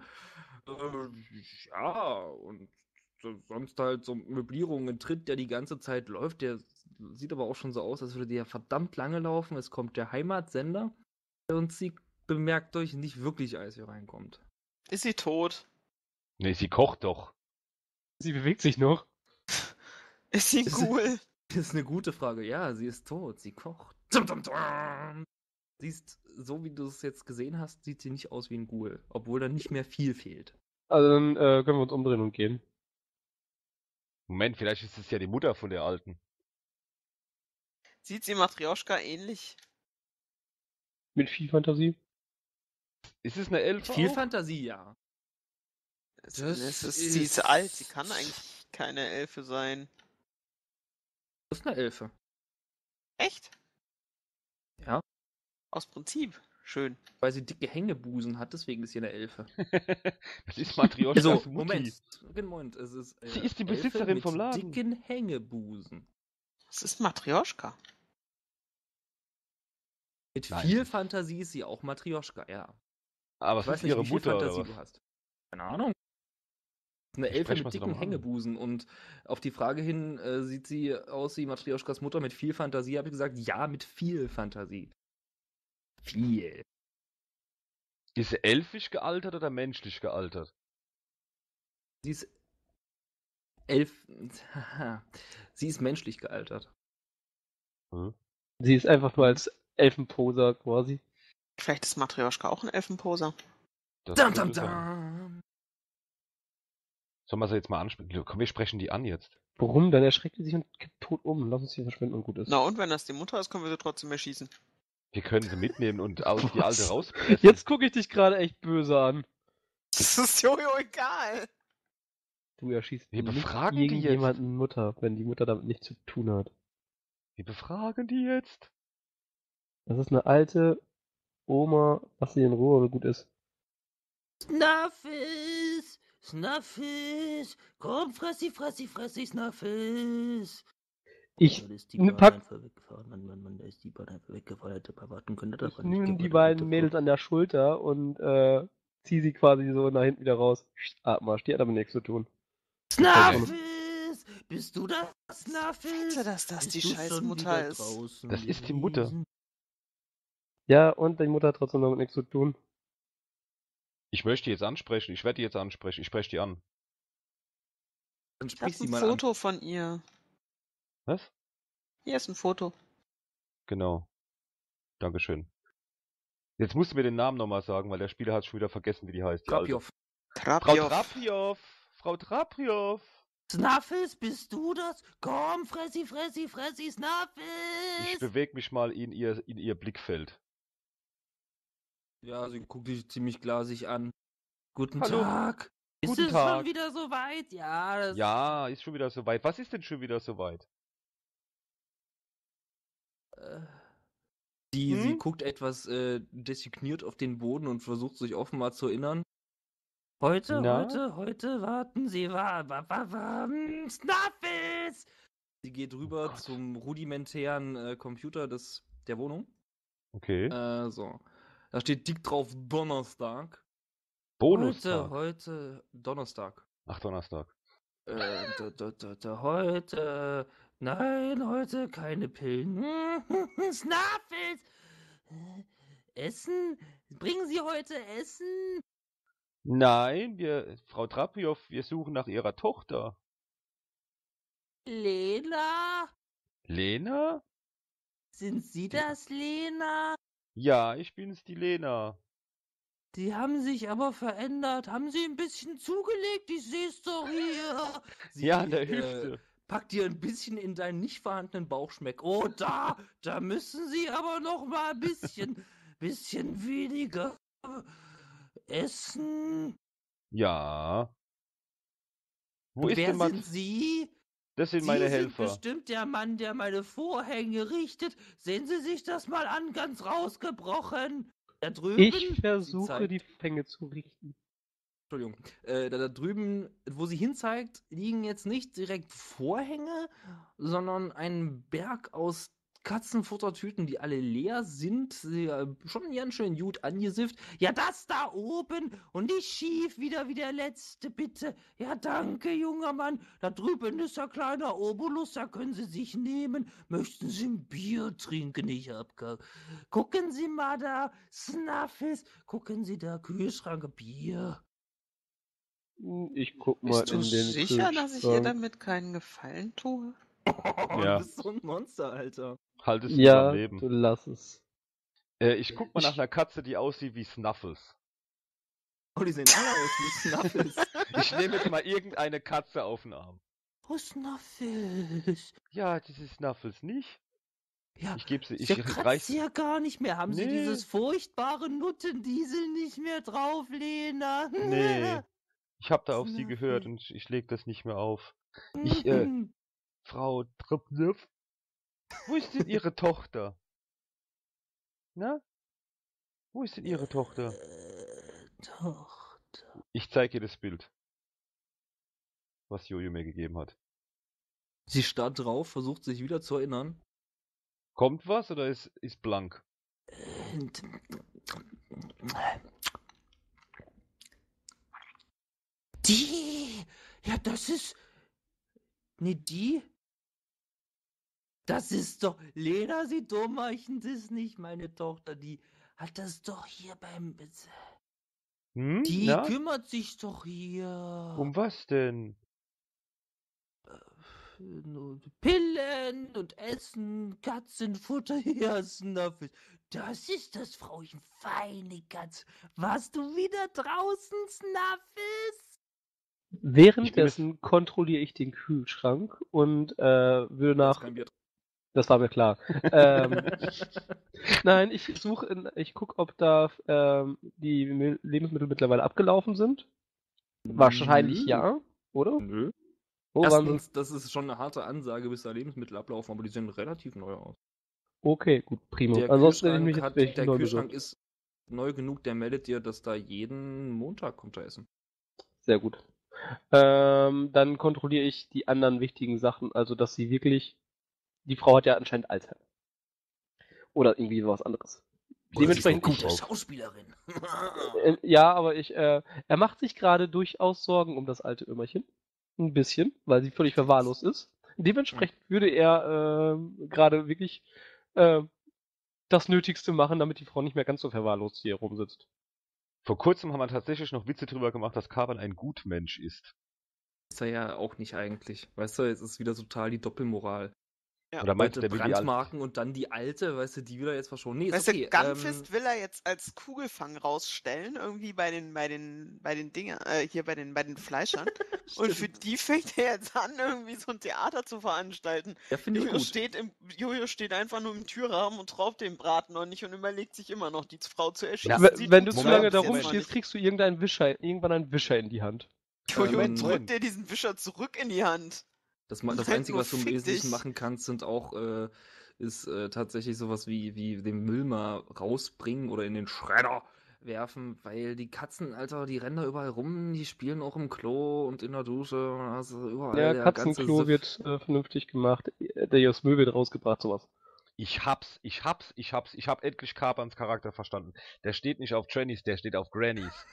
Speaker 6: Ja, und sonst halt so Möblierungen, ein Tritt, der die ganze Zeit läuft, der sieht aber auch schon so aus, als würde der verdammt lange laufen. Es kommt der Heimatsender und sie bemerkt durch nicht wirklich, als ihr reinkommt.
Speaker 4: Ist sie tot?
Speaker 3: Nee, sie kocht doch.
Speaker 5: Sie bewegt sich noch.
Speaker 4: Ist sie ein
Speaker 6: Ist-
Speaker 4: Ghoul?
Speaker 6: Das ist eine gute Frage. Ja, sie ist tot. Sie kocht. Sie ist, so wie du es jetzt gesehen hast, sieht sie nicht aus wie ein Ghoul. Obwohl da nicht mehr viel fehlt.
Speaker 5: Also dann können wir uns umdrehen und gehen.
Speaker 3: Moment, vielleicht ist es ja die Mutter von der Alten.
Speaker 4: Sieht sie Matrioschka ähnlich?
Speaker 5: Mit viel Fantasie.
Speaker 3: Ist es eine Elfe
Speaker 6: Viel
Speaker 3: auch?
Speaker 6: Fantasie, ja.
Speaker 4: Sie ist alt, sie kann eigentlich keine Elfe sein.
Speaker 6: Das ist eine Elfe.
Speaker 4: Echt?
Speaker 6: Ja.
Speaker 4: Aus Prinzip. Schön.
Speaker 6: Weil sie dicke Hängebusen hat, deswegen ist sie eine Elfe.
Speaker 3: Das ist Matrioschkas
Speaker 6: So,
Speaker 3: Mutti.
Speaker 6: Moment. Es ist,
Speaker 3: Sie ist die
Speaker 6: Elfe
Speaker 3: Besitzerin
Speaker 6: mit
Speaker 3: vom Laden.
Speaker 6: dicken Hängebusen.
Speaker 4: Das ist Matrioschka.
Speaker 6: Mit
Speaker 3: Nein.
Speaker 6: viel Fantasie ist sie auch Matrioschka, ja.
Speaker 3: Aber
Speaker 6: Ich
Speaker 3: es
Speaker 6: weiß
Speaker 3: ist
Speaker 6: nicht,
Speaker 3: ihre
Speaker 6: wie viel
Speaker 3: Mutter oder
Speaker 6: Fantasie
Speaker 3: was?
Speaker 6: du hast. Keine Ahnung. Eine
Speaker 3: Dann
Speaker 6: Elfe
Speaker 3: sprechen wir
Speaker 6: mit
Speaker 3: sie doch
Speaker 6: dicken
Speaker 3: mal an.
Speaker 6: Hängebusen und auf die Frage hin, sieht sie aus wie Matrioschkas Mutter mit viel Fantasie, habe ich gesagt, ja, mit viel Fantasie. Viel.
Speaker 3: Ist sie elfisch gealtert oder menschlich gealtert?
Speaker 6: Sie ist sie ist menschlich gealtert.
Speaker 3: Hm?
Speaker 5: Sie ist einfach nur als Elfenposer quasi.
Speaker 4: Vielleicht ist Matrioschka auch ein Elfenposer.
Speaker 3: Das
Speaker 6: Dam,
Speaker 3: könnte
Speaker 6: dam,
Speaker 3: sein.
Speaker 6: dam.
Speaker 3: Sollen wir sie jetzt mal ansprechen? Komm, wir sprechen die an jetzt.
Speaker 5: Warum? Dann erschreckt sie sich und kippt tot um. Lass uns hier verschwinden und gut ist.
Speaker 4: Na und wenn das die Mutter ist, können wir sie trotzdem erschießen.
Speaker 3: Wir können sie mitnehmen und aus die
Speaker 5: Was?
Speaker 3: Alte rauspressen.
Speaker 5: Jetzt gucke ich dich gerade echt böse an.
Speaker 4: Das ist Jojo egal.
Speaker 5: Du erschießt
Speaker 3: Wir
Speaker 5: nicht
Speaker 3: befragen die jetzt.
Speaker 5: irgendjemanden Mutter, wenn die Mutter damit nichts zu tun hat.
Speaker 3: Wir befragen die jetzt.
Speaker 5: Das ist eine alte Oma, lass sie in Ruhe, so gut ist.
Speaker 8: Snuffles! Snuffles! Komm, fressi, Snuffles!
Speaker 5: Ich
Speaker 8: Da ist die
Speaker 5: ne,
Speaker 8: Bahn
Speaker 5: pack-
Speaker 8: einfach weggefahren. Mann, da ist die Bahn einfach weggefahren. Hätte man warten können, das
Speaker 5: Ich
Speaker 8: aber nicht
Speaker 5: nehme die
Speaker 8: gewartet,
Speaker 5: beiden
Speaker 8: bitte,
Speaker 5: Mädels
Speaker 8: Frau.
Speaker 5: an der Schulter und zieh sie quasi so nach hinten wieder raus. Abmarsch, die hat aber nichts zu tun.
Speaker 8: Snuffles! Bist du das, Snuffles?
Speaker 4: Wette, dass das
Speaker 8: Bist
Speaker 4: die
Speaker 8: du
Speaker 4: scheiß
Speaker 8: schon
Speaker 4: Mutter
Speaker 8: wieder
Speaker 4: ist.
Speaker 8: draußen
Speaker 3: Das ist die Mutter.
Speaker 8: gewesen?
Speaker 5: Ja, und die Mutter hat trotzdem damit nichts zu tun.
Speaker 3: Ich möchte die jetzt ansprechen. Ich werde die jetzt ansprechen. Ich spreche die an.
Speaker 6: Dann
Speaker 4: Ich
Speaker 6: sprich
Speaker 4: habe
Speaker 6: sie
Speaker 4: ein
Speaker 6: mal
Speaker 4: Foto von ihr.
Speaker 3: Was?
Speaker 4: Hier ist ein Foto.
Speaker 3: Genau. Dankeschön. Jetzt musst du mir den Namen nochmal sagen, weil der Spieler hat schon wieder vergessen, wie die heißt.
Speaker 6: an.
Speaker 3: Die Alte.
Speaker 6: Krapjov.
Speaker 3: Frau Trapjov! Frau Trapjov!
Speaker 8: Snuffles, bist du das? Komm, fressi,
Speaker 3: Ich
Speaker 8: Snuffles!
Speaker 3: bewege mich mal in ihr Blickfeld.
Speaker 6: Ja, sie guckt dich ziemlich glasig an. Guten
Speaker 3: Hallo.
Speaker 6: Tag. Ist
Speaker 3: Guten
Speaker 6: es
Speaker 3: Tag.
Speaker 6: schon wieder soweit? Ja, das
Speaker 3: Ja, ist schon wieder soweit. Was ist denn schon wieder soweit?
Speaker 6: äh, sie
Speaker 3: Hm?
Speaker 6: guckt etwas designiert auf den Boden und versucht sich offenbar zu erinnern. Heute,
Speaker 3: Na?
Speaker 6: warten Sie, Snuffles! Sie geht rüber
Speaker 3: Gott.
Speaker 6: zum rudimentären Computer der Wohnung.
Speaker 3: Okay.
Speaker 6: So. Da steht dick drauf Donnerstag.
Speaker 3: Bonustag.
Speaker 6: Heute, Donnerstag.
Speaker 3: Ach, Donnerstag.
Speaker 6: Heute, nein, heute keine Pillen. Snuffles! Essen? Bringen Sie heute Essen?
Speaker 3: Nein, Frau Trapiow, wir suchen nach Ihrer Tochter.
Speaker 6: Lena?
Speaker 3: Lena?
Speaker 6: Sind Sie das, Lena?
Speaker 3: Ja, ich bin's, die Lena.
Speaker 6: Die haben sich aber verändert. Haben Sie ein bisschen zugelegt? Ich seh's doch hier. Sie
Speaker 3: Ja, an der Hüfte.
Speaker 6: packt dir ein bisschen in deinen nicht vorhandenen Bauchschmeck. Oh, da müssen Sie aber noch mal ein bisschen weniger essen.
Speaker 3: Ja. Wo
Speaker 6: Und
Speaker 3: ist
Speaker 6: wer
Speaker 3: denn
Speaker 6: sind Sie?
Speaker 3: Das sind
Speaker 6: Sie
Speaker 3: meine
Speaker 6: sind
Speaker 3: Helfer.
Speaker 6: bestimmt der Mann, der meine Vorhänge richtet. Sehen Sie sich das mal an, ganz rausgebrochen. Da drüben.
Speaker 5: Ich
Speaker 6: Sie
Speaker 5: versuche,
Speaker 6: zeigt-
Speaker 5: die Fänge zu richten.
Speaker 6: Entschuldigung. Da drüben, wo sie hinzeigt, liegen jetzt nicht direkt Vorhänge, sondern ein Berg aus Katzenfuttertüten, die alle leer sind. Sie schon ganz schön gut angesifft. Ja, das da oben und nicht schief wieder wie der letzte, bitte. Ja, danke, junger Mann. Da drüben ist ein kleiner Obolus, da können Sie sich nehmen. Möchten Sie ein Bier trinken? Ich hab gar... Gucken Sie mal da, Snuffles. Gucken Sie da, Kühlschrank, Bier.
Speaker 5: Ich guck mal
Speaker 4: Bist du
Speaker 5: in den
Speaker 4: sicher, dass ich ihr
Speaker 5: Kühlschrank.
Speaker 4: damit keinen Gefallen tue?
Speaker 3: Ja.
Speaker 6: Du bist so ein Monster, Alter.
Speaker 3: Halt es nur
Speaker 5: Ja,
Speaker 3: am Leben.
Speaker 5: du lass es.
Speaker 3: Ich guck mal nach einer Katze, die aussieht wie Snuffles.
Speaker 6: Oh, die sehen alle aus wie Snuffles.
Speaker 3: Ich nehme jetzt mal irgendeine Katze auf den Arm.
Speaker 6: Oh, Snuffles.
Speaker 3: Ja, das ist Snuffles nicht.
Speaker 6: Ja,
Speaker 3: Ich gebe sie, ich
Speaker 6: der kratzt
Speaker 3: reiß.
Speaker 6: ja gar nicht mehr. Haben Sie
Speaker 3: Nee.
Speaker 6: dieses furchtbare Nuttendiesel nicht mehr drauf, Lena?
Speaker 3: Nee. Ich hab da auf sie gehört
Speaker 6: Snuffles.
Speaker 3: und ich leg das nicht mehr auf. Frau Trapnev, wo ist denn Ihre Tochter? Na? Wo ist denn Ihre Tochter?
Speaker 6: Tochter.
Speaker 3: Ich zeige ihr das Bild, was Jojo mir gegeben hat.
Speaker 6: Sie starrt drauf, versucht sich wieder zu erinnern.
Speaker 3: Kommt was oder ist blank?
Speaker 6: Und die! Ja, das ist. Nee, die? Das ist doch. Lena, Sie Dummeichen, das ist nicht meine Tochter. Die hat das doch hier beim.
Speaker 3: Hm?
Speaker 6: Die
Speaker 3: Na?
Speaker 6: kümmert sich doch hier.
Speaker 3: Um was denn?
Speaker 6: Pillen und Essen, Katzenfutter, ja, Snuffles. Das ist das Frauchen, feine Katze. Warst du wieder draußen, Snuffles?
Speaker 5: Währenddessen kontrolliere ich den Kühlschrank und würde nach. Das war mir klar. Nein, ich gucke, ob da die Lebensmittel mittlerweile abgelaufen sind. Wahrscheinlich
Speaker 6: Nö.
Speaker 5: ja, oder?
Speaker 6: Nö.
Speaker 5: Oh, waren
Speaker 6: Erstens, das ist schon eine harte Ansage, bis da Lebensmittel ablaufen, aber die sehen relativ neu aus.
Speaker 5: okay, gut, prima.
Speaker 6: Der
Speaker 5: Ansonsten hätte ich mich
Speaker 6: Kühlschrank,
Speaker 5: jetzt welche
Speaker 6: der
Speaker 5: neu
Speaker 6: Kühlschrank
Speaker 5: besorgt.
Speaker 6: ist neu genug, der meldet dir, dass da jeden Montag kommt er essen.
Speaker 5: Sehr gut. Dann kontrolliere ich die anderen wichtigen Sachen, also dass sie wirklich. Die Frau hat ja anscheinend Alzheimer. Oder irgendwie was anderes. Dementsprechend
Speaker 6: gute Schauspielerin.
Speaker 5: ja, aber er macht sich gerade durchaus Sorgen um das alte Ömmerchen. Ein bisschen, weil sie völlig verwahrlost ist. Dementsprechend würde er gerade wirklich das Nötigste machen, damit die Frau nicht mehr ganz so verwahrlost hier rumsitzt.
Speaker 3: Vor kurzem haben wir tatsächlich noch Witze drüber gemacht, dass Kaban ein Gutmensch ist.
Speaker 6: Ist er ja auch nicht eigentlich. Weißt du, jetzt ist wieder total die Doppelmoral.
Speaker 4: Ja.
Speaker 3: Oder meinst du,
Speaker 6: Leute
Speaker 3: der will die alt?
Speaker 6: brandmarken und dann die alte, weißt du, die wieder jetzt verschonen. Nee, ist
Speaker 4: Weißt
Speaker 6: okay.
Speaker 4: du, Gunfist will er jetzt als Kugelfang rausstellen, irgendwie bei den Dingen, hier bei den Fleischern. Und für die fängt er jetzt an, irgendwie so ein Theater zu veranstalten.
Speaker 6: ja, finde ich gut.
Speaker 4: Jojo steht einfach nur im Türrahmen und raubt den Braten noch nicht und überlegt sich immer noch, die Frau zu erschießen.
Speaker 3: Ja,
Speaker 4: Sie
Speaker 5: Wenn du
Speaker 4: tut's
Speaker 5: zu
Speaker 3: Moment,
Speaker 5: lange da
Speaker 4: bis jetzt noch
Speaker 5: rumstehst,
Speaker 4: nicht.
Speaker 5: kriegst du irgendwann einen Wischer in die Hand.
Speaker 4: Jojo
Speaker 3: Moment,
Speaker 4: drückt
Speaker 3: Moment.
Speaker 4: dir diesen Wischer zurück in die Hand.
Speaker 6: Das
Speaker 4: Halt
Speaker 6: Einzige,
Speaker 4: nur
Speaker 6: was du im
Speaker 4: fick
Speaker 6: Wesentlichen
Speaker 4: dich.
Speaker 6: machen kannst, sind auch, ist tatsächlich sowas wie den Müll mal rausbringen oder in den Schredder werfen, weil die Katzen, Alter, die rennen da überall rum, die spielen auch im Klo und in der Dusche, also überall
Speaker 5: Ja,
Speaker 6: der
Speaker 5: Katzenklo
Speaker 6: ganze
Speaker 5: wird vernünftig gemacht. Der Müll wird rausgebracht, sowas.
Speaker 3: Ich hab endlich Kapans Charakter verstanden. Der steht nicht auf Trannies, der steht auf Grannies.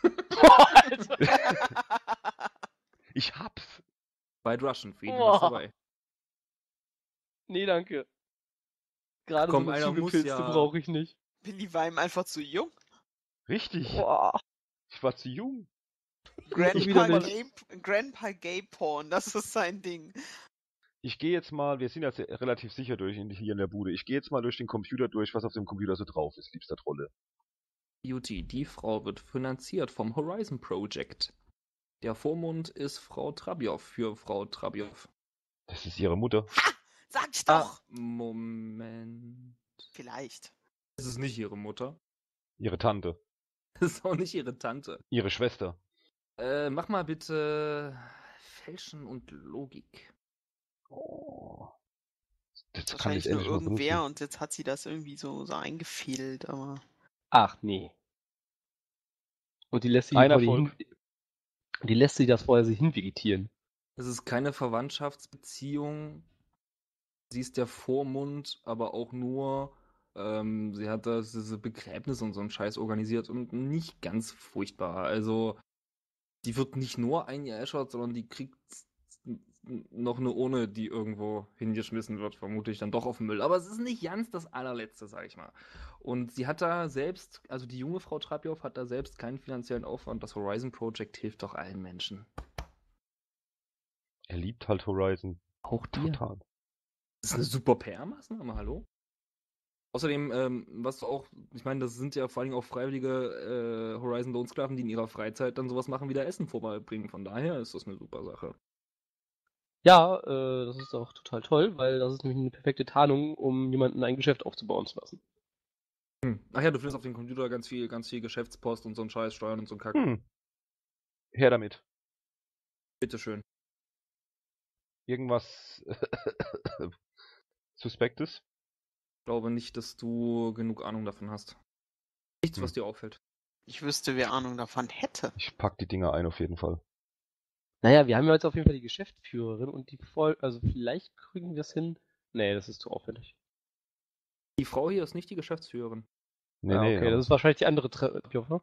Speaker 3: Ich hab's.
Speaker 6: White Russian, für jeden was
Speaker 5: Boah.
Speaker 6: dabei.
Speaker 5: Nee, danke. Gerade
Speaker 6: Komm,
Speaker 5: so eine
Speaker 6: einer muss
Speaker 5: zugepilzte
Speaker 6: ja-
Speaker 5: brauche ich nicht.
Speaker 4: Billy war ihm einfach zu jung.
Speaker 3: Richtig.
Speaker 5: Boah.
Speaker 3: Ich war zu jung.
Speaker 4: Grandpa
Speaker 5: widerlich.
Speaker 4: Gay Porn, das ist sein Ding.
Speaker 3: Ich gehe jetzt mal, wir sind jetzt relativ sicher hier in der Bude. Ich gehe jetzt mal durch den Computer durch, was auf dem Computer so drauf ist, liebster Trolle.
Speaker 6: Beauty, die Frau wird finanziert vom Horizon Project. Der Vormund ist Frau Trabjow für Frau Trabjow.
Speaker 3: Das ist ihre Mutter.
Speaker 4: Sag ich doch!
Speaker 6: Moment.
Speaker 4: Vielleicht.
Speaker 6: Das ist nicht ihre Mutter.
Speaker 3: Ihre Tante.
Speaker 6: Das ist auch nicht ihre Tante.
Speaker 3: Ihre Schwester.
Speaker 6: Mach mal bitte Fälschen und Logik.
Speaker 3: Oh. Das kann
Speaker 4: Wahrscheinlich
Speaker 3: ich
Speaker 4: nur
Speaker 3: endlich mal
Speaker 4: irgendwer
Speaker 3: benutzen.
Speaker 4: und jetzt hat sie das irgendwie so eingefädelt, aber.
Speaker 5: Ach, nee. Und die lässt sich
Speaker 3: Ein
Speaker 5: vor die
Speaker 3: Erfolg.
Speaker 5: die lässt sich das vorher sich hinvegetieren.
Speaker 6: Es ist keine Verwandtschaftsbeziehung. Sie ist der Vormund, aber auch nur, sie hat diese Begräbnis und so einen Scheiß organisiert und nicht ganz furchtbar. Also, die wird nicht nur eingeäschert, sondern die kriegt noch eine Urne, die irgendwo hingeschmissen wird, vermute ich dann doch auf den Müll. Aber es ist nicht ganz das allerletzte, sag ich mal. Und sie hat da selbst, also die junge Frau Trabjow hat da selbst keinen finanziellen Aufwand. Das Horizon Project hilft doch allen Menschen.
Speaker 3: Er liebt halt Horizon.
Speaker 5: Auch dir.
Speaker 3: Total.
Speaker 6: Das ist eine super PR-Maßnahme, hallo? Außerdem, was du auch, ich meine, das sind ja vor allem auch freiwillige Horizon-Lohnsklaven, die in ihrer Freizeit dann sowas machen wie der Essen vorbeibringen. Von daher ist das eine super Sache.
Speaker 5: Ja, das ist auch total toll, weil das ist nämlich eine perfekte Tarnung, um jemanden ein Geschäft aufzubauen zu lassen.
Speaker 6: Ach ja, du findest auf dem Computer ganz viel Geschäftspost und so ein Scheiß, Steuern und so ein Kack.
Speaker 3: Her damit.
Speaker 6: Bitteschön.
Speaker 3: Irgendwas Suspektes?
Speaker 6: Ich glaube nicht, dass du genug Ahnung davon hast. Nichts, was dir auffällt.
Speaker 4: Ich wüsste, wer Ahnung davon hätte.
Speaker 3: Ich pack die Dinger ein auf jeden Fall.
Speaker 5: Naja, wir haben ja jetzt auf jeden Fall die Geschäftsführerin und also vielleicht kriegen wir es hin. Nee, das ist zu aufwendig.
Speaker 6: Die Frau hier ist nicht die Geschäftsführerin.
Speaker 3: Nee,
Speaker 5: Okay,
Speaker 3: aber-
Speaker 5: das ist wahrscheinlich die andere Trabjow.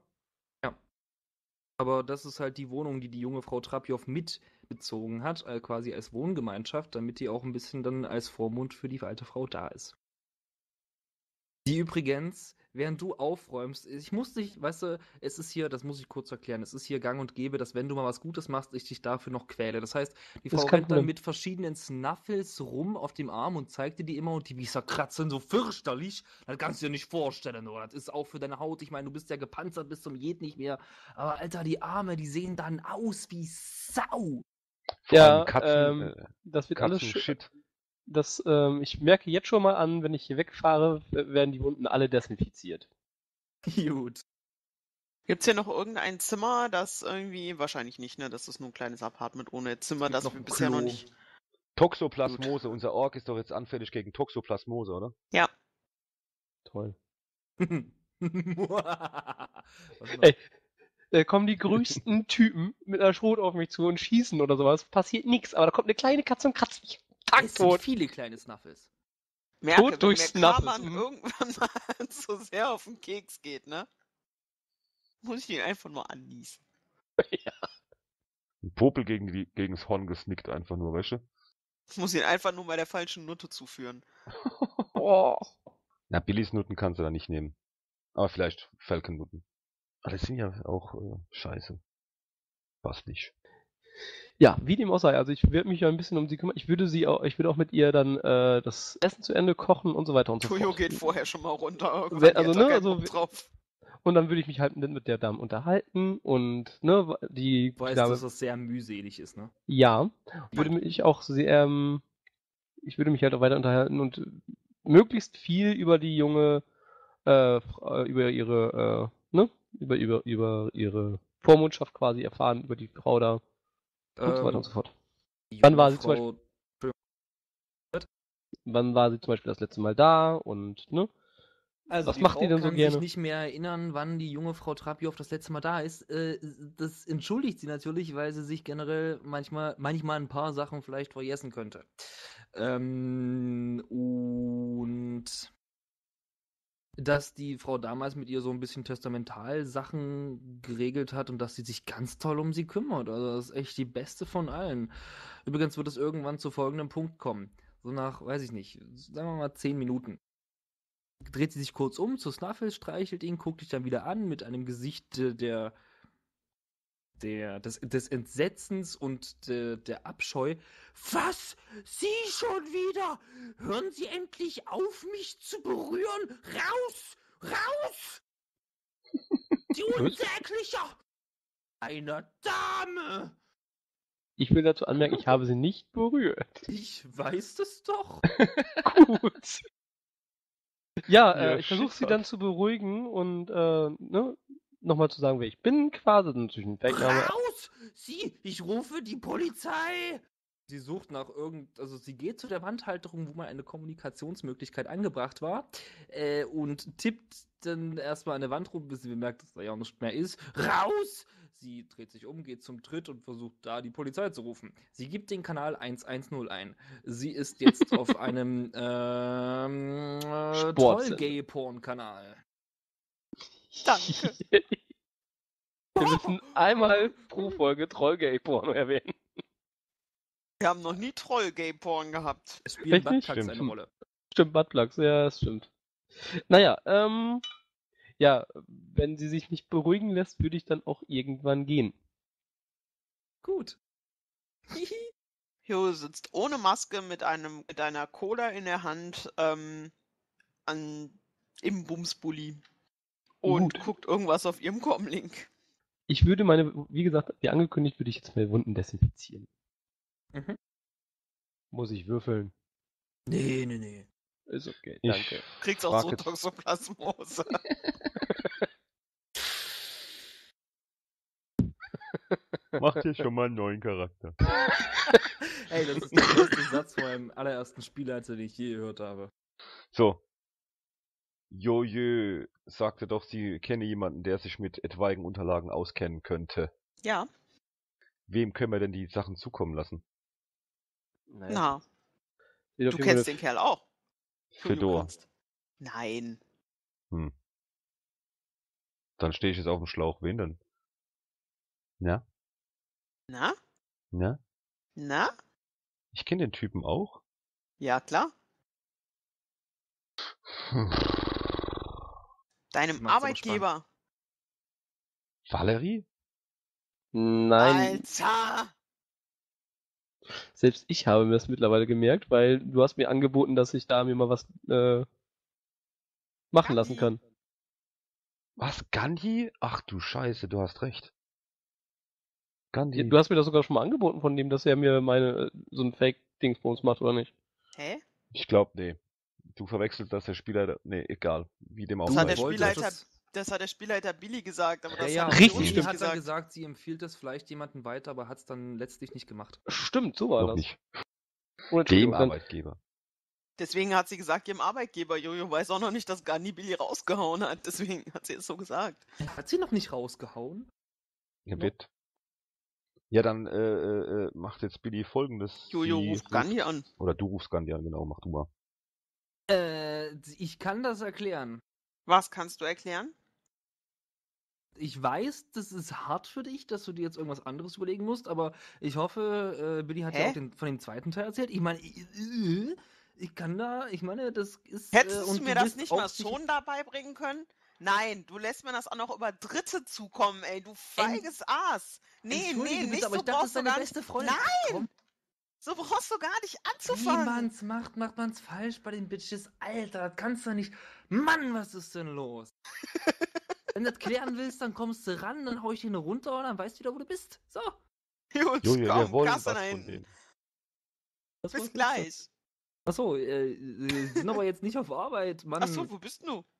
Speaker 6: Aber das ist halt die Wohnung, die junge Frau Trabjow mitbezogen hat, quasi als Wohngemeinschaft, damit die auch ein bisschen dann als Vormund für die alte Frau da ist. Die übrigens, während du aufräumst, ich muss dich, weißt du, es ist hier, das muss ich kurz erklären, es ist hier gang und gäbe, dass wenn du mal was Gutes machst, ich dich dafür noch quäle. Das heißt, die
Speaker 5: Ist
Speaker 6: Frau
Speaker 5: kein
Speaker 6: rennt dann
Speaker 5: Problem.
Speaker 6: mit verschiedenen Snuffles rum auf dem Arm und zeigt dir die immer und die Wichser kratzen so fürchterlich. Das kannst du dir nicht vorstellen, oder? Das ist auch für deine Haut, ich meine, du bist ja gepanzert bis zum Geht nicht mehr. Aber Alter, die Arme, die sehen dann aus wie Sau.
Speaker 3: Vor
Speaker 5: Ja,
Speaker 3: allem Katzen,
Speaker 5: das wird alles schön.
Speaker 3: Katzen-Shit.
Speaker 5: Ich merke jetzt schon mal an, wenn ich hier wegfahre, werden die Wunden alle desinfiziert.
Speaker 6: Gut.
Speaker 4: Gibt's hier noch irgendein Zimmer, das irgendwie, wahrscheinlich nicht, ne? Das ist nur ein kleines Apartment ohne Zimmer,
Speaker 6: gibt
Speaker 4: das
Speaker 6: noch
Speaker 4: wir
Speaker 6: ein
Speaker 4: bisher noch
Speaker 6: Klo.
Speaker 4: nicht.
Speaker 3: Toxoplasmose. Unser Ork ist doch jetzt anfällig gegen Toxoplasmose, oder?
Speaker 4: Ja.
Speaker 5: Toll.
Speaker 6: Was noch?
Speaker 5: Ey, kommen die größten Typen mit einer Schrot auf mich zu und schießen oder sowas. Passiert nichts, aber da kommt eine kleine Katze und kratzt mich
Speaker 6: Es sind
Speaker 5: tot.
Speaker 6: viele kleine Snuffles.
Speaker 4: Merke,
Speaker 5: Tot
Speaker 4: wenn
Speaker 5: durch
Speaker 4: mir
Speaker 5: Snuffles,
Speaker 4: Kramann irgendwann mal so sehr auf den Keks geht, ne? Muss ich ihn einfach nur anniesen.
Speaker 3: Ein Popel gegens Horn gesnickt einfach nur, weißt du?
Speaker 4: Ich muss ihn einfach nur mal der falschen Nutte zuführen.
Speaker 5: Oh.
Speaker 3: Na, Billys Nutten kannst du da nicht nehmen. Aber vielleicht Falcon-Nutten. Aber das sind ja auch scheiße. Passt nicht.
Speaker 5: Ja, wie dem auch sei. Also ich werde mich ja ein bisschen um sie kümmern. Ich würde auch mit ihr dann das Essen zu Ende kochen und so weiter und so
Speaker 4: Jojo
Speaker 5: fort.
Speaker 4: geht vorher schon mal runter.
Speaker 5: Wenn-
Speaker 4: Irgendwann
Speaker 5: also,
Speaker 4: hat er
Speaker 5: ne,
Speaker 4: keinen
Speaker 5: also
Speaker 4: Bock drauf.
Speaker 5: Und dann würde ich mich halt mit der Dame unterhalten und ne, die
Speaker 6: Du weißt,
Speaker 5: Dame,
Speaker 6: dass das sehr mühselig ist, ne?
Speaker 5: ja, würde mich auch sehr, ich würde mich halt auch weiter unterhalten und möglichst viel über die junge, über ihre, ne, über ihre Vormundschaft quasi erfahren, über die Frau da und so weiter und so fort.
Speaker 6: Die
Speaker 5: Wann
Speaker 6: junge
Speaker 5: war sie zum
Speaker 6: Frau,
Speaker 5: Wann war sie zum Beispiel das letzte Mal da und, ne?
Speaker 6: Also
Speaker 5: Was
Speaker 6: die
Speaker 5: macht
Speaker 6: Frau
Speaker 5: die denn so
Speaker 6: kann
Speaker 5: gerne?
Speaker 6: sich nicht mehr erinnern, wann die junge Frau Trapiow das letzte Mal da ist. Das entschuldigt sie natürlich, weil sie sich generell manchmal ein paar Sachen vielleicht vergessen könnte. Und dass die Frau damals mit ihr so ein bisschen Testamentalsachen geregelt hat und dass sie sich ganz toll um sie kümmert. Also das ist echt die beste von allen. Übrigens wird es irgendwann zu folgendem Punkt kommen. So nach, weiß ich nicht, sagen wir mal 10 Minuten. Dreht sie sich kurz um zu Snuffles, streichelt ihn, guckt dich dann wieder an mit einem Gesicht des Entsetzens und der Abscheu. Was? Sie schon wieder? Hören Sie endlich auf, mich zu berühren! Raus! Raus! Die Unsäglicher! Eine Dame!
Speaker 5: Ich will dazu anmerken, ich habe sie nicht berührt.
Speaker 6: Ich weiß das doch.
Speaker 5: Gut. Ja,
Speaker 3: Ja,
Speaker 5: ich versuche sie
Speaker 3: Shit,
Speaker 5: dann zu beruhigen und ne, nochmal zu sagen, wer ich bin, quasi, natürlich ein Fake-Name.
Speaker 6: Raus! Ich rufe die Polizei! Sie sucht nach also sie geht zu der Wandhalterung, wo mal eine Kommunikationsmöglichkeit angebracht war, und tippt dann erstmal an der Wand rum, bis sie bemerkt, dass da ja auch nichts mehr ist. Raus! Sie dreht sich um, geht zum Tritt und versucht da die Polizei zu rufen. Sie gibt den Kanal 110 ein. Sie ist jetzt auf einem
Speaker 5: Sportsender.
Speaker 6: Troll-Gay-Porn-Kanal.
Speaker 4: Danke.
Speaker 5: Wir müssen einmal pro Folge Troll-Gay-Porno erwähnen.
Speaker 4: Wir haben noch nie Troll-Gay-Porn gehabt.
Speaker 6: Es spielen
Speaker 5: Echt nicht?
Speaker 6: Buttplugs
Speaker 3: Stimmt.
Speaker 6: eine Rolle.
Speaker 5: Stimmt, Buttplugs, ja, das stimmt. Naja, ja, wenn sie sich nicht beruhigen lässt, würde ich dann auch irgendwann gehen.
Speaker 6: Gut.
Speaker 4: Jojo sitzt ohne Maske mit einer Cola in der Hand im Bumsbully und
Speaker 5: Gut.
Speaker 4: guckt irgendwas auf ihrem Comlink.
Speaker 5: Ich würde wie gesagt, wie angekündigt, würde ich jetzt meine Wunden desinfizieren.
Speaker 6: Mhm.
Speaker 5: Muss ich würfeln?
Speaker 6: Nee.
Speaker 5: Ist okay,
Speaker 3: Ich
Speaker 5: danke.
Speaker 4: Kriegst auch
Speaker 3: frag
Speaker 4: so
Speaker 3: jetzt-
Speaker 4: Toxoplasmose.
Speaker 3: Mach dir schon mal einen neuen Charakter.
Speaker 6: Ey, das ist der beste Satz von meinem allerersten Spielleiter, den ich je gehört habe.
Speaker 3: So. Jojo sagte doch, sie kenne jemanden, der sich mit etwaigen Unterlagen auskennen könnte.
Speaker 4: Ja,
Speaker 3: Wem können wir denn die Sachen zukommen lassen?
Speaker 5: Naja,
Speaker 4: na,
Speaker 5: sieht auf
Speaker 4: du
Speaker 5: jeden Fall
Speaker 4: kennst den Kerl auch. Jojo
Speaker 3: Fedor.
Speaker 4: kannst. Nein.
Speaker 3: Dann stehe ich jetzt auf dem Schlauch. Wen denn? Ja?
Speaker 4: Na?
Speaker 3: Ja?
Speaker 4: Na?
Speaker 3: Ich kenne den Typen auch.
Speaker 4: Ja, klar. Deinem
Speaker 6: Macht's aber
Speaker 4: Arbeitgeber.
Speaker 3: Valerie?
Speaker 5: Nein,
Speaker 4: Alter!
Speaker 5: selbst ich habe mir das mittlerweile gemerkt, weil du hast mir angeboten, dass ich da mir mal was machen lassen kann.
Speaker 3: Was? Gandhi? Ach du Scheiße, du hast recht. Gandhi.
Speaker 5: Du hast mir das sogar schon mal angeboten von dem, dass er mir so ein Fake-Dingsbums macht, oder nicht?
Speaker 4: Hä?
Speaker 3: Ich glaube, nee. Du verwechselst das, der Spielleiter. Nee, egal. Wie dem auch
Speaker 4: Das hat der
Speaker 3: sei.
Speaker 4: Spielleiter, das hat der Spielleiter Billy gesagt, aber das
Speaker 6: Ja,
Speaker 4: hat er
Speaker 5: richtig,
Speaker 4: uns
Speaker 6: Sie
Speaker 5: stimmt.
Speaker 6: hat
Speaker 4: nicht
Speaker 6: dann
Speaker 4: gesagt.
Speaker 6: gesagt, sie empfiehlt es vielleicht jemandem weiter, aber hat es dann letztlich nicht gemacht.
Speaker 5: Stimmt, so war
Speaker 3: Noch
Speaker 5: das.
Speaker 3: nicht.
Speaker 5: Oder
Speaker 3: Dem
Speaker 5: Entschuldigung, dann-
Speaker 3: Arbeitgeber.
Speaker 4: Deswegen hat sie gesagt, ihrem Arbeitgeber, Jojo weiß auch noch nicht, dass Gandhi Billy rausgehauen hat. Deswegen hat sie es so gesagt.
Speaker 6: Hat sie noch nicht rausgehauen?
Speaker 3: Ja, wird. Ja, dann macht jetzt Billy folgendes.
Speaker 4: Jojo
Speaker 3: Sie
Speaker 4: ruft Gandhi an.
Speaker 3: Oder du rufst Gandhi an, genau, mach du mal.
Speaker 6: Ich kann das erklären.
Speaker 4: Was kannst du erklären?
Speaker 6: Ich weiß, das ist hart für dich, dass du dir jetzt irgendwas anderes überlegen musst, aber ich hoffe, Billy hat ja
Speaker 4: Hä?
Speaker 6: auch von dem zweiten Teil erzählt. Ich meine, ich kann da, ich meine, das ist.
Speaker 4: Hättest
Speaker 6: und
Speaker 4: du mir
Speaker 6: du
Speaker 4: das
Speaker 6: bist
Speaker 4: nicht
Speaker 6: auch
Speaker 4: mal
Speaker 6: sicher-
Speaker 4: schon dabei bringen können? Nein, du lässt mir das auch noch über Dritte zukommen, ey, du feiges Aas. Nee,
Speaker 6: Entschuldige bitte,
Speaker 4: nicht,
Speaker 6: aber
Speaker 4: so
Speaker 6: ich dachte, das
Speaker 4: brauchst
Speaker 6: ist
Speaker 4: du
Speaker 6: deine
Speaker 4: gar nicht.
Speaker 6: beste Freundin.
Speaker 4: Nein!
Speaker 6: Komm.
Speaker 4: So brauchst du gar nicht
Speaker 6: Wie
Speaker 4: anzufangen.
Speaker 6: man's macht man's falsch bei den Bitches. Alter, das kannst du nicht. Mann, was ist denn los? Wenn du das klären willst, dann kommst du ran, dann hau ich dir eine runter und dann weißt du wieder, wo du bist. So.
Speaker 4: Gut,
Speaker 3: Jojo, wir
Speaker 4: komm,
Speaker 3: wollen
Speaker 4: Kasse
Speaker 3: was
Speaker 4: da
Speaker 3: von
Speaker 4: hinten.
Speaker 3: denen.
Speaker 6: Was
Speaker 4: Bis
Speaker 6: wolltest du?
Speaker 4: gleich.
Speaker 6: Achso, sind aber jetzt nicht auf Arbeit, Mann.
Speaker 4: Achso, wo bist du?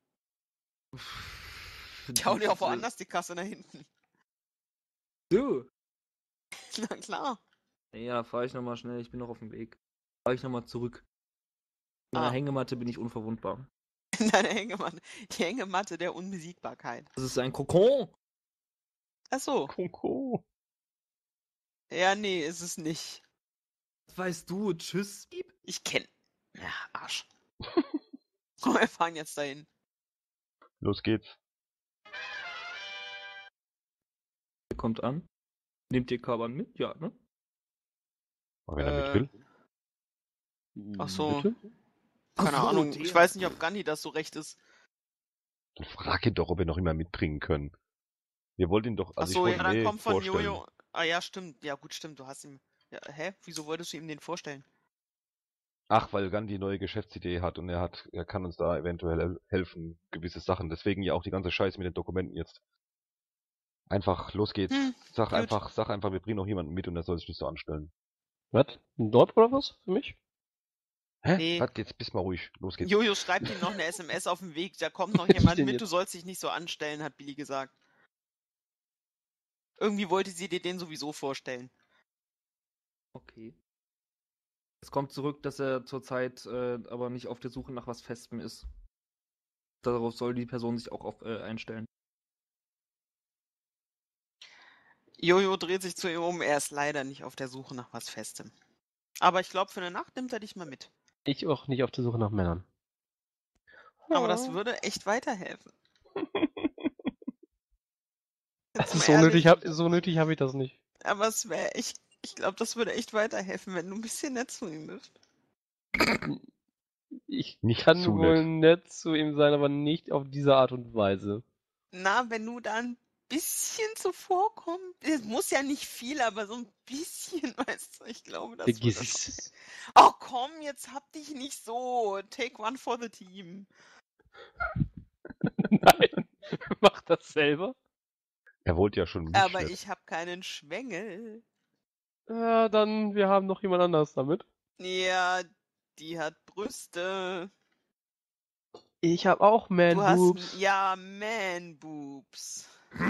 Speaker 4: Ich hau dir auch woanders die Kasse da hinten.
Speaker 6: Du.
Speaker 4: Na klar.
Speaker 6: Ja, fahr ich nochmal schnell, ich bin noch auf dem Weg. Fahr ich nochmal zurück. In meiner
Speaker 4: Ah.
Speaker 6: Hängematte bin ich unverwundbar.
Speaker 4: Deine Hängematte. Die Hängematte der Unbesiegbarkeit.
Speaker 6: Das ist ein Kokon.
Speaker 4: Achso.
Speaker 3: Konko.
Speaker 4: Ja, nee, ist es nicht.
Speaker 6: Was weißt du? Tschüss.
Speaker 4: Ich kenn. Ja, Arsch. Komm, wir fahren jetzt dahin.
Speaker 3: Los geht's.
Speaker 6: Ihr kommt an. Nehmt ihr Kaban mit? Ja, ne?
Speaker 3: Aber wenn er mit will.
Speaker 4: Ach so.
Speaker 5: Bitte?
Speaker 4: Keine
Speaker 6: Ach so,
Speaker 4: Ahnung.
Speaker 6: der.
Speaker 4: Ich weiß nicht, ob Gandhi das so recht ist.
Speaker 3: Dann frag ihn doch, ob wir noch immer mitbringen können. Wir wollten ihn doch, also
Speaker 4: Achso,
Speaker 3: ich
Speaker 4: ja,
Speaker 3: wollte ihn
Speaker 4: dann
Speaker 3: eh
Speaker 4: kommt von
Speaker 3: vorstellen.
Speaker 4: Jojo. Ah ja, stimmt. Ja, gut, stimmt. Du hast ihm. Ja, hä? Wieso wolltest du ihm den vorstellen?
Speaker 3: Ach, weil Gandhi eine neue Geschäftsidee hat und er kann uns da eventuell helfen, gewisse Sachen. Deswegen ja auch die ganze Scheiße mit den Dokumenten jetzt. Einfach, los geht's. Sag
Speaker 4: gut.
Speaker 3: einfach, wir bringen noch jemanden mit und er soll sich nicht so anstellen.
Speaker 5: Was? Ein Dorp oder was? Für mich?
Speaker 3: Hä?
Speaker 4: Nee.
Speaker 3: Warte, jetzt bist mal ruhig. Los geht's.
Speaker 4: Jojo schreibt ihm noch eine SMS auf dem Weg. Da kommt noch
Speaker 5: Was
Speaker 4: jemand
Speaker 5: denn
Speaker 4: mit.
Speaker 5: jetzt?
Speaker 4: Du sollst dich nicht so anstellen, hat Billy gesagt. Irgendwie wollte sie dir den sowieso vorstellen.
Speaker 6: Okay. Es kommt zurück, dass er zurzeit aber nicht auf der Suche nach was Festem ist. Darauf soll die Person sich auch einstellen.
Speaker 4: Jojo dreht sich zu ihm um. Er ist leider nicht auf der Suche nach was Festem. Aber ich glaube, für eine Nacht nimmt er dich mal mit.
Speaker 5: Ich auch nicht auf der Suche nach Männern.
Speaker 4: Aber das würde echt weiterhelfen. Jetzt mal
Speaker 5: So
Speaker 4: ehrlich.
Speaker 5: nötig hab ich das nicht.
Speaker 4: Aber es wäre echt. Ich glaube, das würde echt weiterhelfen, wenn du ein bisschen nett zu ihm bist.
Speaker 5: Ich
Speaker 3: Nicht
Speaker 5: kann
Speaker 3: zu
Speaker 5: wohl
Speaker 3: nett.
Speaker 5: nett zu ihm sein, aber nicht auf diese Art und Weise.
Speaker 4: Na, wenn du da ein bisschen zuvorkommst. Es muss ja nicht viel, aber so ein bisschen, weißt du, ich glaube, das
Speaker 5: Vergiss
Speaker 4: würde
Speaker 5: es.
Speaker 4: Oh komm, jetzt hab dich nicht so. Take one for the team.
Speaker 5: Nein, mach das selber.
Speaker 3: Er wollte ja schon mich.
Speaker 4: Aber ich habe keinen Schwengel.
Speaker 5: Ja, dann, wir haben noch jemand anders damit.
Speaker 4: Ja, die hat Brüste.
Speaker 5: Ich habe auch
Speaker 4: Du
Speaker 5: Man-Boobs.
Speaker 4: hast ja Man-Boobs.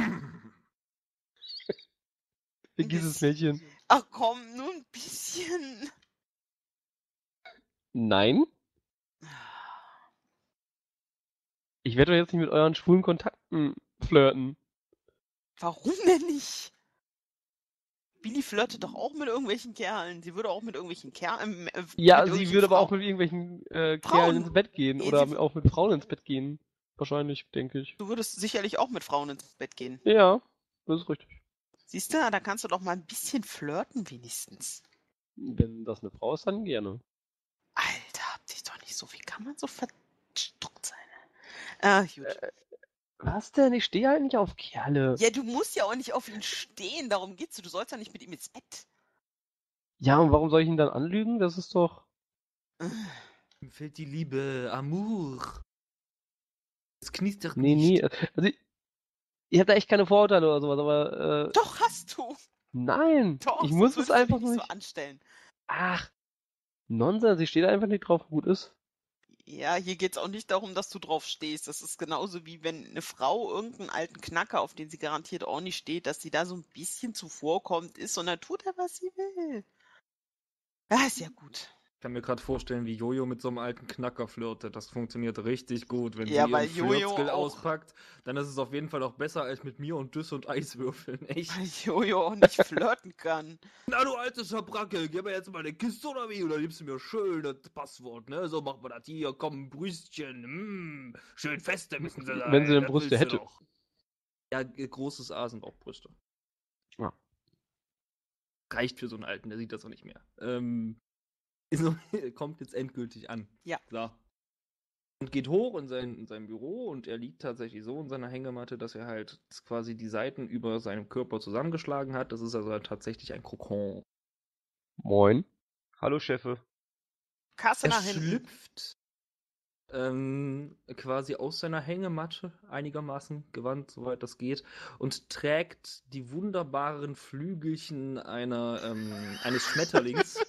Speaker 5: Vergiss es, Mädchen.
Speaker 4: Ach komm, nur ein bisschen.
Speaker 5: Nein? Ich werde doch jetzt nicht mit euren schwulen Kontakten flirten.
Speaker 4: Warum denn nicht? Billy flirtet doch auch mit irgendwelchen Kerlen. Sie würde auch mit irgendwelchen Kerlen.
Speaker 5: Ja,
Speaker 4: mit
Speaker 5: sie würde aber auch
Speaker 4: Frauen-
Speaker 5: mit irgendwelchen
Speaker 4: Frauen.
Speaker 5: Kerlen ins Bett gehen.
Speaker 4: Nee,
Speaker 5: Oder
Speaker 4: sie-
Speaker 5: auch mit Frauen ins Bett gehen. Wahrscheinlich, denke ich.
Speaker 4: Du würdest sicherlich auch mit Frauen ins Bett gehen.
Speaker 5: Ja, das ist richtig.
Speaker 4: Siehst du, da kannst du doch mal ein bisschen flirten wenigstens.
Speaker 5: Wenn das eine Frau ist, dann gerne.
Speaker 4: Alter, hab dich doch nicht so. Wie kann man so verstuckt sein? Ah, gut.
Speaker 5: Was denn? Ich stehe halt nicht auf Kerle.
Speaker 4: Ja, du musst ja auch nicht auf ihn stehen. Darum geht's. Du sollst ja nicht mit ihm ins Bett.
Speaker 5: Ja, und warum soll ich ihn dann anlügen? Das ist doch...
Speaker 6: Mir fehlt die Liebe, Amour. Es knistert
Speaker 5: Nee,
Speaker 6: nicht.
Speaker 5: Also ich habe da echt keine Vorurteile oder sowas, aber
Speaker 4: Doch, hast du.
Speaker 5: nein,
Speaker 4: Doch,
Speaker 5: ich
Speaker 4: sonst
Speaker 5: muss es
Speaker 4: würdest du
Speaker 5: einfach
Speaker 4: dich
Speaker 5: nur
Speaker 4: nicht
Speaker 5: nicht...
Speaker 4: so anstellen.
Speaker 5: Ach, Nonsens, ich stehe da einfach nicht drauf, wo gut ist.
Speaker 4: Ja, hier geht's auch nicht darum, dass du drauf stehst. Das ist genauso wie wenn eine Frau irgendeinen alten Knacker, auf den sie garantiert auch nicht steht, dass sie da so ein bisschen zuvorkommt ist und dann tut er, was sie will. Ja, ist ja gut.
Speaker 6: Ich kann mir gerade vorstellen, wie Jojo mit so einem alten Knacker flirtet. Das funktioniert richtig gut. Wenn
Speaker 4: Ja,
Speaker 6: sie
Speaker 4: weil
Speaker 6: ihren
Speaker 4: Jojo
Speaker 6: Flirtskill
Speaker 4: auch-
Speaker 6: auspackt, dann ist es auf jeden Fall auch besser als mit mir und Düss und Eiswürfeln. Echt?
Speaker 4: Weil Jojo auch nicht flirten kann.
Speaker 6: Na du alte Schabracke, gib mir jetzt mal eine Kiste oder wie? Oder gibst du mir schön das Passwort, ne? So macht man das hier. Komm, Brüstchen. Schön feste müssen sie sein.
Speaker 5: Wenn sie denn
Speaker 6: das
Speaker 5: Brüste
Speaker 6: willst du
Speaker 5: hätte.
Speaker 6: doch. Ja, großes A sind auch Brüste.
Speaker 5: Ja.
Speaker 6: Reicht für so einen Alten, der sieht das auch nicht mehr. Kommt jetzt endgültig an.
Speaker 4: Ja.
Speaker 6: Klar. und geht hoch in sein Büro und er liegt tatsächlich so in seiner Hängematte, dass er halt quasi die Seiten über seinem Körper zusammengeschlagen hat. Das ist also halt tatsächlich ein Kokon.
Speaker 5: Moin.
Speaker 3: Hallo, Chefe.
Speaker 4: Kasse
Speaker 6: Er
Speaker 4: nach hinten.
Speaker 6: schlüpft quasi aus seiner Hängematte einigermaßen gewandt, soweit das geht, und trägt die wunderbaren Flügelchen eines Schmetterlings.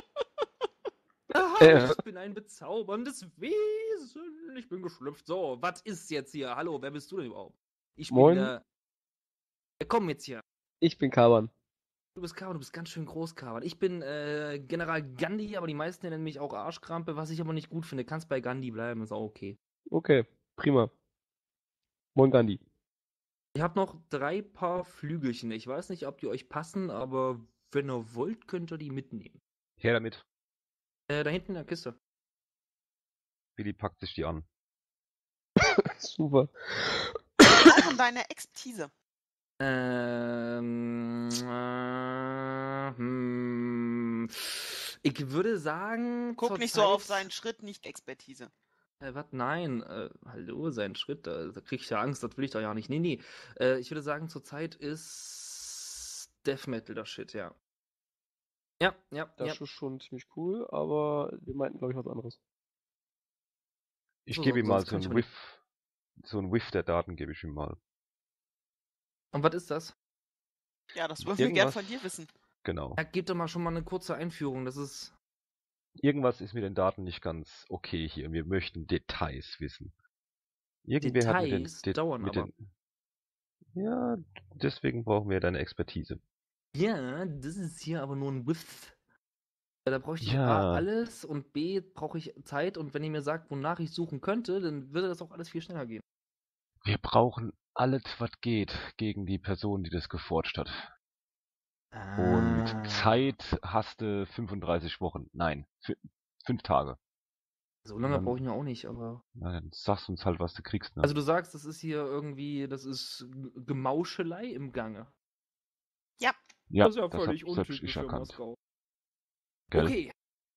Speaker 6: Ich bin ein bezauberndes Wesen. Ich bin geschlüpft. So, was ist jetzt hier? Hallo, wer bist du denn überhaupt? Ich bin
Speaker 5: Moin.
Speaker 6: komm jetzt hier.
Speaker 5: Ich bin Kaban.
Speaker 6: Du bist Kaban, du bist ganz schön groß, Kaban. Ich bin General Gandhi, aber die meisten nennen mich auch Arschkrampe, was ich aber nicht gut finde. Kannst bei Gandhi bleiben, ist auch okay.
Speaker 5: Okay, prima. Moin Gandhi.
Speaker 6: Ich habe noch 3 Paar Flügelchen. Ich weiß nicht, ob die euch passen, aber wenn ihr wollt, könnt ihr die mitnehmen.
Speaker 3: Her damit.
Speaker 6: Da hinten in der Kiste.
Speaker 3: Willi packt sich die an.
Speaker 5: Super.
Speaker 4: Auch um deine Expertise.
Speaker 6: Ich würde sagen,
Speaker 4: Guck nicht so auf seinen Schritt, nicht Expertise.
Speaker 6: Was? Nein. Hallo, sein Schritt, da krieg ich ja Angst, das will ich doch ja nicht. Nee. Ich würde sagen, zurzeit ist Death Metal das Shit, ja. Ja.
Speaker 5: Das ist schon ziemlich cool, aber wir meinten, glaube ich, was anderes.
Speaker 3: Ich
Speaker 6: So,
Speaker 3: gebe ihm mal
Speaker 6: sonst
Speaker 3: so
Speaker 6: kann ich
Speaker 3: einen
Speaker 6: aber nicht-
Speaker 3: Whiff. So einen Whiff der Daten gebe ich ihm mal.
Speaker 6: Und was ist das?
Speaker 4: Ja, das würden wir gern
Speaker 3: Irgendwas-
Speaker 4: von dir wissen.
Speaker 3: Genau.
Speaker 6: Ja, gib doch mal schon mal eine kurze Einführung. Das ist.
Speaker 3: Irgendwas ist mit den Daten nicht ganz okay hier. Wir möchten Details wissen. Irgendwer hat
Speaker 6: Details dauern
Speaker 3: mit
Speaker 6: aber.
Speaker 3: den. Ja, deswegen brauchen wir deine Expertise.
Speaker 6: Ja, das ist hier aber nur ein Whiff. Da bräuchte ich
Speaker 3: Ja.
Speaker 6: A, alles und B, brauche ich Zeit und wenn ihr mir sagt, wonach ich suchen könnte, dann würde das auch alles viel schneller gehen.
Speaker 3: Wir brauchen alles, was geht, gegen die Person, die das geforgt hat. Und Zeit hast du 35 Wochen. Nein, 5 Tage.
Speaker 6: So lange
Speaker 3: dann-
Speaker 6: brauche ich ja auch nicht, aber.
Speaker 3: Na, dann sagst du uns halt, was du kriegst. Ne?
Speaker 6: Also du sagst, das ist hier irgendwie, das ist Gemauschelei im Gange.
Speaker 3: ja,
Speaker 6: Das ist ja
Speaker 3: das
Speaker 6: völlig
Speaker 3: hab selbst
Speaker 6: untypisch
Speaker 3: ich
Speaker 6: für
Speaker 3: erkannt.
Speaker 6: Moskau.
Speaker 3: Gell?
Speaker 6: Okay.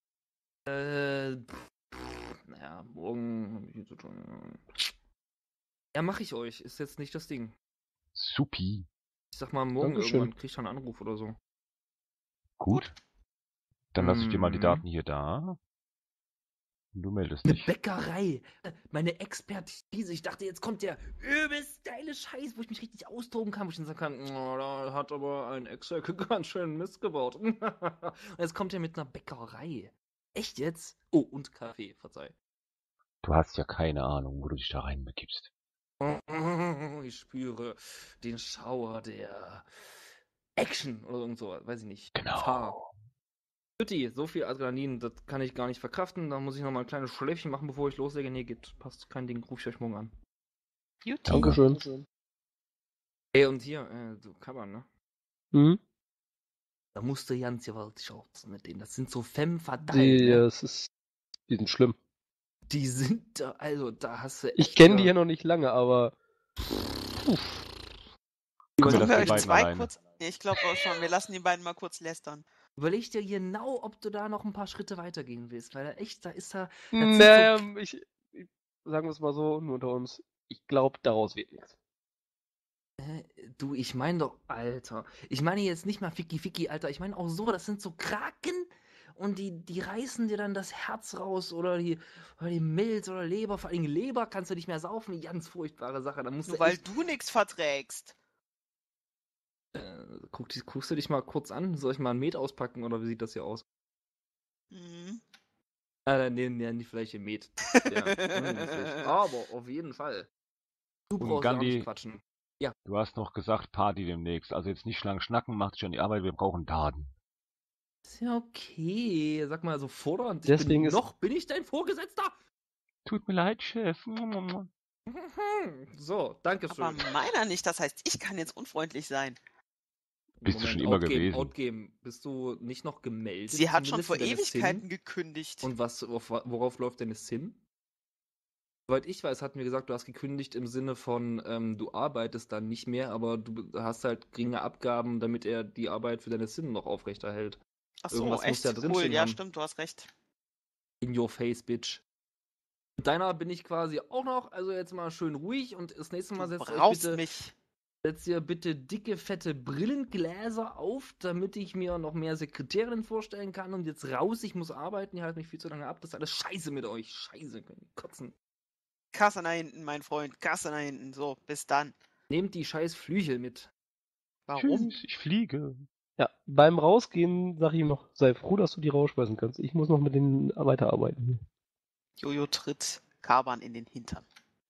Speaker 6: Naja, morgen hab ich viel zu tun. Ja, mache ich euch. Ist jetzt nicht das Ding.
Speaker 3: Supi.
Speaker 6: Ich sag mal, morgen
Speaker 5: Dankeschön.
Speaker 6: irgendwann krieg ich schon einen Anruf oder so.
Speaker 3: Gut. Dann lasse ich dir mal die
Speaker 6: Mhm.
Speaker 3: Daten hier da. Und du meldest
Speaker 6: Eine
Speaker 3: dich.
Speaker 6: Bäckerei. Meine Expertise. Ich dachte, jetzt kommt der übelst geile Scheiß, wo ich mich richtig austoben kann, wo ich dann sagen kann, oh, da hat aber ein Ex-Hacker ganz schön Mist gebaut. Und jetzt kommt er mit einer Bäckerei. Echt jetzt? Oh, und Kaffee, verzeih.
Speaker 3: Du hast ja keine Ahnung, wo du dich da reinbegibst.
Speaker 6: Ich spüre den Schauer der Action oder irgend so, weiß ich nicht.
Speaker 3: Genau.
Speaker 6: Gefahr. Pütti, so viel Adrenalin, das kann ich gar nicht verkraften. Da muss ich nochmal ein kleines Schläfchen machen, bevor ich loslege. Nee, geht, passt kein Ding, ruf ich euch morgen an.
Speaker 4: Juti.
Speaker 5: Dankeschön.
Speaker 6: Ey, und hier, du Kaban, ne?
Speaker 5: Mhm.
Speaker 6: Da musst du ganz gewaltig aufpassen mit denen. Das sind so Femme
Speaker 5: Die,
Speaker 6: Fatale, ne?
Speaker 5: das ist, die sind schlimm.
Speaker 6: Die sind da, also da hast du
Speaker 5: Ich
Speaker 6: echt
Speaker 5: kenne die
Speaker 6: da-
Speaker 5: ja noch nicht lange, aber
Speaker 3: Komm, wir
Speaker 4: Sollen
Speaker 3: lassen
Speaker 4: wir
Speaker 3: die
Speaker 4: euch
Speaker 3: beiden
Speaker 4: zwei
Speaker 3: alleine.
Speaker 4: kurz. Nee, ich glaube auch schon, wir lassen die beiden mal kurz lästern.
Speaker 6: Überleg dir genau, ob du da noch ein paar Schritte weitergehen willst, weil da echt, da ist da. das sind so-
Speaker 5: sagen wir es mal so, nur unter uns. Ich glaube, daraus wird nichts.
Speaker 6: Du, ich meine doch, Alter. Ich meine jetzt nicht mal Ficky, Alter. Ich meine auch so, das sind so Kraken und die reißen dir dann das Herz raus oder die Milz oder Leber. Vor allem Leber kannst du nicht mehr saufen. Die ganz furchtbare Sache. Da musst
Speaker 4: Nur
Speaker 6: du
Speaker 4: weil
Speaker 6: echt,
Speaker 4: du nichts verträgst.
Speaker 6: guckst du dich mal kurz an. Soll ich mal ein Met auspacken oder wie sieht das hier aus?
Speaker 4: Mhm.
Speaker 6: Dann nehmen wir nicht vielleicht ein Met. Ja, unmöglich. Aber auf jeden Fall. Du
Speaker 3: Und
Speaker 6: brauchst auch
Speaker 3: Gandhi-
Speaker 6: nicht quatschen.
Speaker 3: Du hast noch gesagt, Party demnächst. Also jetzt nicht lang schnacken, macht sich an die Arbeit, wir brauchen Daten.
Speaker 6: Ist ja okay. Sag mal so fordernd.
Speaker 5: Deswegen ist-
Speaker 6: Bin ich dein Vorgesetzter?
Speaker 3: Tut mir leid, Chef.
Speaker 6: So, danke schön.
Speaker 4: Aber meiner nicht, das heißt, ich kann jetzt unfreundlich sein.
Speaker 3: Bist du schon immer gewesen.
Speaker 6: Outgame. Bist du nicht noch gemeldet?
Speaker 4: Sie hat schon
Speaker 6: zumindest
Speaker 4: vor
Speaker 6: für deine
Speaker 4: Ewigkeiten
Speaker 6: Sin?
Speaker 4: gekündigt.
Speaker 6: Und worauf läuft deine Sin? Soweit ich weiß, hat mir gesagt, du hast gekündigt im Sinne von, du arbeitest dann nicht mehr, aber du hast halt geringe Abgaben, damit er die Arbeit für deine Sin noch aufrechterhält.
Speaker 4: Achso,
Speaker 6: irgendwas muss
Speaker 4: echt
Speaker 6: da
Speaker 4: cool.
Speaker 6: drinstehen
Speaker 4: Ja,
Speaker 6: haben.
Speaker 4: stimmt, du hast recht.
Speaker 6: In your face, bitch. Mit deiner bin ich quasi auch noch, also jetzt mal schön ruhig und das nächste Mal
Speaker 4: Du brauchst mich.
Speaker 6: setzt ihr bitte dicke, fette Brillengläser auf, damit ich mir noch mehr Sekretärinnen vorstellen kann. Und jetzt raus, ich muss arbeiten, ihr haltet mich viel zu lange ab. Das ist alles scheiße mit euch. Scheiße, könnt ihr kotzen.
Speaker 4: Kasse nach hinten, mein Freund. Kasse nach hinten. So, bis dann.
Speaker 6: Nehmt die scheiß Flügel mit.
Speaker 4: Warum?
Speaker 3: Tschüss, ich fliege.
Speaker 5: Ja, beim Rausgehen sag ich ihm noch, sei froh, dass du die rausschmeißen kannst. Ich muss noch mit denen weiterarbeiten hier.
Speaker 4: Jojo tritt Kaban in den Hintern.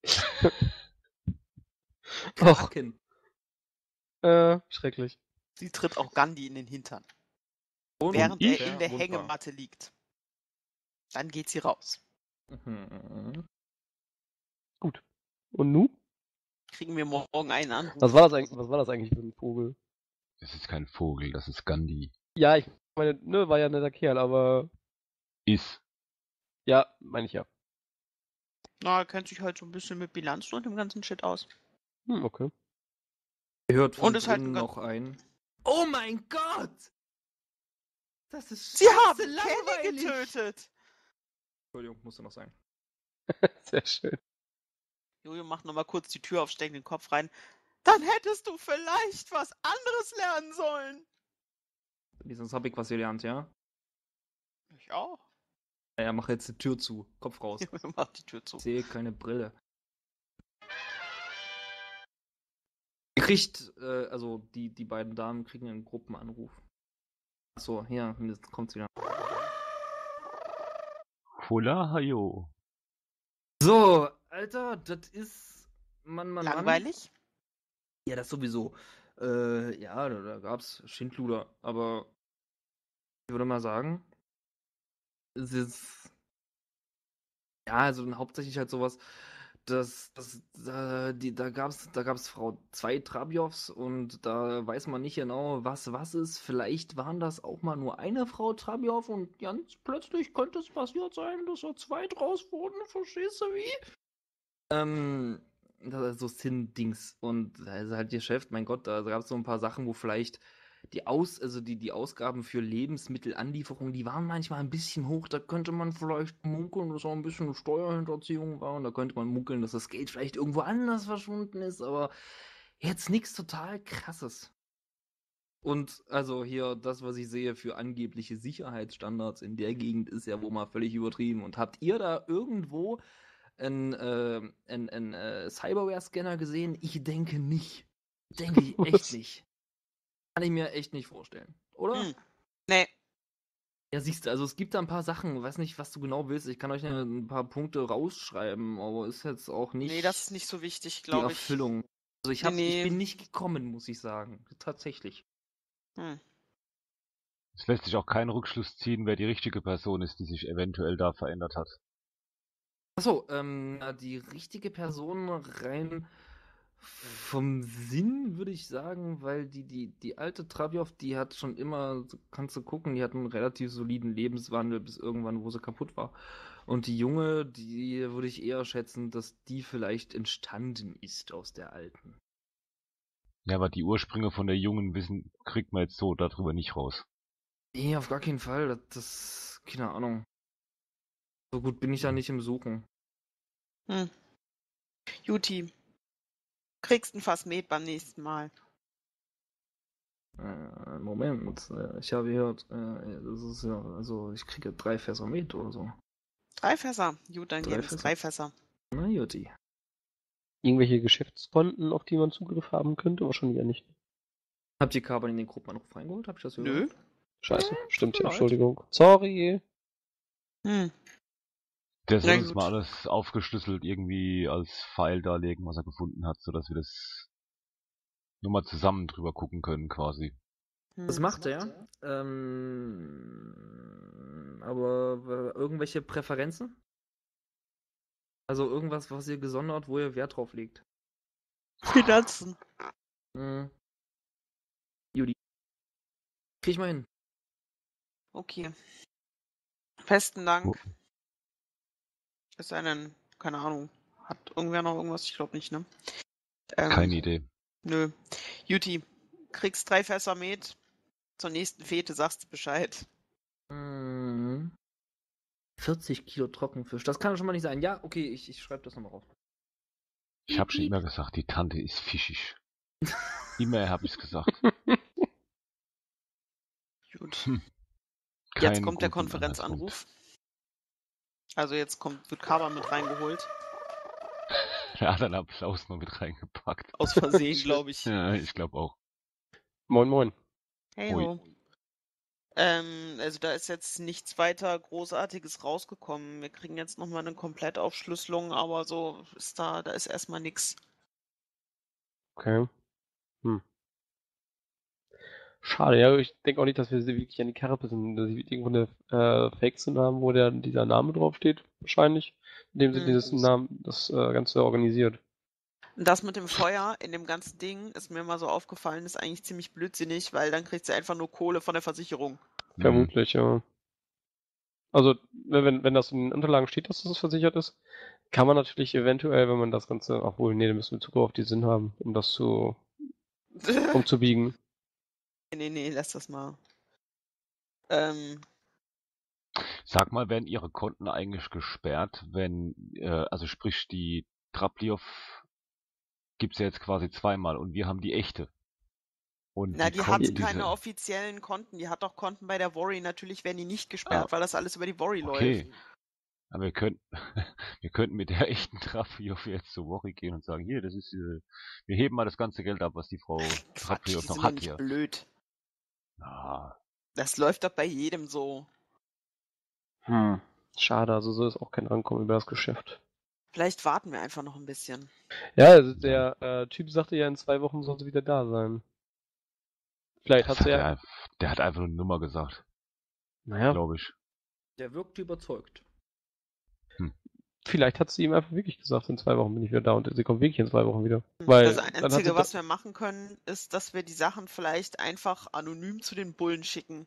Speaker 5: Och,
Speaker 6: Kraken.
Speaker 5: schrecklich.
Speaker 4: Sie tritt auch Gandhi in den Hintern.
Speaker 6: Und
Speaker 4: Während
Speaker 3: ich?
Speaker 4: er in der
Speaker 6: Runter.
Speaker 4: Hängematte liegt. Dann geht sie raus.
Speaker 6: Mhm.
Speaker 5: Gut. Und nu?
Speaker 4: Kriegen wir morgen einen Anruf.
Speaker 5: Was war das eigentlich für ein Vogel?
Speaker 3: Das ist kein Vogel, das ist Gandhi.
Speaker 5: Ja, ich meine, ne, war ja ein netter Kerl, aber
Speaker 3: Ist.
Speaker 5: ja, meine ich ja.
Speaker 4: Na, er kennt sich halt so ein bisschen mit Bilanzen und dem ganzen Shit aus.
Speaker 5: Okay.
Speaker 6: Ihr hört von
Speaker 4: Und ist halt
Speaker 6: drinnen
Speaker 4: ein-
Speaker 6: noch ein. Oh mein Gott! Das ist
Speaker 4: Sie
Speaker 6: scheiße
Speaker 4: haben Kenny
Speaker 6: langweilig.
Speaker 4: getötet!
Speaker 6: Entschuldigung, musste noch sein.
Speaker 5: Sehr schön.
Speaker 4: Jojo macht nochmal kurz die Tür auf, steckt den Kopf rein. Dann hättest du vielleicht was anderes lernen sollen.
Speaker 6: Sonst hab ich was gelernt, ja?
Speaker 4: Ich auch.
Speaker 6: Naja, mach jetzt die Tür zu. Kopf raus.
Speaker 4: Jojo macht die Tür zu.
Speaker 6: Ich sehe keine Brille. Ihr kriegt, also die beiden Damen kriegen einen Gruppenanruf. Achso, hier, jetzt kommt's wieder.
Speaker 3: Hola, hayo.
Speaker 6: So, Alter, das ist. Mann.
Speaker 4: Langweilig?
Speaker 6: Ja, das sowieso. Ja, da gab's Schindluder, aber ich würde mal sagen, es ist. Ja, also hauptsächlich halt sowas, da gab's Frau 2 Trabjovs und da weiß man nicht genau, was ist. Vielleicht waren das auch mal nur eine Frau Trabjov und ganz plötzlich könnte es passiert sein, dass da 2 draus wurden, verstehst du wie? Das ist so Sinn-Dings. Und da ist halt ihr Chef, mein Gott, da gab es so ein paar Sachen, wo vielleicht die Ausgaben für Lebensmittelanlieferungen, die waren manchmal ein bisschen hoch. Da könnte man vielleicht munkeln, dass auch ein bisschen Steuerhinterziehung war. Und da könnte man munkeln, dass das Geld vielleicht irgendwo anders verschwunden ist. Aber jetzt nichts total Krasses. Und also hier, das, was ich sehe für angebliche Sicherheitsstandards in der Gegend, ist ja wohl mal völlig übertrieben. Und habt ihr da irgendwo einen Cyberware-Scanner gesehen? Ich denke nicht. Denke ich echt
Speaker 5: Was?
Speaker 6: nicht. Kann ich mir echt nicht vorstellen. Oder?
Speaker 4: Hm. Nee.
Speaker 6: Ja, siehst du, also es gibt da ein paar Sachen, weiß nicht, was du genau willst. Ich kann euch ein paar Punkte rausschreiben, aber ist jetzt auch nicht
Speaker 4: Nee, das ist nicht so wichtig,
Speaker 6: die
Speaker 4: glaube ich.
Speaker 6: Erfüllung. Also ich
Speaker 4: Nee.
Speaker 6: bin nicht gekommen, muss ich sagen. Tatsächlich.
Speaker 4: Hm.
Speaker 3: Es lässt sich auch keinen Rückschluss ziehen, wer die richtige Person ist, die sich eventuell da verändert hat.
Speaker 6: Achso, die richtige Person rein vom Sinn, würde ich sagen, weil die alte Trabjov, die hat schon immer, kannst du gucken, die hat einen relativ soliden Lebenswandel bis irgendwann, wo sie kaputt war. Und die junge, die würde ich eher schätzen, dass die vielleicht entstanden ist aus der alten.
Speaker 3: Ja, aber die Ursprünge von der jungen Wissen kriegt man jetzt so darüber nicht raus.
Speaker 6: Nee, auf gar keinen Fall. Das keine Ahnung. So gut bin ich da nicht im Suchen.
Speaker 4: Hm. Juti. Kriegst ein Fass Met beim nächsten Mal.
Speaker 6: Moment, ich habe gehört, das ist ja, also ich kriege 3 Fässer mit oder so.
Speaker 4: 3 Fässer. Gut, dann
Speaker 6: 3
Speaker 4: geben es
Speaker 6: Fässer.
Speaker 4: 3 Fässer.
Speaker 6: Na Juti.
Speaker 5: Irgendwelche Geschäftskonten, auf die man Zugriff haben könnte? Wahrscheinlich ja nicht.
Speaker 6: Habt ihr Carbon in den Gruppenanruf reingeholt? Hab ich das gehört?
Speaker 4: Nö.
Speaker 5: Scheiße, stimmt ja,
Speaker 6: leid.
Speaker 5: Entschuldigung. Sorry.
Speaker 4: Hm.
Speaker 3: Der soll
Speaker 4: Na
Speaker 3: uns
Speaker 4: gut.
Speaker 3: mal alles aufgeschlüsselt irgendwie als File darlegen, was er gefunden hat, sodass wir das nur mal zusammen drüber gucken können quasi.
Speaker 6: Das
Speaker 4: Hm.
Speaker 6: macht er. Aber irgendwelche Präferenzen? Also irgendwas, was ihr gesondert, wo ihr Wert drauf legt.
Speaker 4: Finanzen.
Speaker 6: Judy. Krieg ich mal hin.
Speaker 4: Okay. Besten Dank.
Speaker 3: Oh.
Speaker 4: Es sei denn, keine Ahnung. Hat irgendwer noch irgendwas? Ich glaube nicht, ne?
Speaker 3: Keine Idee.
Speaker 4: Nö. Juti, kriegst 3 Fässer Met. Zur nächsten Fete sagst du Bescheid.
Speaker 6: Mhm. 40 Kilo Trockenfisch. Das kann schon mal nicht sein. Ja, okay, ich schreibe das nochmal auf.
Speaker 3: Ich habe schon immer gesagt, die Tante ist fischig. Immer habe ich's gesagt.
Speaker 4: Gut.
Speaker 3: Hm.
Speaker 4: Jetzt
Speaker 3: Keinen
Speaker 4: kommt der
Speaker 3: guten
Speaker 4: Konferenzanruf. Also jetzt wird Kaba mit reingeholt.
Speaker 3: Anhaltspunkt. Er hat einen Applaus noch mit reingepackt.
Speaker 4: Aus Versehen, glaube ich.
Speaker 3: Ja, ich glaube auch.
Speaker 5: Moin, moin.
Speaker 4: Hey
Speaker 3: Ui.
Speaker 4: ho. Also da ist jetzt nichts weiter Großartiges rausgekommen. Wir kriegen jetzt nochmal eine Komplettaufschlüsselung, aber so ist da ist erstmal nichts.
Speaker 5: Okay. Schade, ja, ich denke auch nicht, dass wir sie wirklich an die Karre pissen, dass sie irgendwo eine Fake-SIN haben, wo dieser Name draufsteht, wahrscheinlich. Indem sie das Ganze organisiert.
Speaker 4: Und das mit dem Feuer in dem ganzen Ding ist mir mal so aufgefallen, ist eigentlich ziemlich blödsinnig, weil dann kriegt sie einfach nur Kohle von der Versicherung.
Speaker 5: Vermutlich, ja. Also, wenn das in den Unterlagen steht, dass das versichert ist, kann man natürlich eventuell, wenn man das Ganze, obwohl, nee, da müssen wir Zugriff auf die SIN haben, um das umzubiegen.
Speaker 4: Nee, lass das mal.
Speaker 3: Sag mal, werden Ihre Konten eigentlich gesperrt, wenn, also sprich, die Trapliow gibt's ja jetzt quasi zweimal und wir haben die echte. Und
Speaker 4: Na, die hat
Speaker 3: Konten,
Speaker 4: keine offiziellen Konten. Die hat doch Konten bei der Worry. Natürlich werden die nicht gesperrt,
Speaker 3: Ah.
Speaker 4: weil das alles über die Worry
Speaker 3: Okay.
Speaker 4: läuft.
Speaker 3: Aber wir könnten mit der echten Trapliow jetzt zur Woche gehen und sagen, hier, das ist, wir heben mal das ganze Geld ab, was die Frau
Speaker 4: Quatsch, die
Speaker 3: Trapliow
Speaker 4: sind
Speaker 3: noch
Speaker 4: doch
Speaker 3: hat
Speaker 4: nicht
Speaker 3: hier.
Speaker 4: blöd.
Speaker 3: Ah,
Speaker 4: Das läuft doch bei jedem so.
Speaker 5: Schade, also so ist auch kein Rankommen über das Geschäft.
Speaker 4: Vielleicht warten wir einfach noch ein bisschen.
Speaker 5: Ja, also der Typ sagte ja, in 2 Wochen soll sie wieder da sein. Vielleicht hat sie ja.
Speaker 3: der hat einfach nur eine Nummer gesagt,
Speaker 5: Naja,
Speaker 3: glaube ich.
Speaker 6: Der wirkt überzeugt.
Speaker 5: vielleicht hat sie ihm einfach wirklich gesagt, in 2 Wochen bin ich wieder da und sie kommt wirklich in 2 Wochen wieder. Weil
Speaker 4: Das Einzige, was wir machen können, ist, dass wir die Sachen vielleicht einfach anonym zu den Bullen schicken.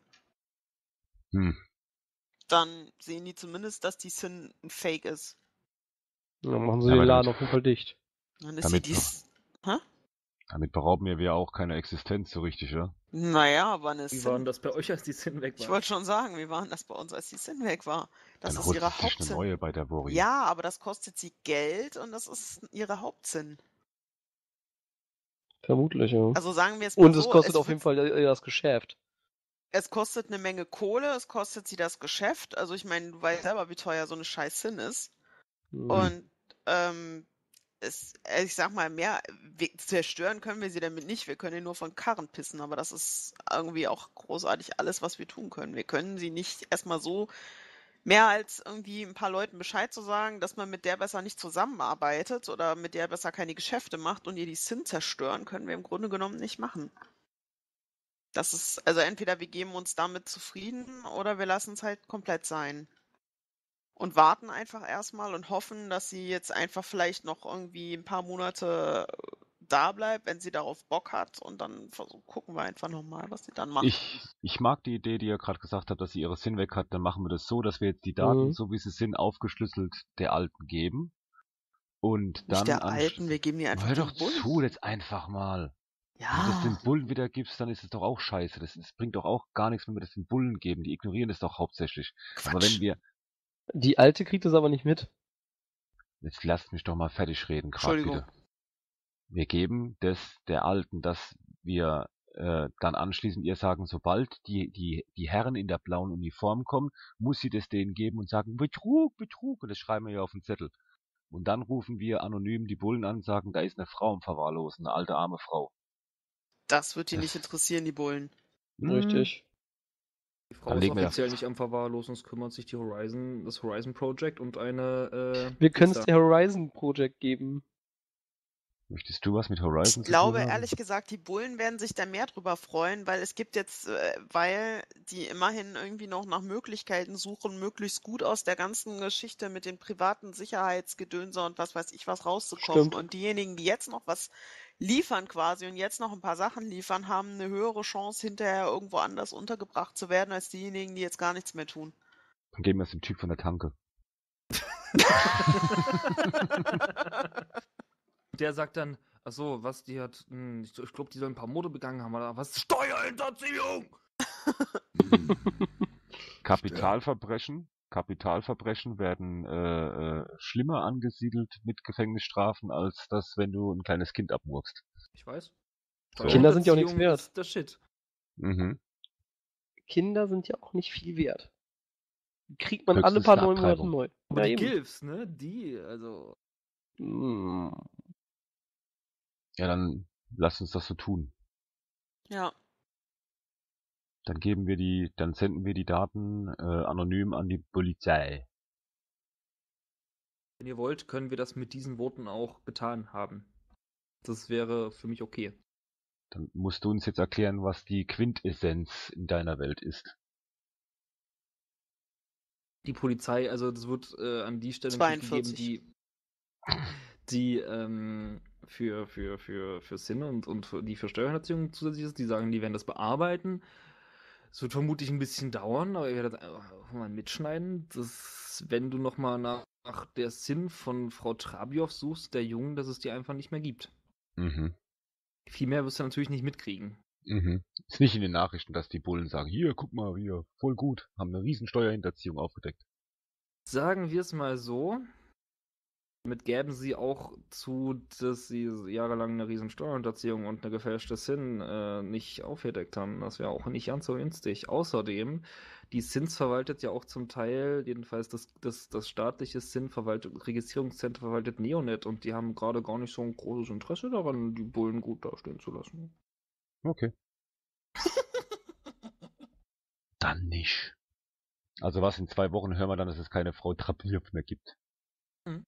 Speaker 4: Dann sehen die zumindest, dass die SIN ein Fake ist.
Speaker 5: Dann machen sie
Speaker 3: Ja,
Speaker 5: den
Speaker 3: aber
Speaker 5: Laden
Speaker 3: gut.
Speaker 5: auf jeden Fall dicht.
Speaker 4: Dann ist
Speaker 3: Damit
Speaker 4: sie dies. Hä?
Speaker 3: Damit berauben wir auch keine Existenz so richtig, ja?
Speaker 4: Naja, aber eine
Speaker 6: Wie war denn
Speaker 4: SIN.
Speaker 6: das bei euch, als die SIN weg war?
Speaker 4: Ich wollte schon sagen, wie war denn das bei uns, als die SIN weg war? Das
Speaker 3: Dann
Speaker 4: ist
Speaker 3: holt
Speaker 4: ihre
Speaker 3: sie sich eine
Speaker 4: Hauptsinn.
Speaker 3: neue bei der Worry.
Speaker 4: Ja, aber das kostet sie Geld und das ist ihre Hauptsinn.
Speaker 5: Vermutlich, ja.
Speaker 4: Also sagen wir es mal
Speaker 5: Und
Speaker 4: so.
Speaker 5: es kostet auf jeden Fall das Geschäft.
Speaker 4: Es kostet eine Menge Kohle, es kostet sie das Geschäft. Also ich meine, du weißt selber, wie teuer so eine scheiß SIN ist. Und ich sag mal, zerstören können wir sie damit nicht. Wir können ihr nur von Karren pissen, aber das ist irgendwie auch großartig alles, was wir tun können. Wir können sie nicht erstmal so mehr als irgendwie ein paar Leuten Bescheid zu sagen, dass man mit der besser nicht zusammenarbeitet oder mit der besser keine Geschäfte macht und ihr die SIN zerstören, können wir im Grunde genommen nicht machen. Das ist, also entweder wir geben uns damit zufrieden oder wir lassen es halt komplett sein. Und warten einfach erstmal und hoffen, dass sie jetzt einfach vielleicht noch irgendwie ein paar Monate da bleibt, wenn sie darauf Bock hat. Und dann gucken wir einfach nochmal, was sie dann macht.
Speaker 3: Ich mag die Idee, die ihr gerade gesagt habt, dass sie ihre SIN weg hat. Dann machen wir das so, dass wir jetzt die Daten, so wie sie sind, aufgeschlüsselt der Alten geben. Und dann
Speaker 4: Nicht der Alten, wir geben die einfach
Speaker 3: hör
Speaker 4: den
Speaker 3: doch
Speaker 4: Bullen.
Speaker 3: zu, jetzt einfach mal. Wenn du das
Speaker 4: Ja,
Speaker 3: den Bullen wieder gibst, dann ist es doch auch scheiße. Das bringt doch auch gar nichts, wenn wir das den Bullen geben. Die ignorieren das doch hauptsächlich. Aber
Speaker 4: Quatsch.
Speaker 3: wenn wir...
Speaker 5: Die Alte kriegt es aber nicht mit.
Speaker 3: Jetzt lasst mich doch mal fertig reden, gerade
Speaker 4: Entschuldigung.
Speaker 3: bitte. Wir geben das der Alten, dass wir dann anschließend ihr sagen, sobald die Herren in der blauen Uniform kommen, muss sie das denen geben und sagen, Betrug, Betrug. Und das schreiben wir ja auf den Zettel. Und dann rufen wir anonym die Bullen an und sagen, da ist eine Frau im Verwahrlosen, eine alte, arme Frau.
Speaker 4: Das wird die nicht interessieren, die Bullen.
Speaker 5: Richtig.
Speaker 6: Die Frau
Speaker 3: Dann
Speaker 6: ist
Speaker 3: legen wir
Speaker 6: offiziell nicht am Verwahrlosen, es kümmert sich das Horizon Project und eine
Speaker 5: Wir können es
Speaker 6: Pizza.
Speaker 5: der Horizon Project geben.
Speaker 3: Möchtest du was mit Horizon
Speaker 4: Ich glaube,
Speaker 3: zu tun haben?
Speaker 4: ehrlich gesagt, die Bullen werden sich da mehr drüber freuen, weil es gibt jetzt, weil die immerhin irgendwie noch nach Möglichkeiten suchen, möglichst gut aus der ganzen Geschichte mit den privaten Sicherheitsgedönse und was weiß ich was rauszukommen.
Speaker 5: Stimmt.
Speaker 4: Und diejenigen, die jetzt noch was liefern quasi und jetzt noch ein paar Sachen liefern, haben eine höhere Chance, hinterher irgendwo anders untergebracht zu werden, als diejenigen, die jetzt gar nichts mehr tun.
Speaker 3: Dann geben wir es dem Typ von der Tanke.
Speaker 6: Der sagt dann, ach so, was, die hat, ich glaube, die sollen ein paar Morde begangen haben, oder was? Steuerhinterziehung!
Speaker 3: Kapitalverbrechen Kapitalverbrechen werden schlimmer angesiedelt mit Gefängnisstrafen, als das, wenn du ein kleines Kind abmurkst.
Speaker 6: Ich weiß.
Speaker 3: So.
Speaker 5: Kinder sind ja auch nichts
Speaker 6: Steuerhinterziehung
Speaker 5: wert.
Speaker 6: ist der Shit.
Speaker 3: Mhm.
Speaker 5: Kinder sind ja auch nicht viel wert. Die kriegt man
Speaker 3: Höchstens
Speaker 5: alle paar
Speaker 3: eine
Speaker 5: 9 Monate
Speaker 3: Abtreibung.
Speaker 5: neu.
Speaker 6: Aber
Speaker 5: Ja,
Speaker 6: die
Speaker 5: eben.
Speaker 6: Gilfs, ne? Die, also.
Speaker 5: Hm.
Speaker 3: Ja, dann lass uns das so tun.
Speaker 4: Ja.
Speaker 3: Dann senden wir die Daten anonym an die Polizei.
Speaker 6: Wenn ihr wollt, können wir das mit diesen Worten auch getan haben. Das wäre für mich okay.
Speaker 3: Dann musst du uns jetzt erklären, was die Quintessenz in deiner Welt ist.
Speaker 6: Die Polizei, also das wird an die Stelle gegeben,
Speaker 4: 42.
Speaker 6: die für Sinne und die für Steuerhinterziehung zusätzlich ist. Die sagen, die werden das bearbeiten. Es wird vermutlich ein bisschen dauern, aber ihr werdet einfach mal mitschneiden. Wenn du nochmal nach der Sinn von Frau Trabiow suchst, der Jungen, dass es die einfach nicht mehr gibt.
Speaker 3: Mhm.
Speaker 6: Viel mehr wirst du natürlich nicht mitkriegen.
Speaker 3: Mhm. Ist nicht in den Nachrichten, dass die Bullen sagen, hier, guck mal, hier, voll gut, haben eine riesen Steuerhinterziehung aufgedeckt.
Speaker 6: Sagen wir es mal so. Damit gäben sie auch zu, dass sie jahrelang eine riesen Steuerhinterziehung und eine gefälschte SIN nicht aufgedeckt haben. Das wäre auch nicht ganz so günstig. Außerdem, die SINs verwaltet ja auch zum Teil, jedenfalls das staatliche Registrierungszentrum verwaltet Neonet und die haben gerade gar nicht so ein großes Interesse daran, die Bullen gut dastehen zu lassen.
Speaker 3: Okay. Dann nicht. Also was, in 2 Wochen hören wir dann, dass es keine Frau Trabiow mehr gibt.
Speaker 6: Mhm.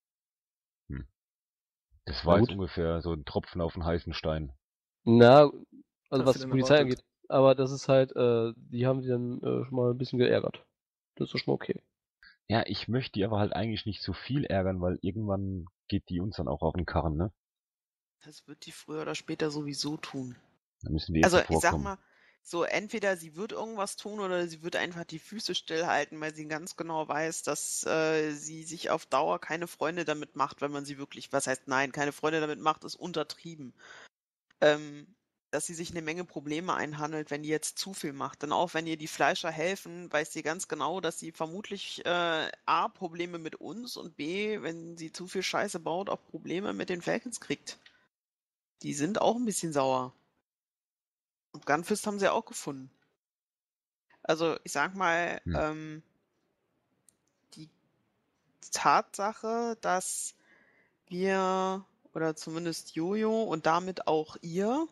Speaker 3: Das war
Speaker 5: Na
Speaker 3: jetzt
Speaker 5: gut.
Speaker 3: ungefähr so ein Tropfen auf den heißen Stein.
Speaker 5: Na, also
Speaker 6: Was
Speaker 5: was
Speaker 6: du
Speaker 5: die
Speaker 6: denn
Speaker 5: Polizei
Speaker 6: erwartet?
Speaker 5: angeht. Aber das ist halt, die haben sie dann schon mal ein bisschen geärgert. Das ist doch schon mal okay.
Speaker 3: Ja, ich möchte die aber halt eigentlich nicht so viel ärgern, weil irgendwann geht die uns dann auch auf den Karren, ne?
Speaker 4: Das wird die früher oder später sowieso tun.
Speaker 3: Dann müssen wir
Speaker 4: Also
Speaker 3: davor
Speaker 4: ich sag
Speaker 3: kommen.
Speaker 4: mal, so entweder sie wird irgendwas tun oder sie wird einfach die Füße stillhalten, weil sie ganz genau weiß, dass sie sich auf Dauer keine Freunde damit macht, wenn man sie wirklich, was heißt nein, keine Freunde damit macht, ist untertrieben. Dass sie sich eine Menge Probleme einhandelt, wenn die jetzt zu viel macht. Denn auch wenn ihr die Fleischer helfen, weiß sie ganz genau, dass sie vermutlich A, Probleme mit uns und B, wenn sie zu viel Scheiße baut, auch Probleme mit den Falcons kriegt. Die sind auch ein bisschen sauer. Und Gunfist haben sie auch gefunden. Also ich sag mal, die Tatsache, dass wir, oder zumindest Jojo und damit auch ihr,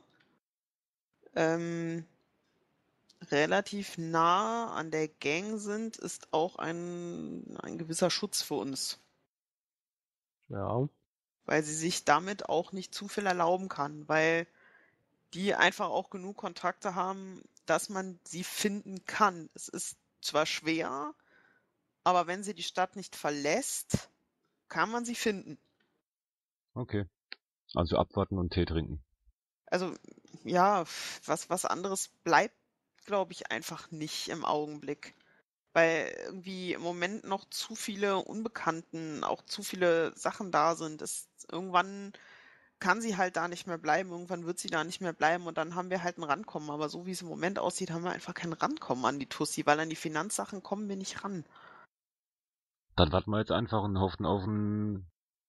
Speaker 4: relativ nah an der Gang sind, ist auch ein gewisser Schutz für uns.
Speaker 5: Ja.
Speaker 4: Weil sie sich damit auch nicht zu viel erlauben kann, weil die einfach auch genug Kontakte haben, dass man sie finden kann. Es ist zwar schwer, aber wenn sie die Stadt nicht verlässt, kann man sie finden.
Speaker 3: Okay. Also abwarten und Tee trinken.
Speaker 4: Also ja, was anderes bleibt, glaube ich, einfach nicht im Augenblick. Weil irgendwie im Moment noch zu viele Unbekannten, auch zu viele Sachen da sind. Irgendwann kann sie halt da nicht mehr bleiben, irgendwann wird sie da nicht mehr bleiben und dann haben wir halt ein Rankommen. Aber so wie es im Moment aussieht, haben wir einfach kein Rankommen an die Tussi, weil an die Finanzsachen kommen wir nicht ran.
Speaker 3: Dann warten wir jetzt einfach und hoffen auf einen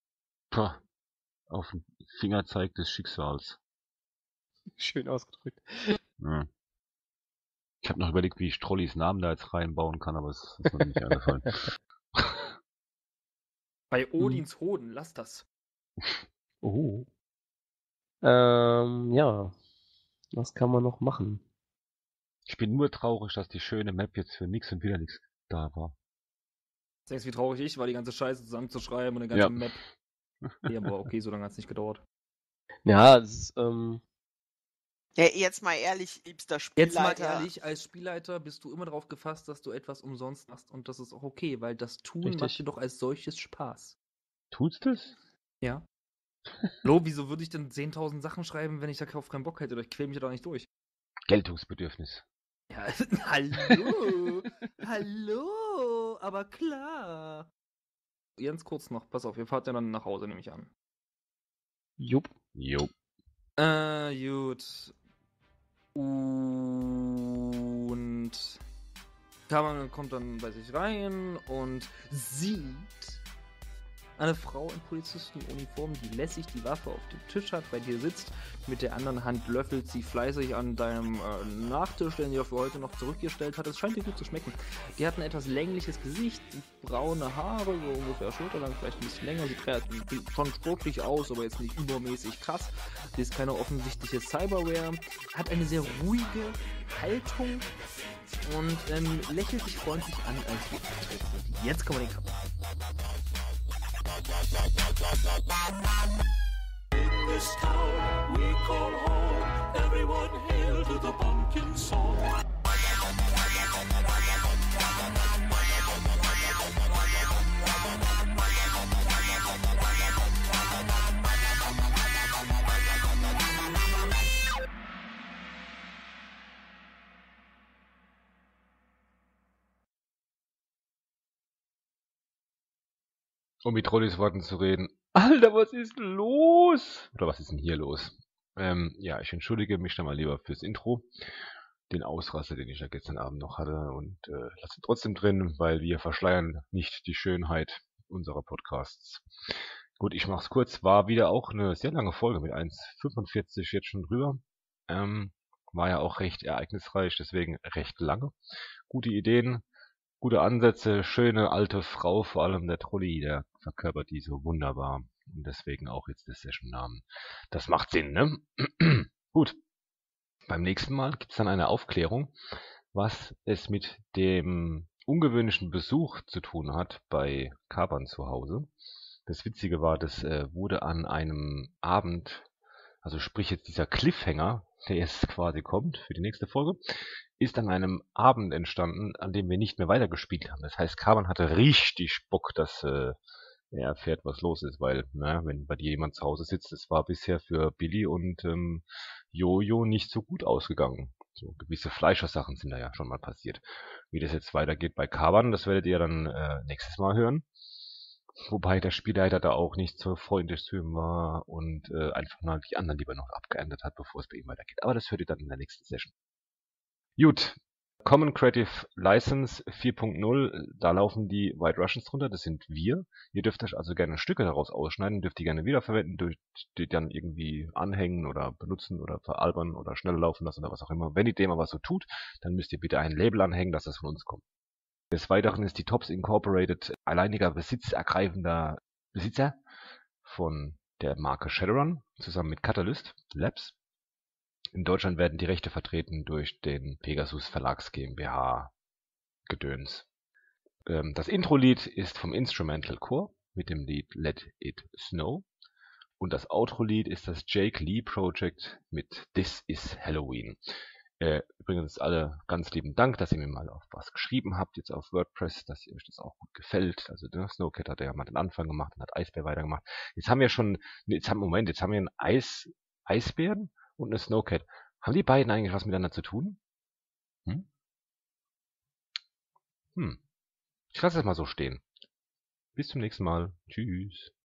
Speaker 3: Fingerzeig des Schicksals.
Speaker 5: Schön ausgedrückt.
Speaker 3: Ja. Ich habe noch überlegt, wie ich Trolleys Namen da jetzt reinbauen kann, aber es ist mir nicht eingefallen.
Speaker 6: Bei Odins Hoden, lass das.
Speaker 5: Oh. Ja. Was kann man noch machen?
Speaker 3: Ich bin nur traurig, dass die schöne Map jetzt für nix und wieder nichts da war.
Speaker 6: Denkst du, wie traurig ich war, die ganze Scheiße zusammenzuschreiben und eine ganze
Speaker 3: Ja.
Speaker 6: Map. Nee, aber okay, so lange hat es nicht gedauert.
Speaker 5: Ja, das ist,
Speaker 4: Ja, jetzt mal ehrlich, liebster
Speaker 6: Jetzt mal
Speaker 4: Spielleiter.
Speaker 6: ehrlich, als Spielleiter bist du immer darauf gefasst, dass du etwas umsonst machst und das ist auch okay, weil das Tun
Speaker 5: Richtig.
Speaker 6: macht dir doch als solches Spaß.
Speaker 3: Tut's das?
Speaker 6: Ja. Lo, wieso würde ich denn 10.000 Sachen schreiben, wenn ich da auf keinen Bock hätte? Oder ich quäl mich da nicht durch.
Speaker 3: Geltungsbedürfnis.
Speaker 6: Ja, hallo, hallo, aber klar. Ganz kurz noch, pass auf, ihr fahrt ja dann nach Hause, nehme ich an.
Speaker 5: jupp.
Speaker 3: Jo.
Speaker 6: Gut. Und Kaban kommt dann bei sich rein und sieht eine Frau in Polizistenuniform, die lässig die Waffe auf dem Tisch hat, bei dir sitzt, mit der anderen Hand löffelt sie fleißig an deinem Nachtisch, den sie für heute noch zurückgestellt hat. Es scheint dir gut zu schmecken. Die hat ein etwas längliches Gesicht, braune Haare, so ungefähr schulterlang, vielleicht ein bisschen länger. Sieht schon sportlich aus, aber jetzt nicht übermäßig krass. Sie ist keine offensichtliche Cyberware, hat eine sehr ruhige Haltung und lächelt dich freundlich an, als sie auftreten sind. Jetzt kommen wir den Kampf.
Speaker 9: In this town we call home, everyone hail to the pumpkin song.
Speaker 3: Um mit Trollis Worten zu reden. Alter, was ist los? Oder was ist denn hier los? Ja, ich entschuldige mich dann mal lieber fürs Intro. Den Ausraster, den ich ja gestern Abend noch hatte und lasse ihn trotzdem drin, weil wir verschleiern nicht die Schönheit unserer Podcasts. Gut, ich mach's kurz. War wieder auch eine sehr lange Folge mit 1,45 jetzt schon drüber. War ja auch recht ereignisreich, deswegen recht lange. Gute Ideen. Gute Ansätze, schöne alte Frau, vor allem der Trolli, der verkörpert die so wunderbar. Und deswegen auch jetzt der Session-Namen. Das macht Sinn, ne? Gut. Beim nächsten Mal gibt's dann eine Aufklärung, was es mit dem ungewöhnlichen Besuch zu tun hat bei Kaban zu Hause. Das Witzige war, das wurde an einem Abend, also sprich jetzt dieser Cliffhanger, der jetzt quasi kommt für die nächste Folge, ist an einem Abend entstanden, an dem wir nicht mehr weitergespielt haben. Das heißt, Kaban hatte richtig Bock, dass er erfährt, was los ist, weil, wenn bei dir jemand zu Hause sitzt, es war bisher für Billy und Jojo nicht so gut ausgegangen. So gewisse Fleischersachen sind da ja schon mal passiert. Wie das jetzt weitergeht bei Kaban, das werdet ihr dann nächstes Mal hören. Wobei der Spielleiter da auch nicht so freundlich zu ihm war und einfach mal die anderen lieber noch abgeändert hat, bevor es bei ihm weitergeht. Aber das hört ihr dann in der nächsten Session. Gut, Common Creative License 4.0, da laufen die White Russians drunter, das sind wir. Ihr dürft euch also gerne Stücke daraus ausschneiden, dürft die gerne wiederverwenden, dürft die dann irgendwie anhängen oder benutzen oder veralbern oder schneller laufen lassen oder was auch immer. Wenn die dem aber so tut, dann müsst ihr bitte ein Label anhängen, dass das von uns kommt. Des Weiteren ist die Tops Incorporated alleiniger besitzergreifender Besitzer von der Marke Shadowrun zusammen mit Catalyst Labs. In Deutschland werden die Rechte vertreten durch den Pegasus Verlags GmbH Gedöns. Das Intro-Lied ist vom Instrumental Core mit dem Lied Let It Snow. Und das Outro-Lied ist das Jake Lee Project mit This Is Halloween. Übrigens alle ganz lieben Dank, dass ihr mir mal auf was geschrieben habt, jetzt auf WordPress, dass ihr euch das auch gut gefällt. Also der Snowcat hat ja mal den Anfang gemacht und hat Eisbär weitergemacht. Jetzt haben wir einen Eisbären und eine Snowcat. Haben die beiden eigentlich was miteinander zu tun? Ich lasse es mal so stehen. Bis zum nächsten Mal. Tschüss.